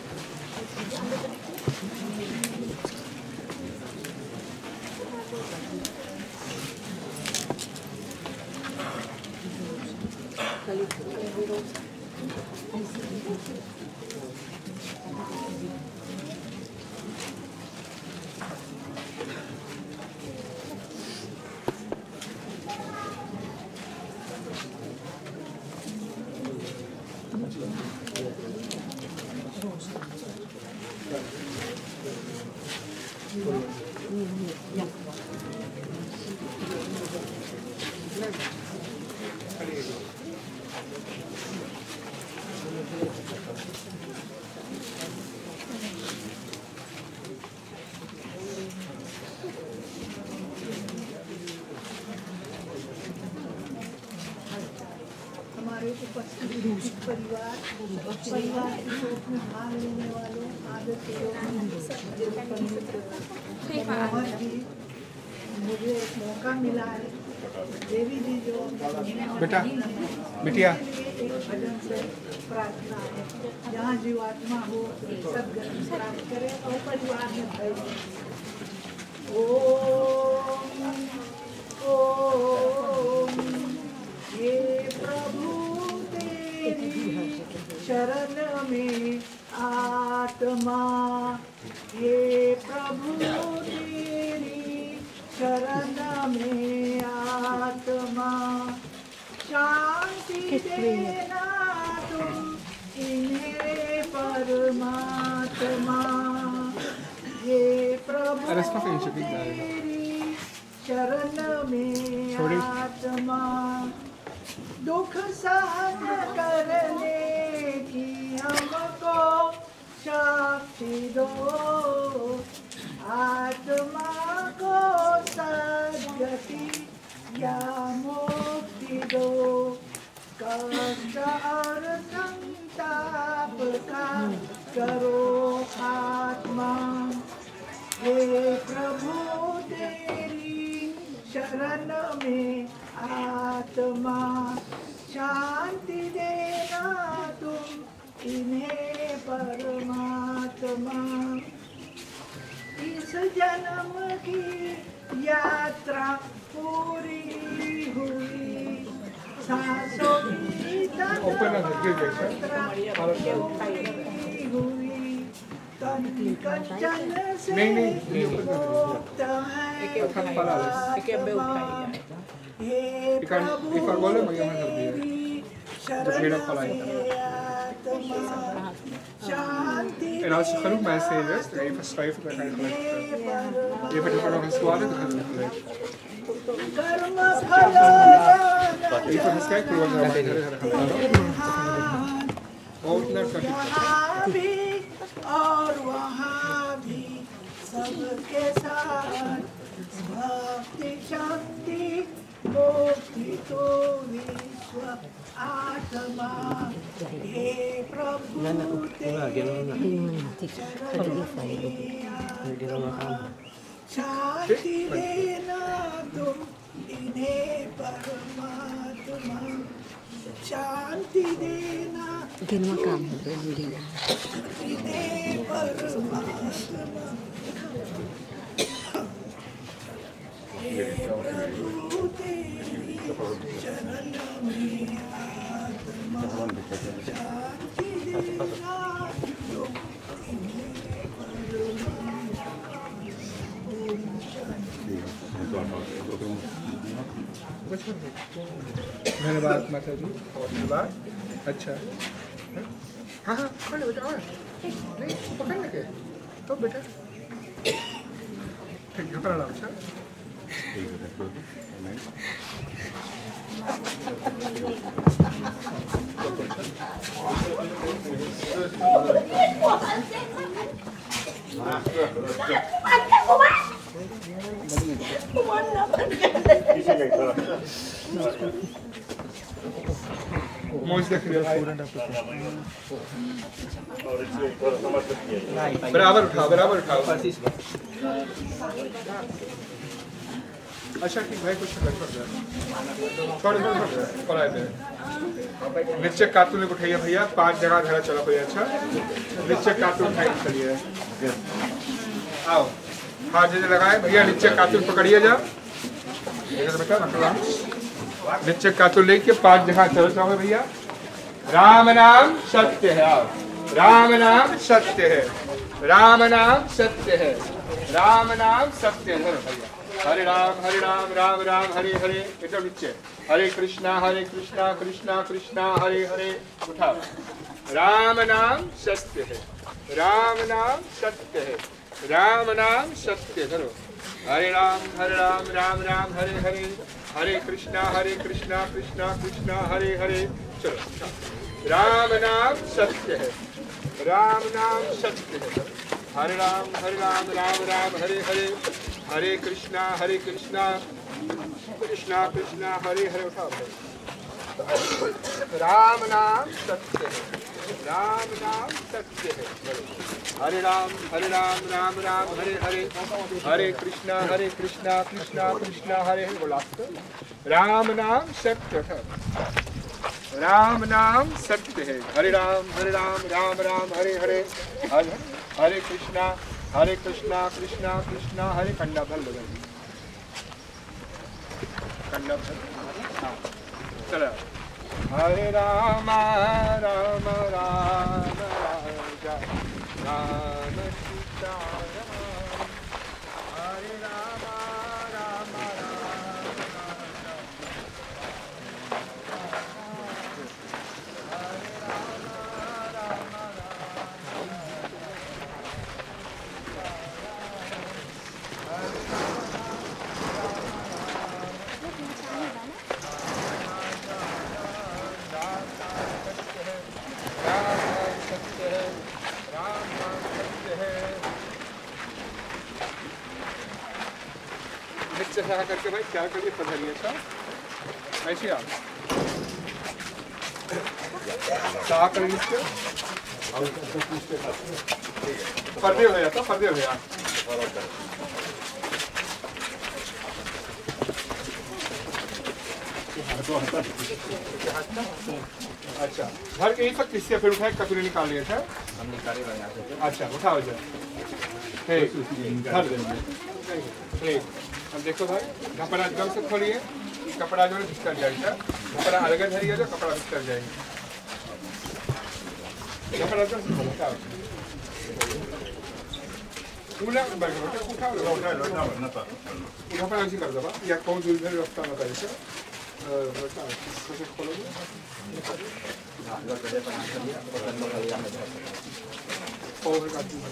हमारे उपस्थित परिवार परिवार की शोक में भाग लेने वालों आदर के मनोहर जी, मुझे एक मौका मिला है। देवी जी जो बेटा बिटिया एक भजन से प्रार्थना है, जहाँ जीवात्मा हो सदगति प्राप्त करे और परिवार में भय। ओम ओम हे प्रभु तेरी शरण में आत्मा, हे प्रभु तेरी शरण में आत्मा, शांति देना तुम इन्हें परमात्मा, हे प्रभु तेरी शरण में आत्मा, दुख सहन करने की हमको शक्ति दो, आत्मा को सद्गति या मुक्ति दो, कष्ट और संताप का करो आत्मा, हे प्रभु तेरी शरण में आत्मा, शांति देना तुम इन्हें परमात्मा, इस जन्म की यात्रा पूरी हुई, सांसों की यात्रा पूरी हुई, तन कंचन से मुक्त है आत्मा, हे प्रभु तेरी शरण में आत्मा, शांति En als je genoeg mensen in hebt, dan even schrijven, dan kan je gelijk vertellen. Je bent er nog eens kwaad, dan gaat het gelijk. Even eens kijken hoe we het gaan doen. Oh, net kan je. और वहाँ भी सबके साथ भक्ति शांति मुक्ति तो विश्व आत्मा, हे प्रभु तेरी शरण में शांति देना तुम इन्हें परमात्मा, शांति देना Ginawa ka mo, hindi na. इन्हें परमात्मा, हे प्रभु तेरी शरण में आत्मा, शांति देना तुम इन्हें धन्यवाद माता जी, और धन्यवाद। अच्छा हाँ हाँ पकड़ ले बेटा, और नहीं पकड़ ले के तो बेटा ठीक है, पकड़ लो। अच्छा मौज देख रहे हो, बराबर उठाओ बराबर उठाओ। अच्छा ठीक भाई, कुछ छोड़ छोड़ छोड़ छोड़ छोड़ नीचे कार्टून लेके उठाइए भैया, पांच जगह धरा चलो भैया। अच्छा नीचे कार्टून उठाइए, चलिए आओ, हाथ जैसे लगाए भैया, नीचे कार्टून पकड़िए जा बेटा, रखला नीचे कार्टून लेके पांच जगह चलो जाओ भैया। राम नाम सत्य है, आओ राम नाम सत्य है, राम नाम सत्य है, राम नाम सत्य है भैया। हरे राम हरे राम राम राम हरे हरे, एकदम नीचे। हरे कृष्णा हरे कृष्णा कृष्णा कृष्णा हरे हरे, उठाओ। राम नाम सत्य है, राम नाम सत्य है, राम नाम सत्य करो। हरे राम हरे राम राम राम हरे हरे, हरे कृष्णा हरे कृष्णा कृष्णा कृष्णा हरे हरे। चलो राम नाम सत्य है, राम नाम सत्य है। हरे राम हरे राम राम राम हरे हरे, हरे कृष्णा हरे कृष्णा कृष्णा कृष्णा हरे हरे। उठाओ राम नाम सत्य है, राम नाम सत्य है। हरे राम हरे राम राम राम हरे हरे, हरे कृष्णा हरे कृष्णा कृष्णा कृष्णा हरे हरे। बोला राम नाम सत्य है, राम नाम सत्य है। हरे राम हरे राम राम राम हरे हरे, हरे हरे कृष्णा हरे कृष्णा कृष्णा कृष्णा हरे। कंडा भर लगा, कंडा भर। हाँ चलो। हरे राम राम राम राम सीता राम, हरे राम राम ऐसा करके भाई क्या करिए, पधरिए। अच्छा ऐसे आप क्या करेंगे इसके, पर्दे हो जाता, पर्दे हो गया। अच्छा घर के तक किससे फिर उठाए, कपड़े निकाल लिए था हम निकाले यहाँ से। अच्छा उठाओ जाए, ठीक। अब देखो भाई, कपड़ा एकदम से खोलिए, कपड़ा जो है भीतर जाएगा, कपड़ा अलग धरिए जो कपड़ा भीतर जाएगा, कपड़ा एकदम से खोलो। क्या उला बैठ बैठ उठाओ, उठा लो ना ना तो कपड़ा ऐसे कर दो या कौन दूर धर रास्ता बता ऐसे बता कैसे खोलोगे। हां अगर पहले बना कर दिया तो कर लो खाली में और का चीज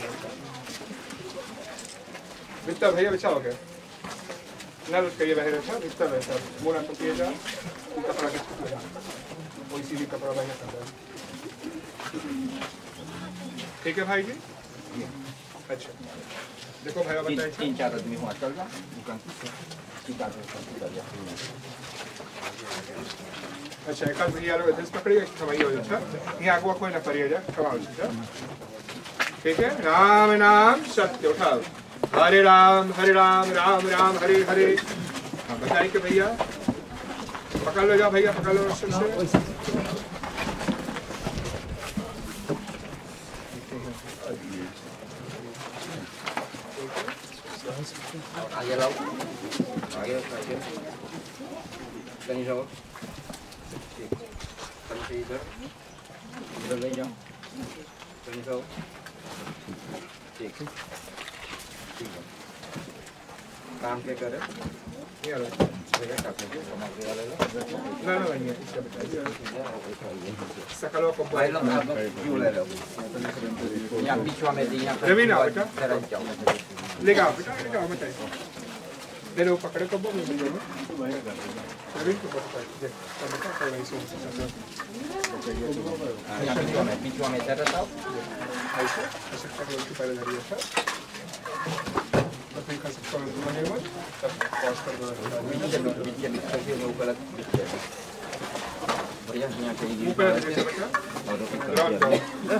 भीतर भैया बचाओ के नल के ये बाहर अच्छा भीतर बैठा मोरा तो किए जा कपड़ा के छूट कोई सीधी कपड़ा बाहर कर दो। ठीक है भाई जी। अच्छा देखो भाई बताइए, तीन चार आदमी हुआ चल रहा दुकान अच्छा एक भैया लोग इधर पकड़िए खवाई हो जाता यहाँ आगुआ कोई ना करिए जा खवाओ। ठीक है, राम नाम सत्य उठाओ। हरे राम हरे राम राम राम हरे हरे। हाँ बताइए कि भैया पकड़ लो, जाओ भैया पकड़ लो से। आगे लाओ, आगे आगे कहीं जाओ, कहीं से इधर इधर ले जाओ, कहीं जाओ। ठीक है ठीक है, काम क्या करे ये लो जगह काटने के सामग्री वाले लो ना ना नहीं है इसका बताइए सकलो को भाई लोग आप क्यों ले लो यहाँ बीच में दी यहाँ रवि ना बेटा जरा जाओ लेगा बेटा लेगा बताइए ले लो पकड़े को बोल दो रवि को बताइए देख बेटा कर ऐसे यहाँ बीच में बीच में जरा जाओ ऐसे ऐसे कर लो कि पहले धरिए सर अपने का सब कर दो नहीं वो तब पॉज कर दो बीच के बीच के बीच के वो गलत बढ़िया यहाँ कहीं ऊपर ऐसे बेटा और ग्राउंड दो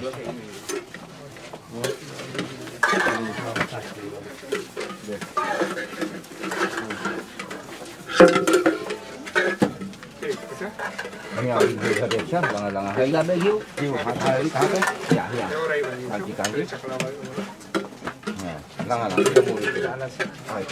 Ini yang bisa desa, langah-langah harga begitu, hiu hari hari, ya ya, kanji kanji, langah-langah kita mulai.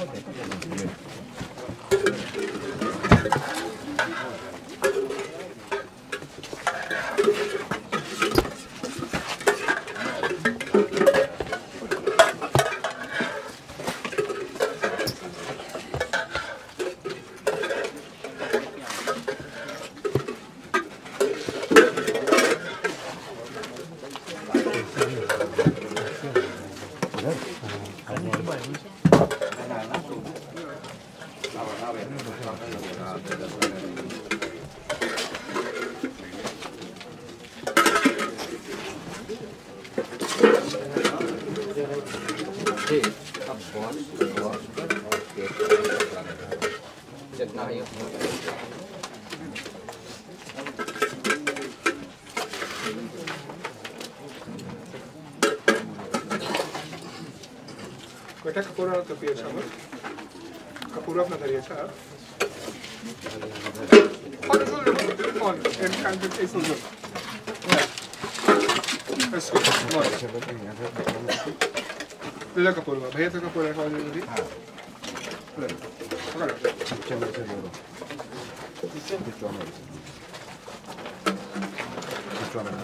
बेटा कपूरा तो पिए साहब कपूरा अपना धरिए साहब और और एंड कांड पे ऐसे हो ऐसे ले कपूरा भैया तो कपूरा का ले ली हां ले पकड़ चलो से दो इससे बिचवा में बिचवा में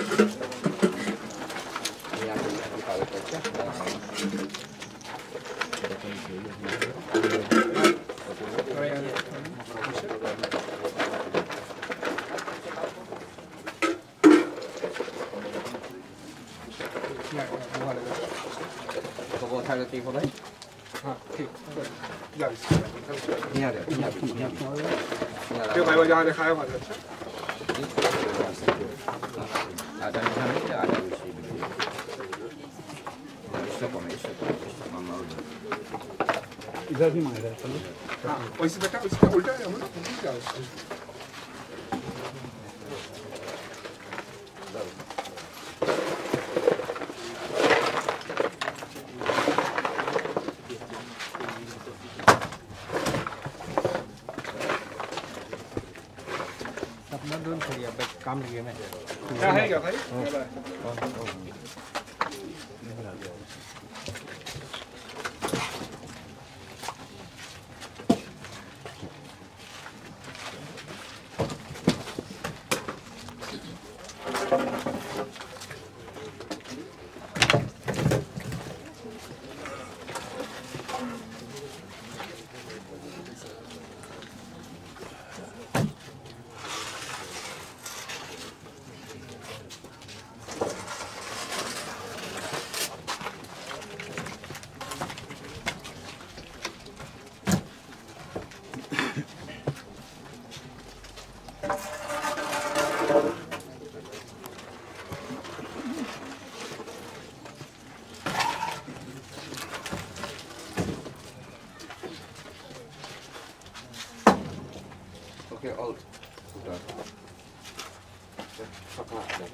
ये आप निकाल सकते हैं Tipo đấy. Ah, ठीक. जा Ini ada, ini ada, ini ada. Dia bawa jangan dia kaya mana? Ada di sana tidak ada di sini. Bisa kok, bisa kok. Mama udah. इधर भी मार रहा है हाँ वैसे बेटा उसका उल्टा है हम लोग क्या अपना दोनों थोड़ी अब काम लिया मैं क्या है क्या भाई Oke, all sudah. Apakah ada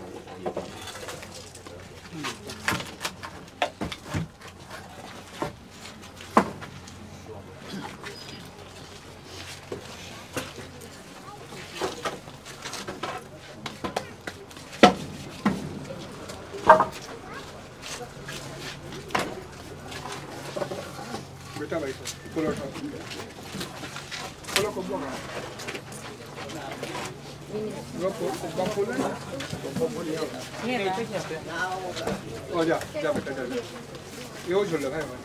बेटा भाई पूरा उठा चलो कब लोग Lo può pure? Oh già, già perché già. Io ce l'ho, vai.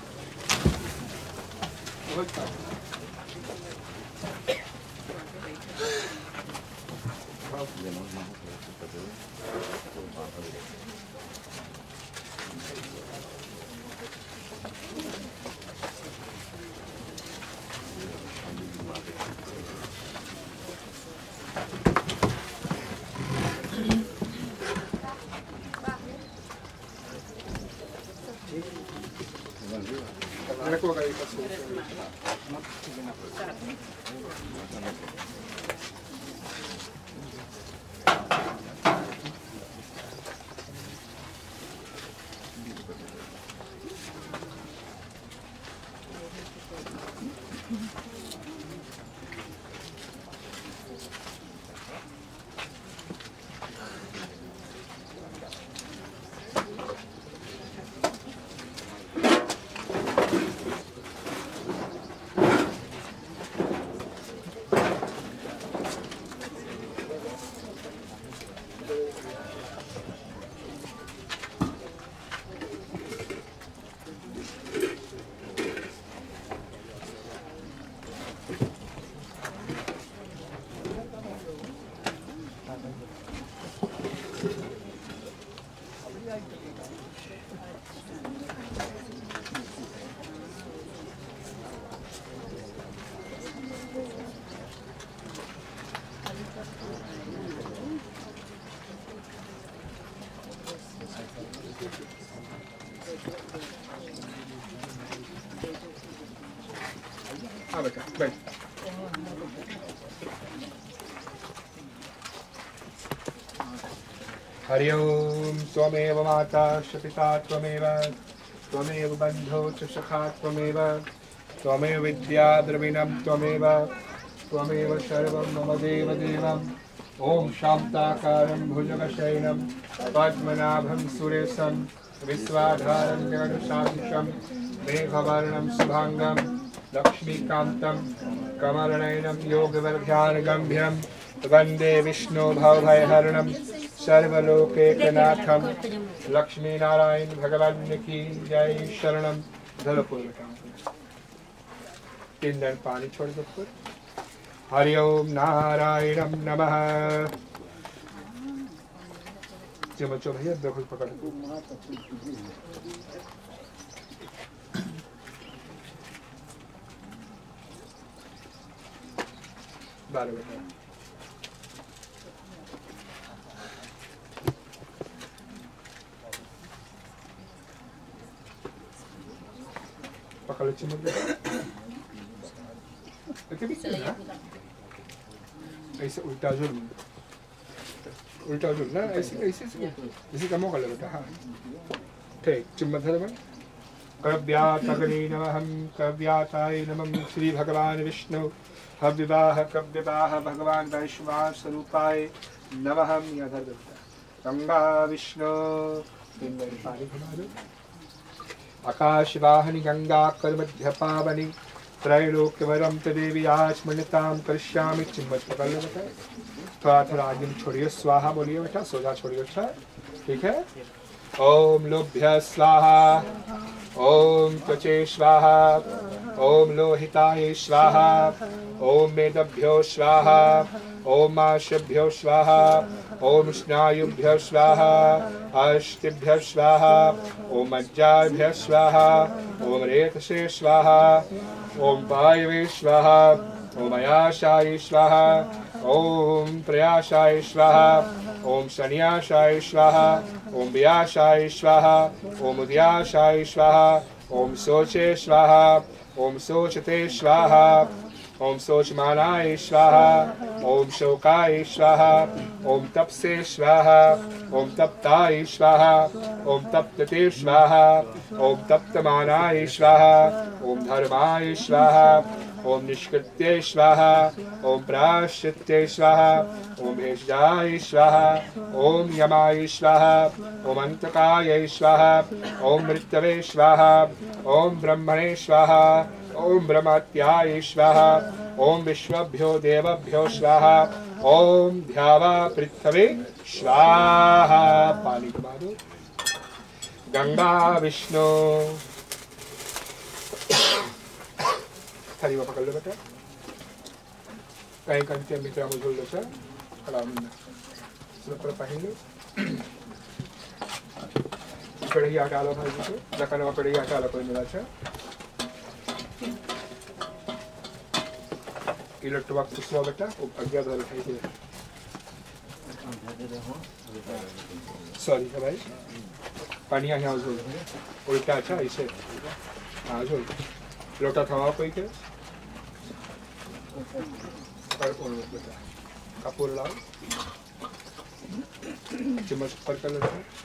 Ecco che hai fatto. हाँ बेटा बैठ। हरि ओम त्वमेव माता च पिता त्वमेव त्वमेव बन्धो च सखा त्वमेव त्वमेव विद्या द्रविणं त्वमेव त्वमेव सर्वं मम देव देवम्। ओम शान्ताकारं भुजगशयनं पद्मनाभं सुरेशं विश्वाधारं जगन्नाथं मेघवर्णं शुभांगं लक्ष्मीकान्तं कमलनयनं योगवर्ध्यानगम्यं वन्दे विष्णु भवभयहरणं सर्वलोकैकनाथं। लक्ष्मीनारायण भगवान की जय। शरणम धरपुर तीन दिन पानी छोड़ दो। हरि ओम नारायणं नमः। बच्चों भैया देखो पकड़ बारह बजे पकड़ चिमट ऐसे उल्टा जुल उल्टा जुल ना ऐसे ऐसे इसी का मौका लगता। हाँ ठीक चिम्मत है बन। कव्यातगणे नमः कव्याताय नमः श्री भगवान विष्णु हव्यवाह कव्यवाह भगवान वैश्वान स्वरूपाय नमः। गंगा विष्णु आकाशवाहिनी गंगा कर मध्य पावनी त्रैलोक्यवरम तदेवी आचमनताम करिष्यामि। चिम्मत पकड़ लो बेटा। थोड़ा थोड़ा आगे छोड़िए स्वाहा बोलिए बेटा। सोजा छोड़िए अच्छा ठीक है। ओम लोभ्य स्वाहा ओम त्वचे स्वाहा ओम लोहिताय स्वाहा ओम मेदभ्यो स्वाहा ओम माशभ्यो स्वाहा ओम स्नायुभ्यो स्वाहा अस्थिभ्यो स्वाहा ओम मज्जाभ्यो स्वाहा ओम रेतसे स्वाहा ओम वायवे स्वाहा ओम आयाशाय स्वाहा ओम प्रयाशाय स्वाहा ओम शनियाशाय स्वाहा ओम व्याशाय स्वाहा ओम उदयाशाय स्वाहा ओम शोचे स्वाहा ओम शोचते स्वाहा ओम शोचमानाय स्वाहा ओम शोकाय स्वाहा ओम तपसे स्वाहा ओम तप्ताय स्वाहा ओम तप्तते स्वाहा ओम तप्तमानाय स्वाहा ओम धर्माय स्वाहा ओम निष्कृत्य स्वाहा ओम प्राश्चित्य स्वाहा ओम भेषजाय स्वाहा ओम यमाय स्वाहा ओम अंतकाय स्वाहा ओम मृत्यवे स्वाहा ओम ब्रह्मणे स्वाहा ओम ब्रह्मत्याय स्वाहा ओम विश्वभ्यो देवभ्यो स्वाहा ओम ध्यावा पृथ्वी स्वाहा। पानी के बाद गंगा विष्णु थरी पकड़ लो बेटा। कहीं कंटे मित्रा मुझे लो सर खड़ा मिलना सुपर पहन लो। कढ़ी आटा लो भाई जी को रखने वाला कढ़ी आटा लो कोई मिला था इलेक्ट्रो वक्त सुबह बेटा अज्ञात वाला है ये सॉरी है भाई पानी यहाँ जो उल्टा अच्छा इसे हाँ जो लोटा थमा कोई के बेटा कपूर लाओ चम्मच पर कर लेते हैं।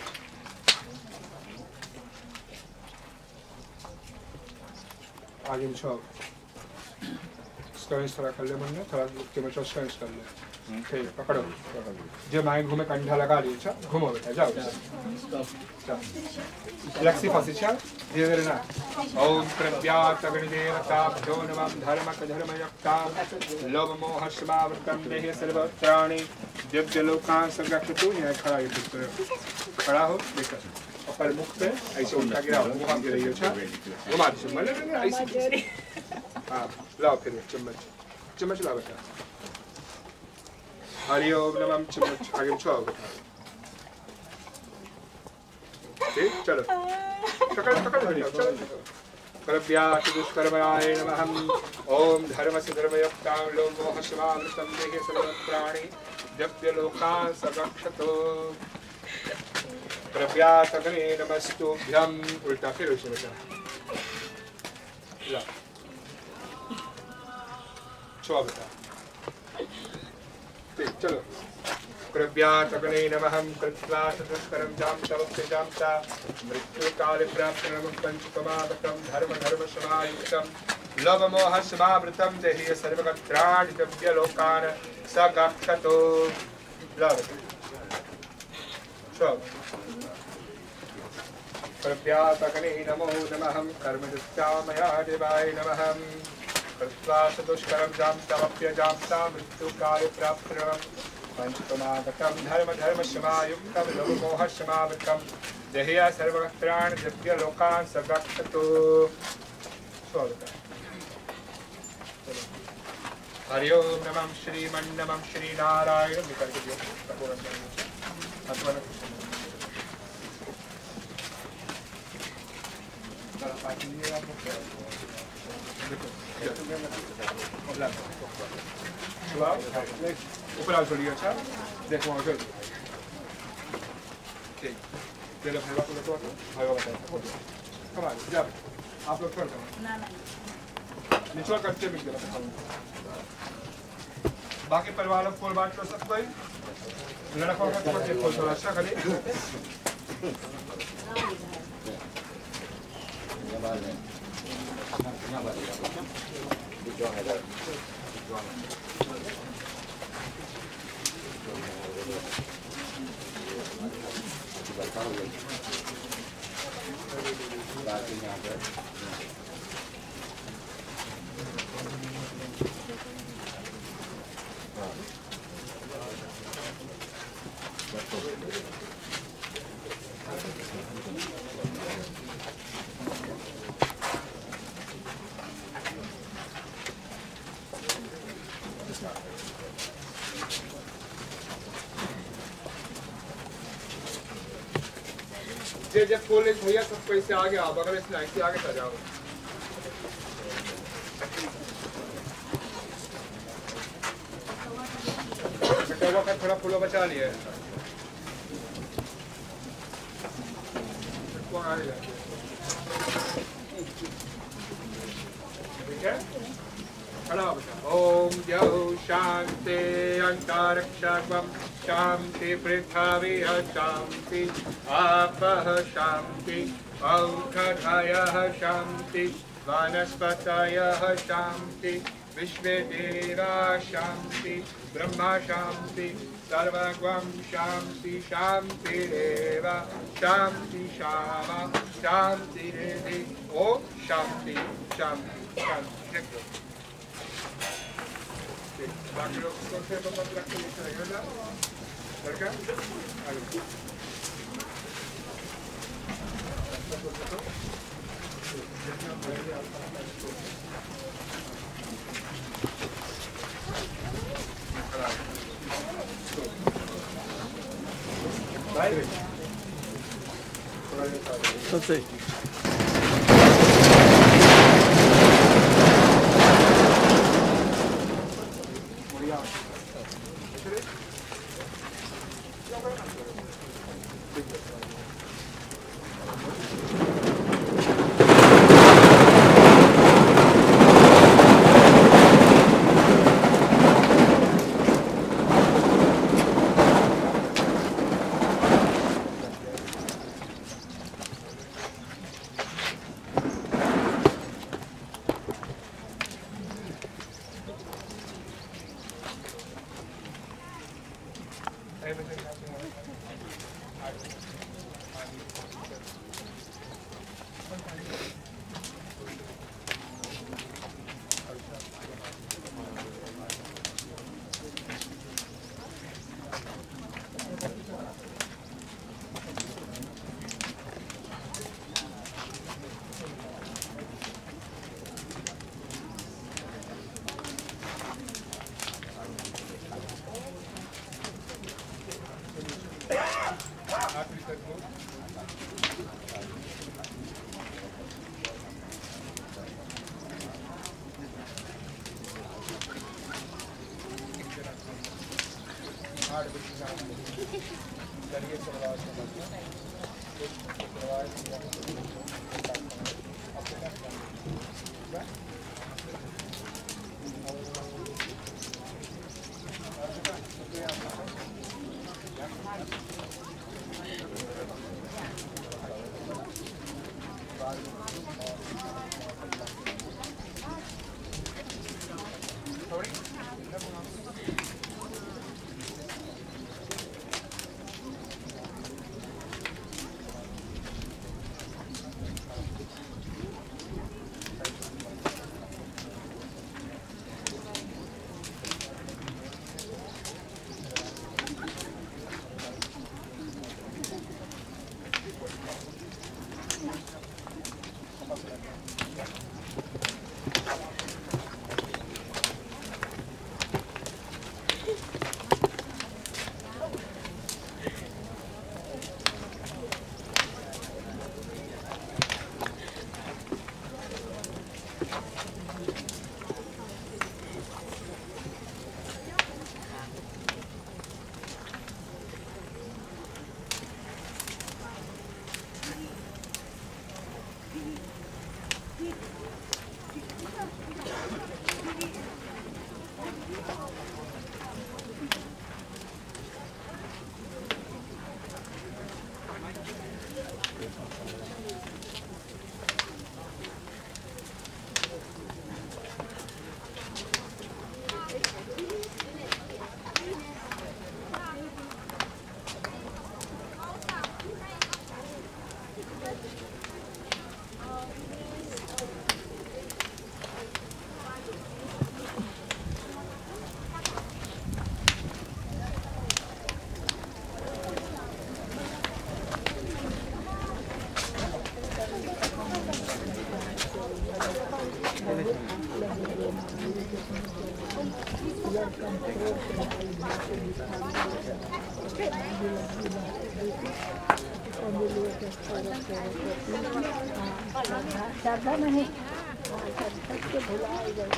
आगे छो स्कैंस थोड़ा कर ले मन थोड़ा चम्मच स्कैंस कर ले ठीक पकड़ो जो माइक घूमे कंधा लगा ली अच्छा घूमो बेटा जाओ लक्ष्मी फंसी धीरे धीरे ना ओम प्रज्ञात अग्निदेवताभ्यो नमः धर्मक धर्मयुक्तां लोभ मोह स्मावृतं देहे सर्वत्राणि दिव्य लोकान् संरक्षतु। यहाँ खड़ा है पुत्र खड़ा हो देखो ऊपर मुख पे ऐसे उल्टा गिरा घुमा के रहिए अच्छा घुमा दो मतलब ऐसे हाँ लाओ फिर चम्मच चम्मच लाओ बेटा। हरि ओम नमः चम्मच आगे छुआओ बेटा। ठीक, चलो पकड़ पकड़ हरिओम चलो कर्व्याति दुष्कर्मणाय नमः। ओम धर्मस्य धर्मयुक्तां लोमोहस्वामृतं देहे सर्वप्राणि जप्य लोकान् सगक्षतो। कर्व्यातग्ने नमस्तुभ्यं। उल्टा फिर उसे बचा ला छुआ बता ठीक, चलो कर्व्यातग्ने नमः। कृत्वा सतस्करं जां तवस्य जां च मृत्युकाले प्राप्तनमं पञ्चकमादकं धर्म धर्म समायुक्तं लवमोहस्मावृतं देहि सर्वगत्राणि दिव्य लोकान् सगक्षतो। कर्व्यातग्ने नमो नमः। कर्मदुष्टा मया देवाय नमः। कृत्वा सतुष्करं जां तवप्य जां च मृत्युकाले प्राप्तनमं पंचकमादकं धर्म धर्म समायुक्तं लवमोहस्मावृतं देहि सर्वगत्राणि दिव्य लोकान् सगक्षतो। हरि ओम नमः श्रीमन्नमः श्रीनारायण विकल्प ऊपर आओ छोड़िए। अच्छा देखो वहाँ चल ठीक तेरे भाई को लेकर भाई वाला कमाल जब आप लोग छोड़ ना ना निचवा करते भी जरा बाकी परिवार लोग फूल बांट कर सकते हैं। लड़कों का थोड़ा फूल थोड़ा अच्छा खाली जब कॉलेज भैया सबको इससे आगे आओ, अगर इस लाइन से आगे चल जाओ। बेटा का थोड़ा फूलो बचा लिया ठीक है खड़ा बचा। ओम द्यौ शांति अंतरिक्षं शांति पृथ्वी शांति आपः शांति औषधयः शांति वनस्पतयः शांति विश्वदेवा शांति ब्रह्मा शांति सर्वगं शांति शांतिरेव शांति शामा शांतिरेधि। ओम शांति शांति शांति। बाकी लोग को से तो पता रख के रहेगा लड़का आगे बाय सबसे आठ बजे चलिए सलवार ज्यादा नहीं के भुलाए गए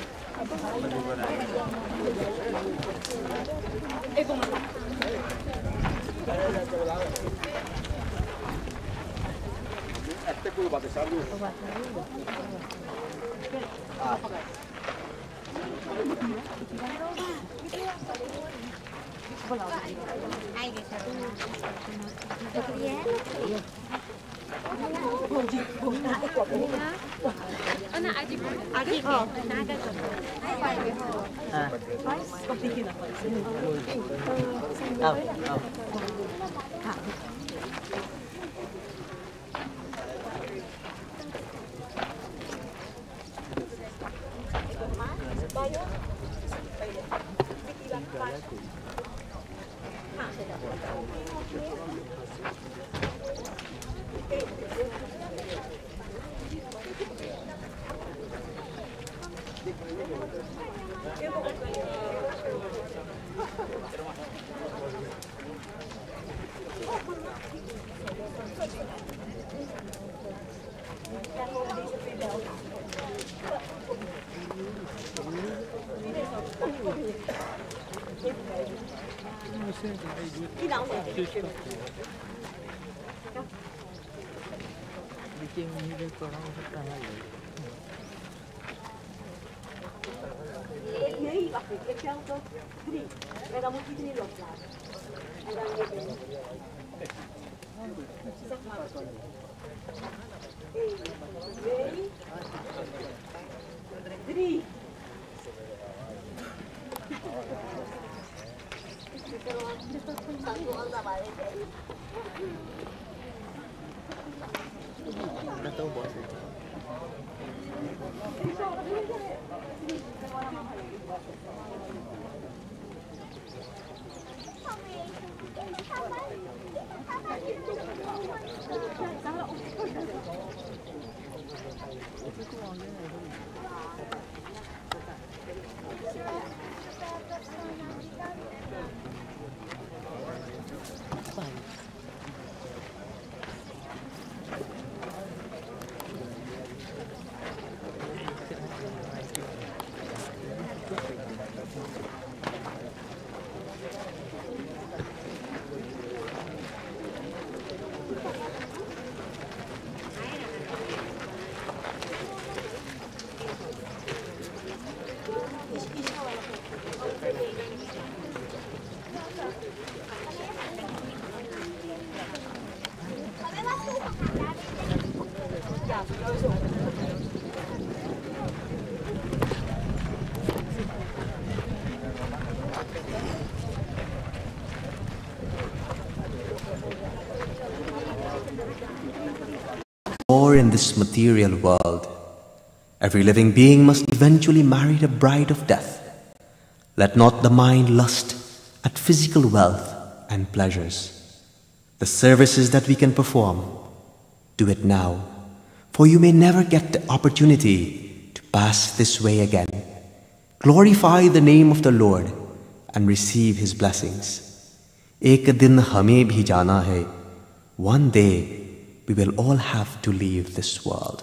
Or in this material world, every living being must eventually marry the bride of death. Let not the mind lust at physical wealth and pleasures. The services that we can perform, do it now, for you may never get the opportunity to pass this way again. Glorify the name of the Lord and receive His blessings. Ek din hame bhi jana hai. One day we will all have to leave this world.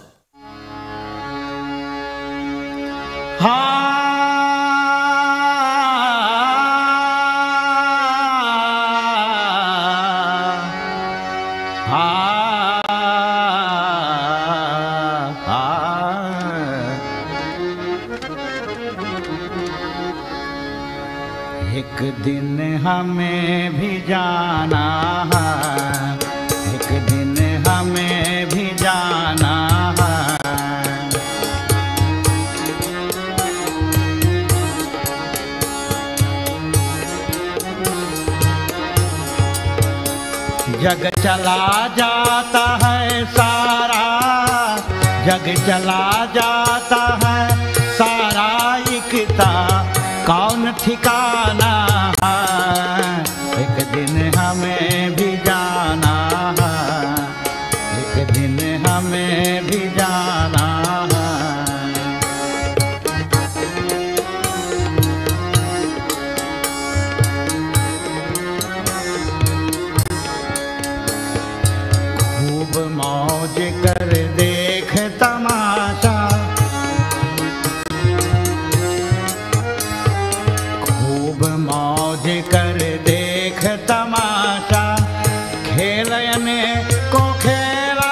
एक दिन हमें भी जाना है, एक दिन हमें भी जाना है। जग चला जाता है सारा, जग चला जाता है सारा, इकता कौन ठिकाना है। एक दिन हमें भी जाना है, एक दिन हमें भी जाना है। खूब मौज कर देख तमाशा, मौज कर देख तमाशा, खेलने को खेला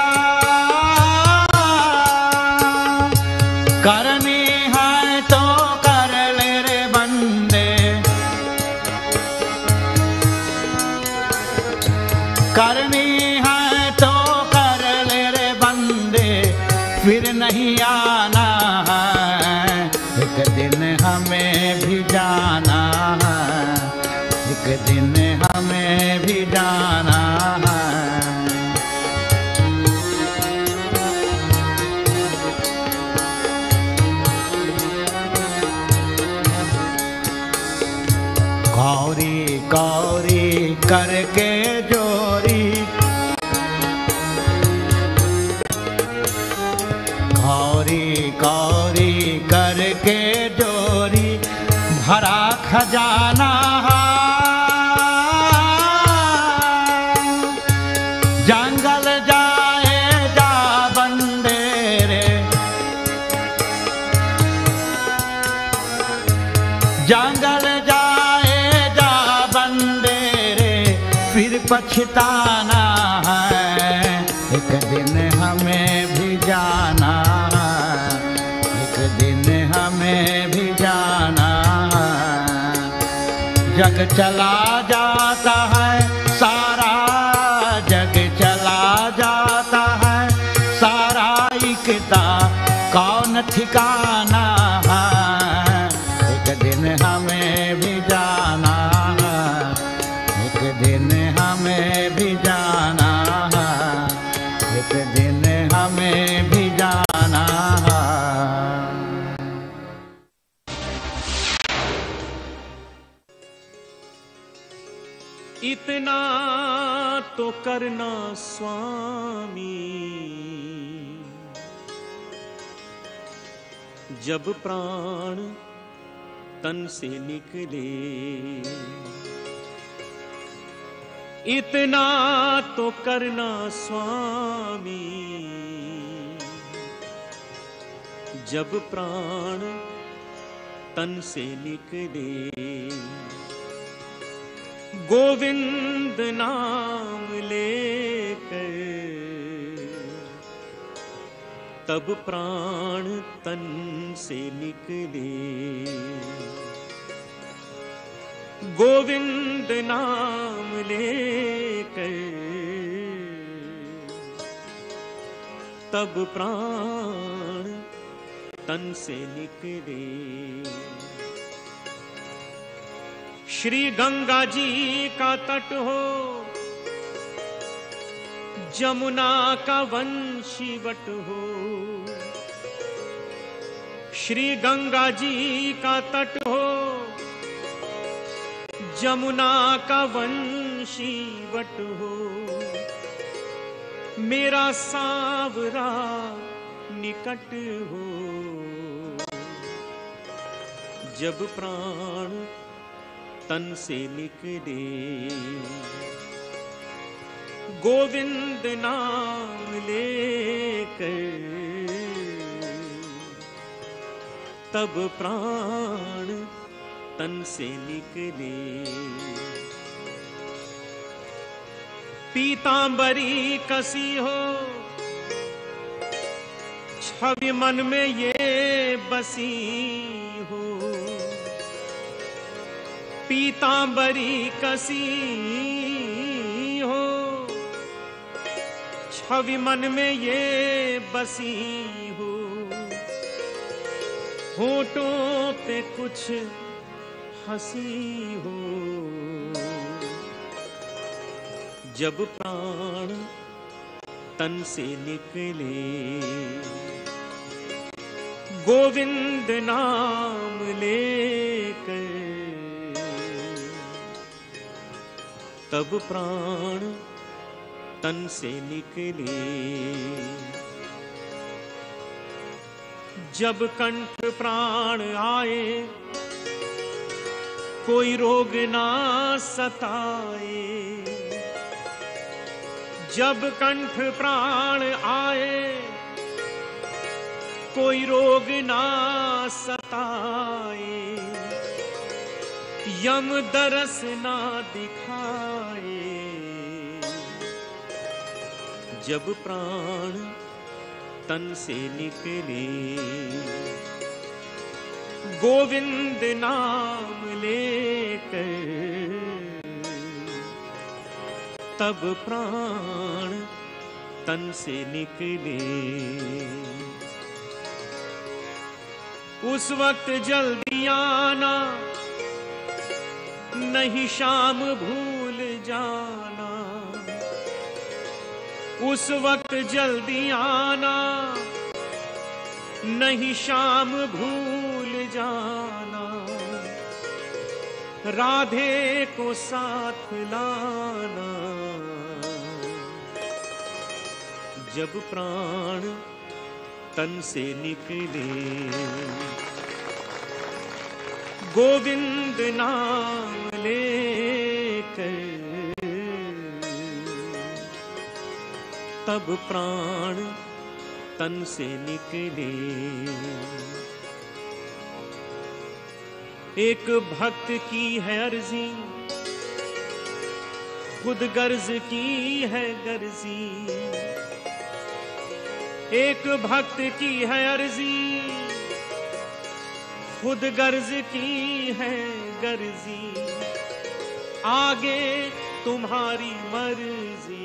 करनी है तो कर ले रे बंदे, करनी है तो कर ले रे बंदे, फिर नहीं आना है। एक दिन हमें भी जाना है, एक दिन हमें भी जाना है। कौरी कौरी करके जोरी, कौरी कौरी करके जोरी, भरा खजाना जंगल जाए जा बंदे रे, जंगल जाए जा बंदे रे, फिर पछताना है। एक दिन हमें भी जाना है, एक दिन हमें भी जाना है। जग चला जाता है सारा, जग चला जाता है सारा, इकता कौन ठिकाना है। एक दिन हमें भी जाना है, एक दिन हमें भी जाना है, एक दिन हमें भी जाना है। इतना तो करना स्वामी, जब प्राण तन से निकले। इतना तो करना स्वामी, जब प्राण तन से निकले। गोविंद नाम लेकर तब प्राण तन से निकले। गोविंद नाम लेकर तब प्राण तन से निकले। श्री गंगा जी का तट हो, जमुना का वंशीवट हो। श्री गंगा जी का तट हो, जमुना का वंशीवट हो। मेरा सांवरा निकट हो, जब प्राण तन से निकले। गोविंद नाम लेकर तब प्राण तन से निकले। पीतांबरी कसी हो, छवि मन में ये बसी हो। पीतांबरी कसी हो, छवि मन में ये बसी हो। होठों पे कुछ हंसी हो, जब प्राण तन से निकले। गोविंद नाम लेकर तब प्राण तन से निकले। जब कंठ प्राण आए, कोई रोग ना सताए। जब कंठ प्राण आए, कोई रोग ना सताए। यम दरस ना दिखाए, जब प्राण तन से निकले। गोविंद नाम लेकर तब प्राण तन से निकले। उस वक्त जल्दी आना, नहीं शाम भूल जाना। उस वक्त जल्दी आना, नहीं शाम भूल जाना। राधे को साथ लाना, जब प्राण तन से निकले। गोविंद नाम लेकर तब प्राण तन से निकले। एक भक्त की है अर्जी, खुद गर्ज की है गर्जी। एक भक्त की है अर्जी, खुद गर्ज की है गर्जी। आगे तुम्हारी मर्जी,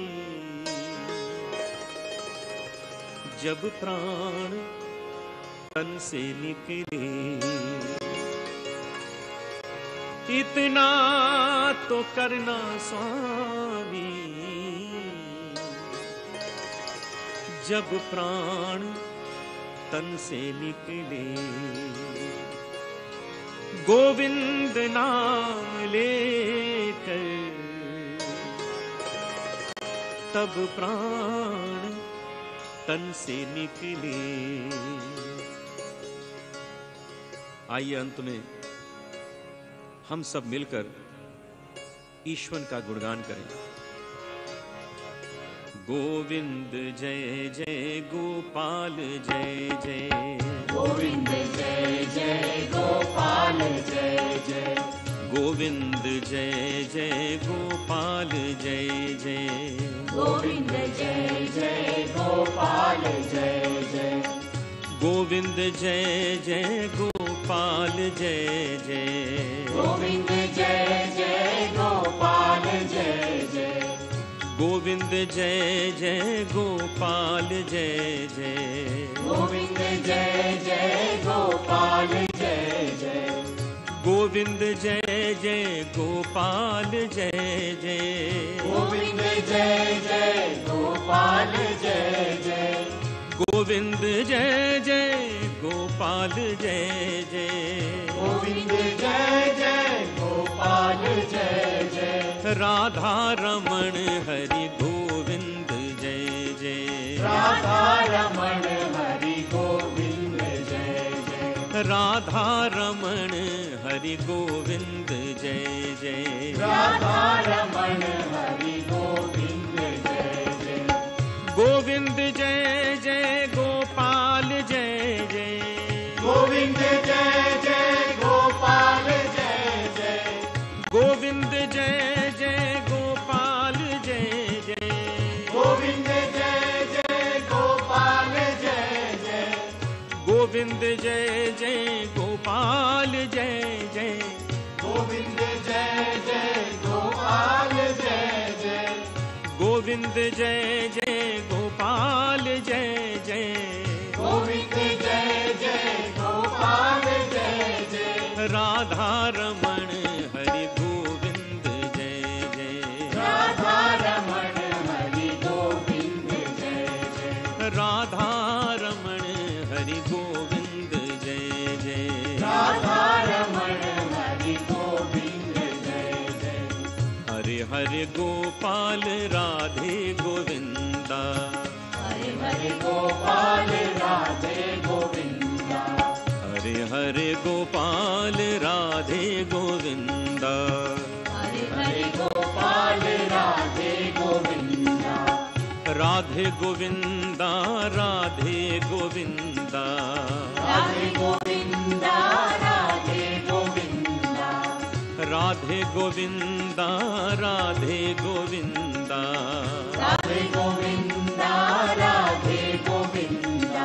जब प्राण तन से निकले। इतना तो करना स्वामी, जब प्राण तन से निकले। गोविंद नाम लेकर तब प्राण तन से निकले। आइए अंत में हम सब मिलकर ईश्वर का गुणगान करें। गोविंद जय जय गोपाल जय जय। गोविंद जय जय गोपाल जय जय। गोविंद जय जय गोपाल जय जय। गोविंद जय जय गोपाल जय जय। गोविंद जय जय गोपाल जय जय। गोविंद जय जय गोपाल जय जय। गोविंद गोविंद जय जय गोपाल जय जय गोविंद जय जय गोपाल जय जय गोविंद जय जय गोपाल जय जय गोविंद जय जय गोपाल जय जय गोविंद जय जय गोपाल जय जय गोविंद जय जय गोपाल जय जय राधा रमण हरि गोविंद जय जय राधा रमण हरि गोविंद जय जय राधा रमण हरि गोविंद जय जय राधा रमण हरि गोविंद जय जय गोविंद जय जय गोपाल जय जय गोविंद जय जय गोपाल जय जय गोविंद जय जय गोपाल जय जय गोविंद जय जय गोपाल जय जय गोविंद जय जय गोपाल जय जय गोविंद जय जय गोपाल जय जय गोविंद जय जय गोपाल जय जय गोविंद जय जय गोपाल जय जय राधा रमण हरि गोविंद जय जय राधा रमण हरि गोविंद जय जय राधा रमण हरि गोविंद जय जय राधा रमण हरि गोविंद जय जय हरे हरे गोपाल राधे गोविंदा हरे हरे गोपाल राधे गोविंदा हरे हरे गोपाल राधे गोविंदा हरे हरे गोपाल राधे गोविंदा राधे गोविंदा राधे गोविंदा राधे गोविंदा राधे गोविंदा राधे गोविंदा राधे गोविंदा राधे गोविंदा राधे गोविंदा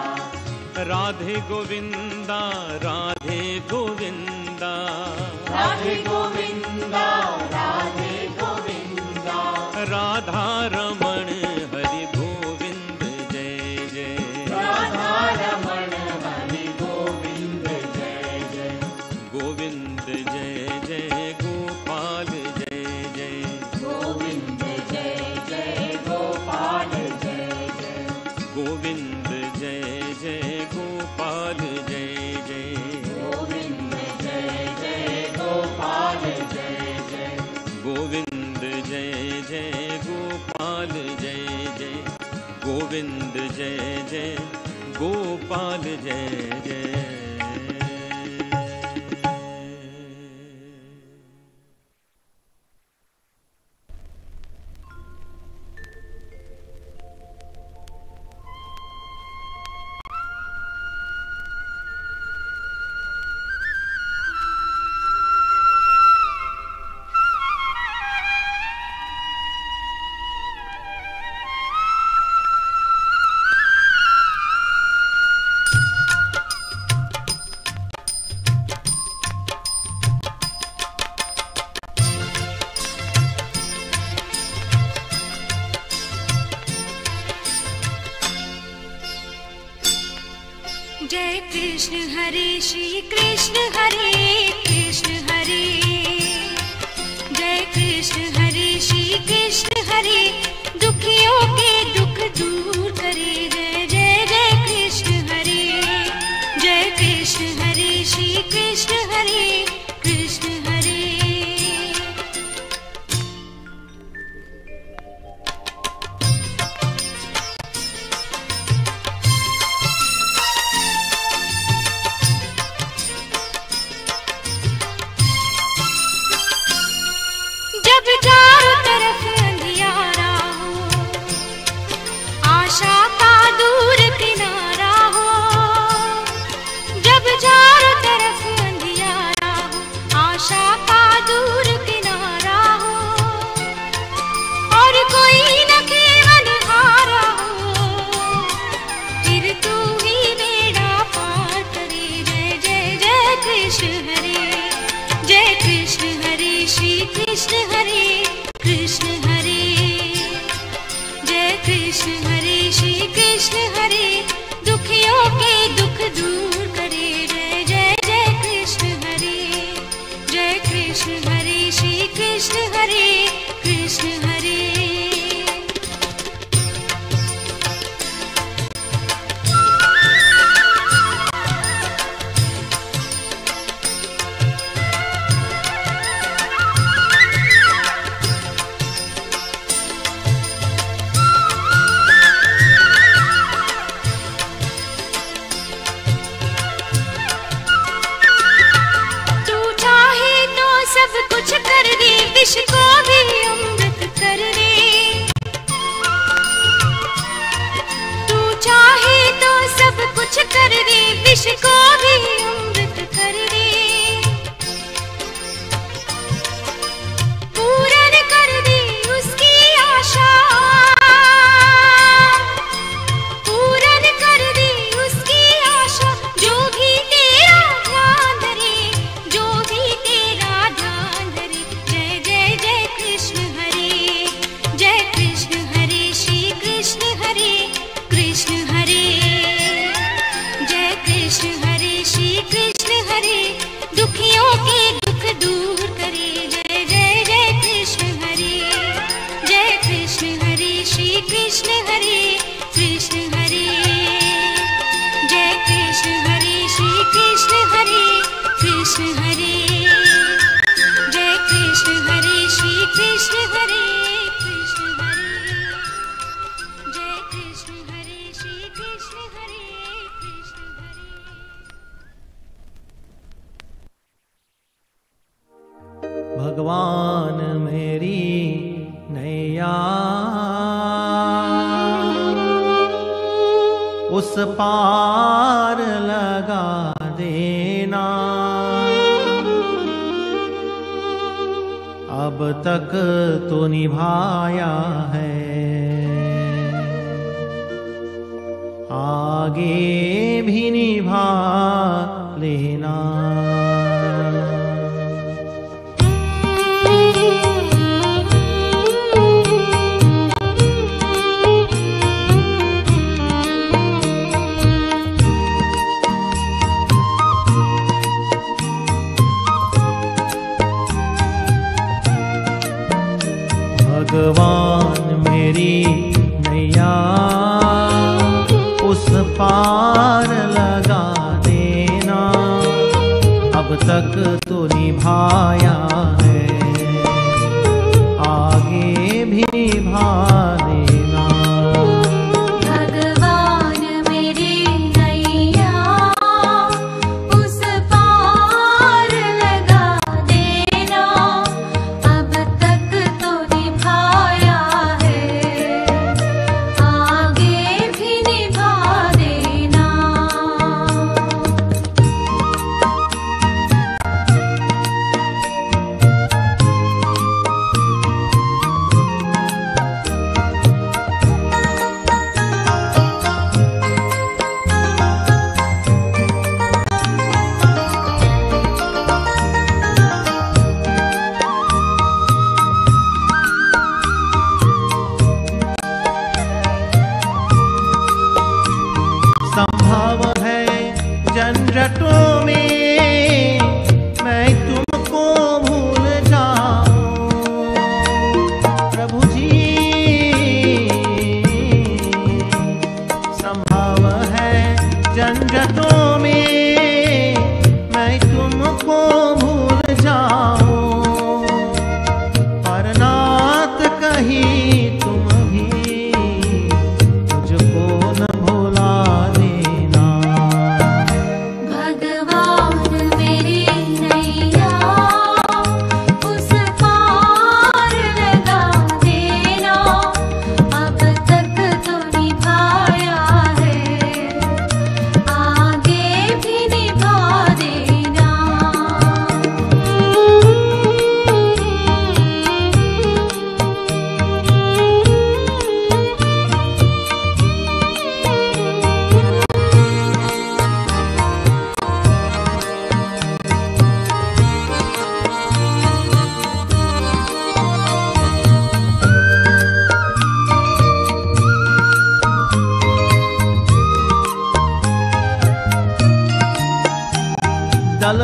राधे गोविंदा राधे गोविंदा राधे गोविंदा राधे गोविंदा राधा रमण हरि गोविंद जय जय राधा रमण हरि गोविंद जय जय गोविंद जय जय गोपाल जय जय गोविंद जय जय गोपाल जय जय गोविंद जय जय गोपाल जय जय गोविंद जय जय गोपाल जय जय गोविंद जय जय गोपाल जय जय गोविंद जय जय गोपाल जय जय जय कृष्ण हरे श्री कृष्ण हरे कृष्ण हरे जय कृष्ण हरे श्री कृष्ण हरे दुखियों के दुख दूर करे जय जय जय कृष्ण हरे जय कृष्ण हरे श्री कृष्ण हरे कृष्ण हरे जब चारों तरफ अंधियारा हो आशा का दूर करे। जय जय जय कृष्ण हरे, जय कृष्ण हरे, श्री कृष्ण हरे कृष्ण हरे। सब कुछ कर दे, विष को भी अमृत कर दे। तू चाहे तो सब कुछ कर दे, विष को भी अमृत कर दे। पूर्ण कर दे उसकी आशा, पूर्ण कर दे उसकी आशा। जो भी तेरा ध्यान धरे, जो भी तेरा ध्यान धरे। जय जय जय कृष्ण हरे, जय कृष्ण हरे, श्री कृष्ण हरे कृष्ण हरे। जय कृष्ण हरे, श्री कृष्ण हरे, दुखियों के दुख दूर करे। जय जय जय कृष्ण हरे, जय कृष्ण हरे, श्री कृष्ण हरे कृष्ण हरे। जय कृष्ण हरे, श्री कृष्ण हरे कृष्ण हरे। जय कृष्ण हरे, श्री कृष्ण हरे कृष्ण हरे। जय कृष्ण हरे, श्री कृष्ण हरे कृष्ण हरे। भगवान मेरी नैया उस पार लगा देना। अब तक तो निभाया है, आगे भी निभा लेना। भगवान मेरी नैया उस पार लगा देना। अब तक तो निभाया है, आगे भी निभा देना। भगवान मेरी नैया उस पार लगा देना। अब तक तो निभाया है, आगे भी निभा देना। संभव है झंझटों में मैं तुमको भूल जाऊं प्रभु जी। संभव है झंझटों में मैं तुमको भूल जाऊं, पर नाथ कहीं तुम भी मुझको न भुला देना। भगवान मेरी नैया उस पार लगा देना। अब तक तो निभाया है, आगे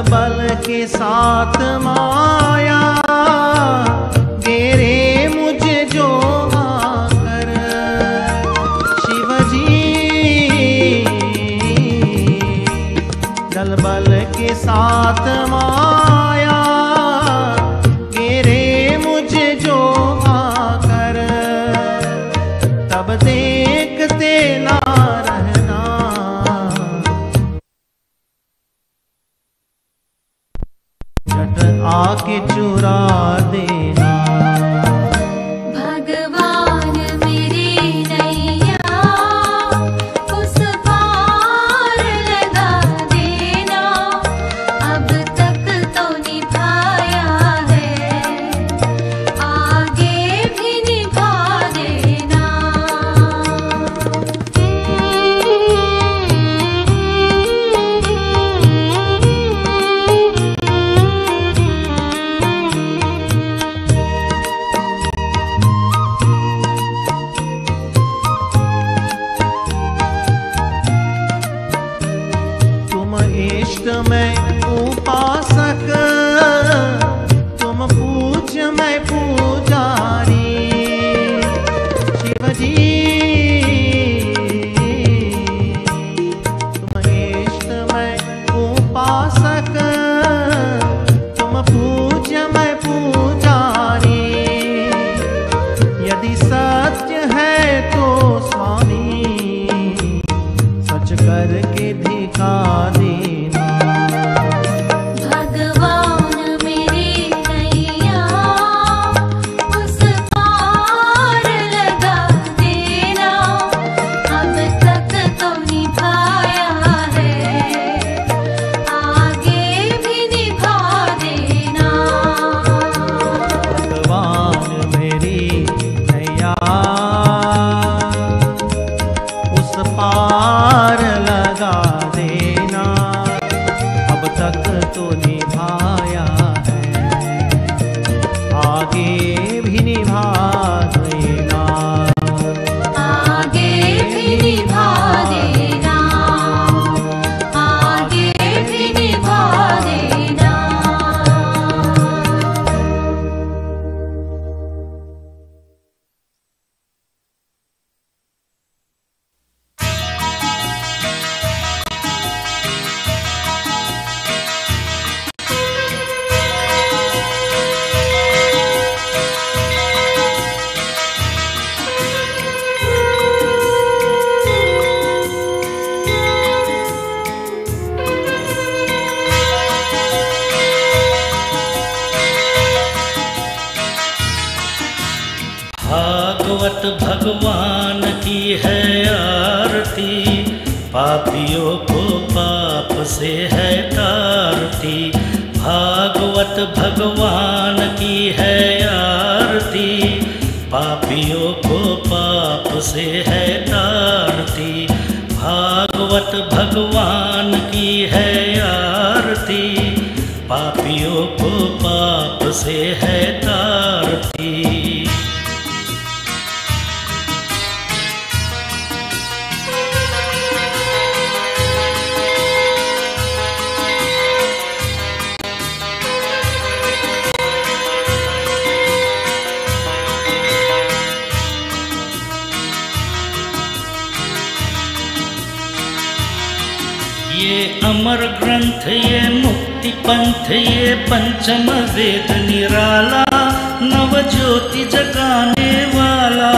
बल के साथ माया घेरे मुझे जो आकर शिव जी। दल बल के साथ माया घेरे मुझे जो आकर तब देखते ना रहना झट आके चुरा देना। भगवान मेरी नैया उस पार लगा देना, अब तक तो निभाया है आगे भी निभा देना। तुम इष्ट में उपासक, तुम पूज्य में पुजारी शिव जी। तुम इष्ट में उपासक, तुम पूज्य में पुजारी। यदि सत्य है तो स्वामी सच करके दिखा देना। भगवान मेरी नैया उस पार लगा देना, अब तक तो निभाया है आगे भी निभा देना। भगवान मेरी नैया उस पार लगा देना, अब तक तो निभाया है आगे भी निभा देना। आगे भी निभा देना, आगे भी निभा देना। भागवत भगवान की है आरती, पापियों को पाप से है तारती। भागवत भगवान की है आरती, पापियों को पाप से है तारती। भागवत भगवान की है आरती, पापियों को पाप से है तारती। ये अमर ग्रंथ ये मुक्ति पंथ ये पंचम वेद निराला, नव ज्योति जगाने वाला।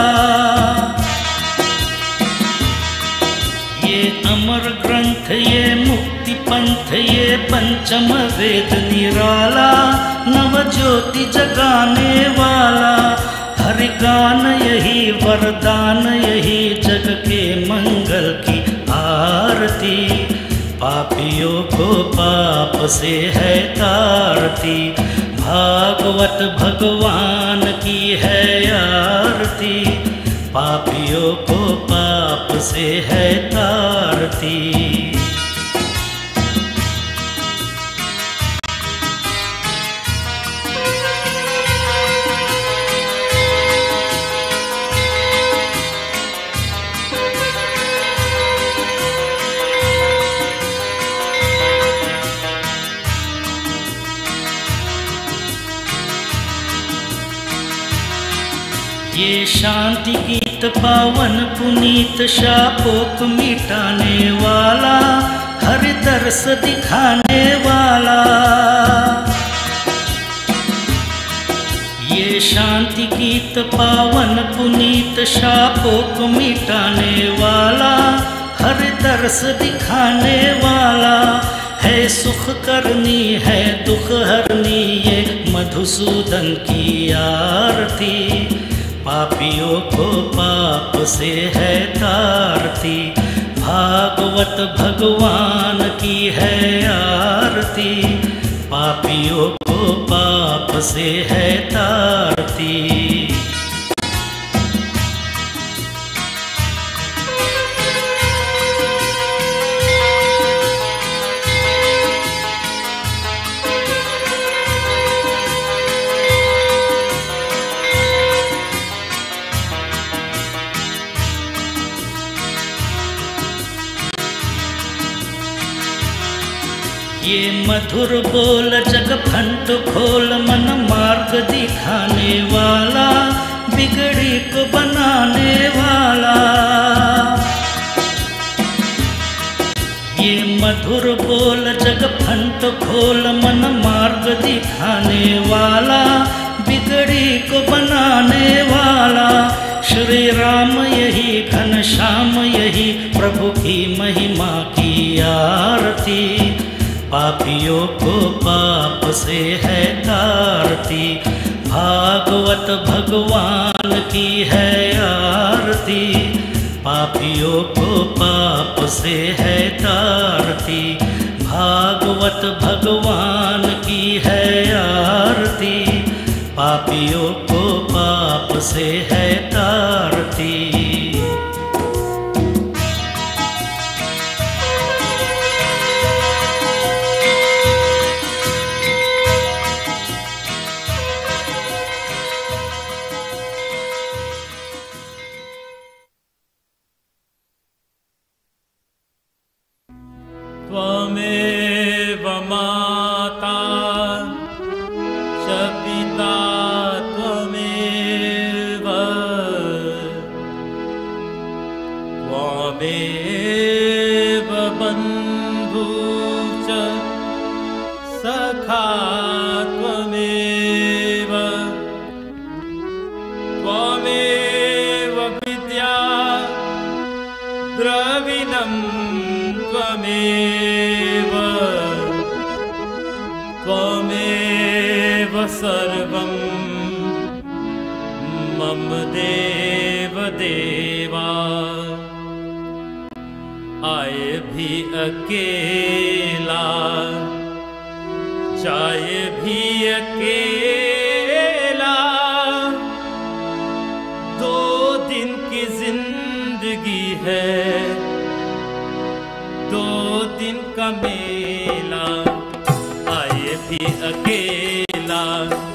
ये अमर ग्रंथ ये मुक्ति पंथ ये पंचम वेद निराला, नव ज्योति जगाने वाला। हरि गान यही वरदान यही जग के मंगल की आरती, पापियों को पाप से है तारती। भागवत भगवान की है आरती, पापियों को पाप से है तारती। ये शांति गीत पावन पुनीत शापों को मिटाने वाला, हर दर्श दिखाने वाला। ये शांति गीत पावन पुनीत शापों को मिटाने वाला, हर दर्श दिखाने वाला। है सुख करनी है दुख हरनी, ये मधुसूदन की आरती। पापियों को पाप से है तारती, भागवत भगवान की है आरती। पापियों को पाप से है तारती। ये मधुर बोल जग फंट खोल, मन मार्ग दिखाने वाला, बिगड़ी को बनाने वाला। ये मधुर बोल जग फंट खोल, मन मार्ग दिखाने वाला, बिगड़ी को बनाने वाला। श्री राम यही घनश्याम यही, प्रभु की महिमा की आरती। पापियों को पाप से है तारती, भागवत भगवान की है आरती। पापियों को पाप से है तारती, भागवत भगवान की है आरती। पापियों को पाप से है तारती। त्वमेव माता च पिता त्वमेव, त्वमेव बन्धु च सखा त्वमेव, त्वमेव विद्या द्रविणं त्वमेव, त्वमेव सर्वं मम देव देवा। आए भी अकेला जाए भी अकेला, दो दिन की जिंदगी है दो दिन का मेला। आए भी अकेला